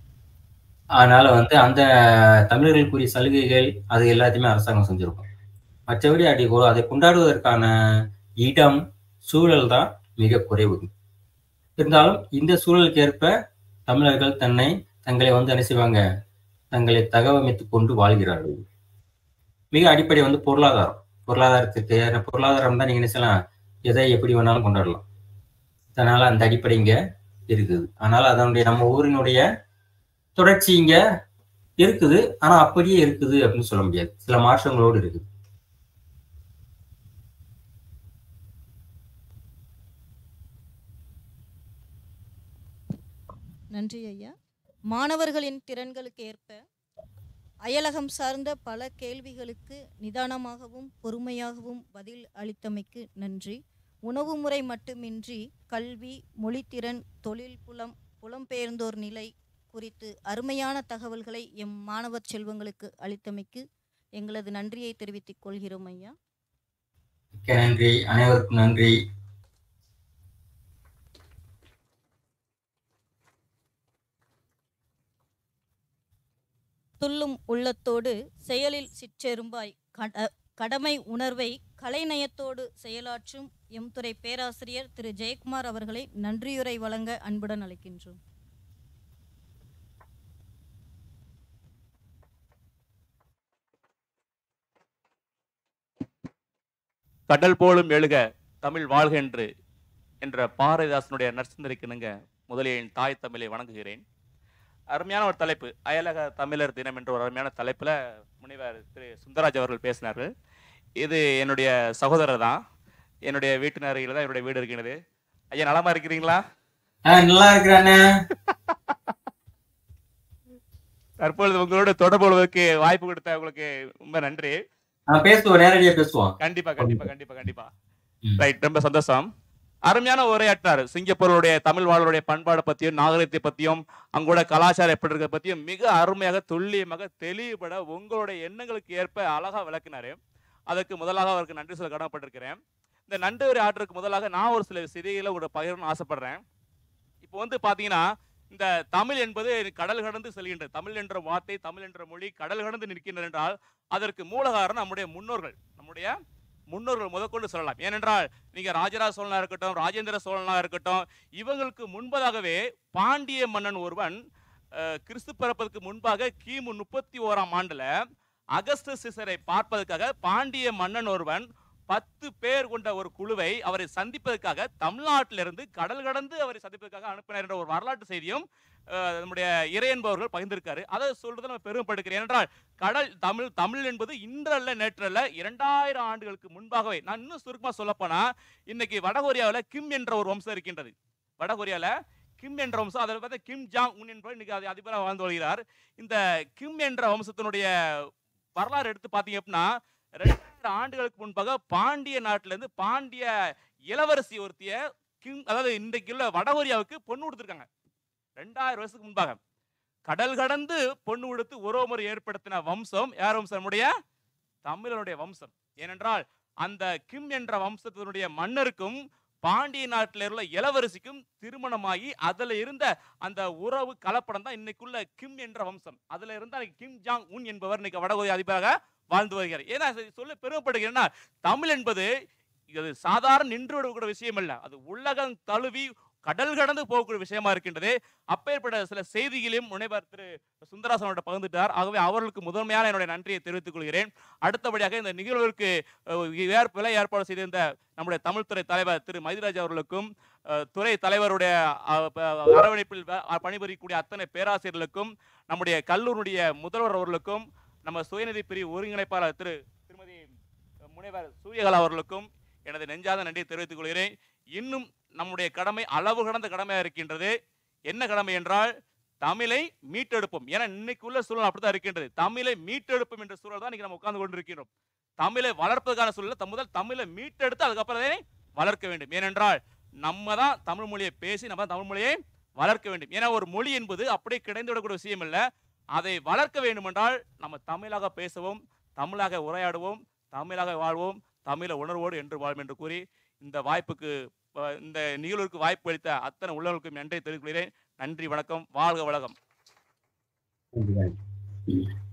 அதனால வந்து அந்த தமிழர்களுக்குரிய சலுகைகள் அது எல்லாத்தையுமே அரசாங்கம் செஞ்சிருக்கும். மற்றபடி அதை கொண்டாடுவதற்கான இடம், சூழல் தான் மிக குறைவு. இருந்தாலும் இந்த சூழலுக்கு ஏற்ப தமிழர்கள் தங்களை வந்து என்ன செய்வாங்க, தங்களை தகவமைத்துக் கொண்டு வாழ்கிறார்கள். மிக அடிப்படை வந்து பொருளாதாரம். பொருளாதாரம் தான் நீங்க என்ன செய்யலாம், எதை எப்படி வேணாலும் கொண்டாடலாம். அதனால அந்த அடிப்படை இங்க இருக்குது. அதனால அதனுடைய நம்ம ஊரினுடைய தொடர்ச்சி இங்க இருக்குது. ஆனா அப்படியே இருக்குது அப்படின்னு சொல்ல முடியாது, சில மாற்றங்களோடு இருக்குது. நன்றி ஐயா. மாணவர்களின் திறன்களுக்கு ஏற்ப அயலகம் சார்ந்த பல கேள்விகளுக்கு நிதானமாகவும் பொறுமையாகவும் பதில் அளித்தமைக்கு நன்றி. உணவு முறை மட்டுமின்றி கல்வி, மொழித்திறன், தொழில், புலம்பெயர்ந்தோர் நிலை குறித்து அருமையான தகவல்களை எம் மாணவர் செல்வங்களுக்கு அளித்தமைக்கு எங்களது நன்றியை தெரிவித்துக் கொள்கிறோம் ஐயா. மிக்க நன்றி, அனைவருக்கும் நன்றி. துள்ளும் உள்ளத்தோடு செயலில் சிற்றெரும்பாய் கடமை உணர்வை கலைநயத்தோடு செயலாற்றும் எம் துறை பேராசிரியர் திரு ஜெயக்குமார் அவர்களை நன்றியுரை வழங்க அன்புடன் அழைக்கின்றோம். கடல் போலும் எழுக தமிழ் வாழ்க என்ற பாரதிதாசனுடைய நற்சிந்தனைக்கு இணங்க முதலில் என் தாய் தமிழை வணங்குகிறேன். அருமையான ஒரு தலைப்பு, அயலக தமிழர் தினம் என்ற ஒரு அருமையான தலைப்பில் முனைவர் திரு சுந்தரராஜ் அவர்கள் பேசினார்கள். இது என்னுடைய சகோதரர் தான், என்னுடைய வீட்டின் அருகில் தான் என்னுடைய வீடு இருக்கிறது. ஐயா நலமா இருக்கிறீங்களா? நல்லா இருக்கிறானே. தற்பொழுது உங்களோட தொடர்பு கொள்வதற்கு வாய்ப்பு கொடுத்த உங்களுக்கு ரொம்ப நன்றி. பேசுவோம், நேரடியா பேசுவோம். கண்டிப்பா கண்டிப்பா கண்டிப்பா கண்டிப்பா. ரைட், ரொம்ப சந்தோஷம். அருமையான உரையாற்றார். சிங்கப்பூருடைய தமிழ் வாழ்வுடைய பண்பாடை பத்தியும் நாகரிகத்தை பத்தியும் அங்கோட கலாச்சாரம் எப்படி இருக்க பத்தியும் மிக அருமையாக துல்லியமாக தெளிவுபட உங்களுடைய எண்ணங்களுக்கு ஏற்ப அழகா விளக்கினாரு. அதற்கு முதலாக அவருக்கு நன்றி சொல்ல கடமைப்பட்டிருக்கிறேன். இந்த நன்றி உரை ஆற்றுக்கு முதலாக நான் ஒரு சில செய்திகளை ஒரு பகிரணும்னு ஆசைப்படுறேன். இப்போ வந்து பாத்தீங்கன்னா இந்த தமிழ் என்பது கடல் கடந்து செல்கின்றது. தமிழ் என்ற வார்த்தை, தமிழ் என்ற மொழி கடல் கடந்து நிற்கின்றது என்றால் அதற்கு மூலகாரணம் நம்முடைய முன்னோர்கள் முதற்கொண்டு சொல்லலாம். ஏனென்றால் நீங்க ராஜராஜ சோழனா இருக்கட்டும், ராஜேந்திர சோழனா இருக்கட்டும், இவங்களுக்கு முன்பதாகவே பாண்டிய மன்னன் ஒருவன் கிறிஸ்து பிறப்பதற்கு முன்பாக கிமு 31ஆம் ஆண்டுல அகஸ்டஸ் சீசரை பார்ப்பதற்காக பாண்டிய மன்னன் ஒருவன் 10 பேர் கொண்ட ஒரு குழுவை அவரை சந்திப்பதற்காக தமிழ்நாட்டிலிருந்து கடல் கடந்து அவரை சந்திப்பதற்காக அனுப்பினார் என்ற ஒரு வரலாற்று செய்தியும் நம்முடைய இறை என்பவர்கள் பகிர்ந்திருக்காரு. அதை சொல்றது நம்ம பெருமைப்படுகிறேன். ஏனென்றால் தமிழ் என்பது இன்றல்ல நேற்றல்ல 2000 ஆண்டுகளுக்கு முன்பாகவே. நான் இன்னும் சுருக்கமா சொல்லப்போனா இன்னைக்கு வடகொரியாவில் கிம் என்ற ஒரு வம்சம் இருக்கின்றது. வடகொரியாவில் கிம் என்ற வம்சம், அதில் பார்த்தா கிம் ஜாங் உன் என்பவர் இன்னைக்கு அதிபராக வாழ்ந்து வருகிறார். இந்த கிம் என்ற வம்சத்தினுடைய வரலாறு எடுத்து பார்த்தீங்க அப்படின்னா 2000 ஆண்டுகளுக்கு முன்பாக பாண்டிய நாட்டிலிருந்து பாண்டிய இளவரசி ஒருத்திய கிம், அதாவது இன்றைக்கு உள்ள வடகொரியாவுக்கு பொண்ணு கொடுத்துருக்காங்க. 2000 வருஷத்துக்கு முன்பாக கடல் கடந்து பொண்ணு கொடுத்து உறவுமுறை ஏற்படுத்தின வம்சம் யார் வம்சம்? நம்முடைய தமிழனுடைய வம்சம். ஏனென்றால் அந்த கிம் என்ற வம்சத்தினுடைய மன்னருக்கும் பாண்டிய நாட்டில் உள்ள இளவரசிக்கும் திருமணமாகி அதுல இருந்த அந்த உறவு கலப்படம் தான் இன்னைக்குள்ள கிம் என்ற வம்சம். அதுல இருந்த கிம் ஜாங் உன் என்பவர் இன்னைக்கு வடகொரியா அதிபராக வாழ்ந்து வருகிறார். ஏன்னா சொல்ல பெருமைப்படுகிறேன்னா தமிழ் என்பது இது சாதாரண நின்று விடக்கூடிய விஷயம் அல்ல, அது உலகம் தழுவி கடல் கடந்து போகக்கூடிய விஷயமா இருக்கின்றது. அப்பேற்பட்ட சில செய்திகளையும் முனைவர் திரு சுந்தராசனோட பகிர்ந்துட்டார். ஆகவே அவர்களுக்கு முதன்மையான என்னுடைய நன்றியை தெரிவித்துக் கொள்கிறேன். அடுத்தபடியாக இந்த நிகழ்வுக்கு விலை ஏற்பாடு செய்திருந்த நம்முடைய தமிழ் துறை தலைவர் திரு மைதிராஜ் அவர்களுக்கும் துறை தலைவருடைய அரவணைப்பில் பணிபுரியக்கூடிய அத்தனை பேராசிரியர்களுக்கும் நம்முடைய கல்லூரியுடைய முதல்வர் அவர்களுக்கும் நம்ம சுயநிதி பிரிவு ஒருங்கிணைப்பாளர் திருமதி முனைவர் சூரியகலா அவர்களுக்கும் எனது நெஞ்சாத நன்றியை தெரிவித்துக் கொள்கிறேன். இன்னும் நம்முடைய கடமை அளவு கடந்த கடமையாக இருக்கின்றது. என்ன கடமை என்றால் தமிழை மீட்டெடுப்போம். ஏன்னா இன்னைக்கு உள்ள சூழல் அப்படித்தான் இருக்கின்றது. தமிழை மீட்டெடுப்போம் என்ற சூழல் தான் இன்னைக்கு நம்ம உட்கார்ந்து கொண்டிருக்கிறோம். தமிழை வளர்ப்பதற்கான சூழல் முதல் தமிழை மீட்டெடுத்து அதுக்கப்புறம் வளர்க்க வேண்டும். ஏனென்றால் நம்ம தான் தமிழ் மொழியை பேசி நம்ம தமிழ் மொழியை வளர்க்க வேண்டும். ஏன்னா ஒரு மொழி என்பது அப்படியே கிடைந்து விடக்கூடிய விஷயம் இல்லை. அதை வளர்க்க வேண்டும் என்றால் நம்ம தமிழாக பேசவும், தமிழாக உரையாடுவோம், தமிழாக வாழ்வோம், தமிழ உணர்வோடு என்று வாழ்வோம் என்று கூறி இந்த நிகழ்வுக்கு வாய்ப்பு அளித்த அத்தனை உள்ளவர்களுக்கும் நன்றி தெரிவித்துக் கொள்கிறேன். நன்றி, வணக்கம், வாழ்க வளகம்.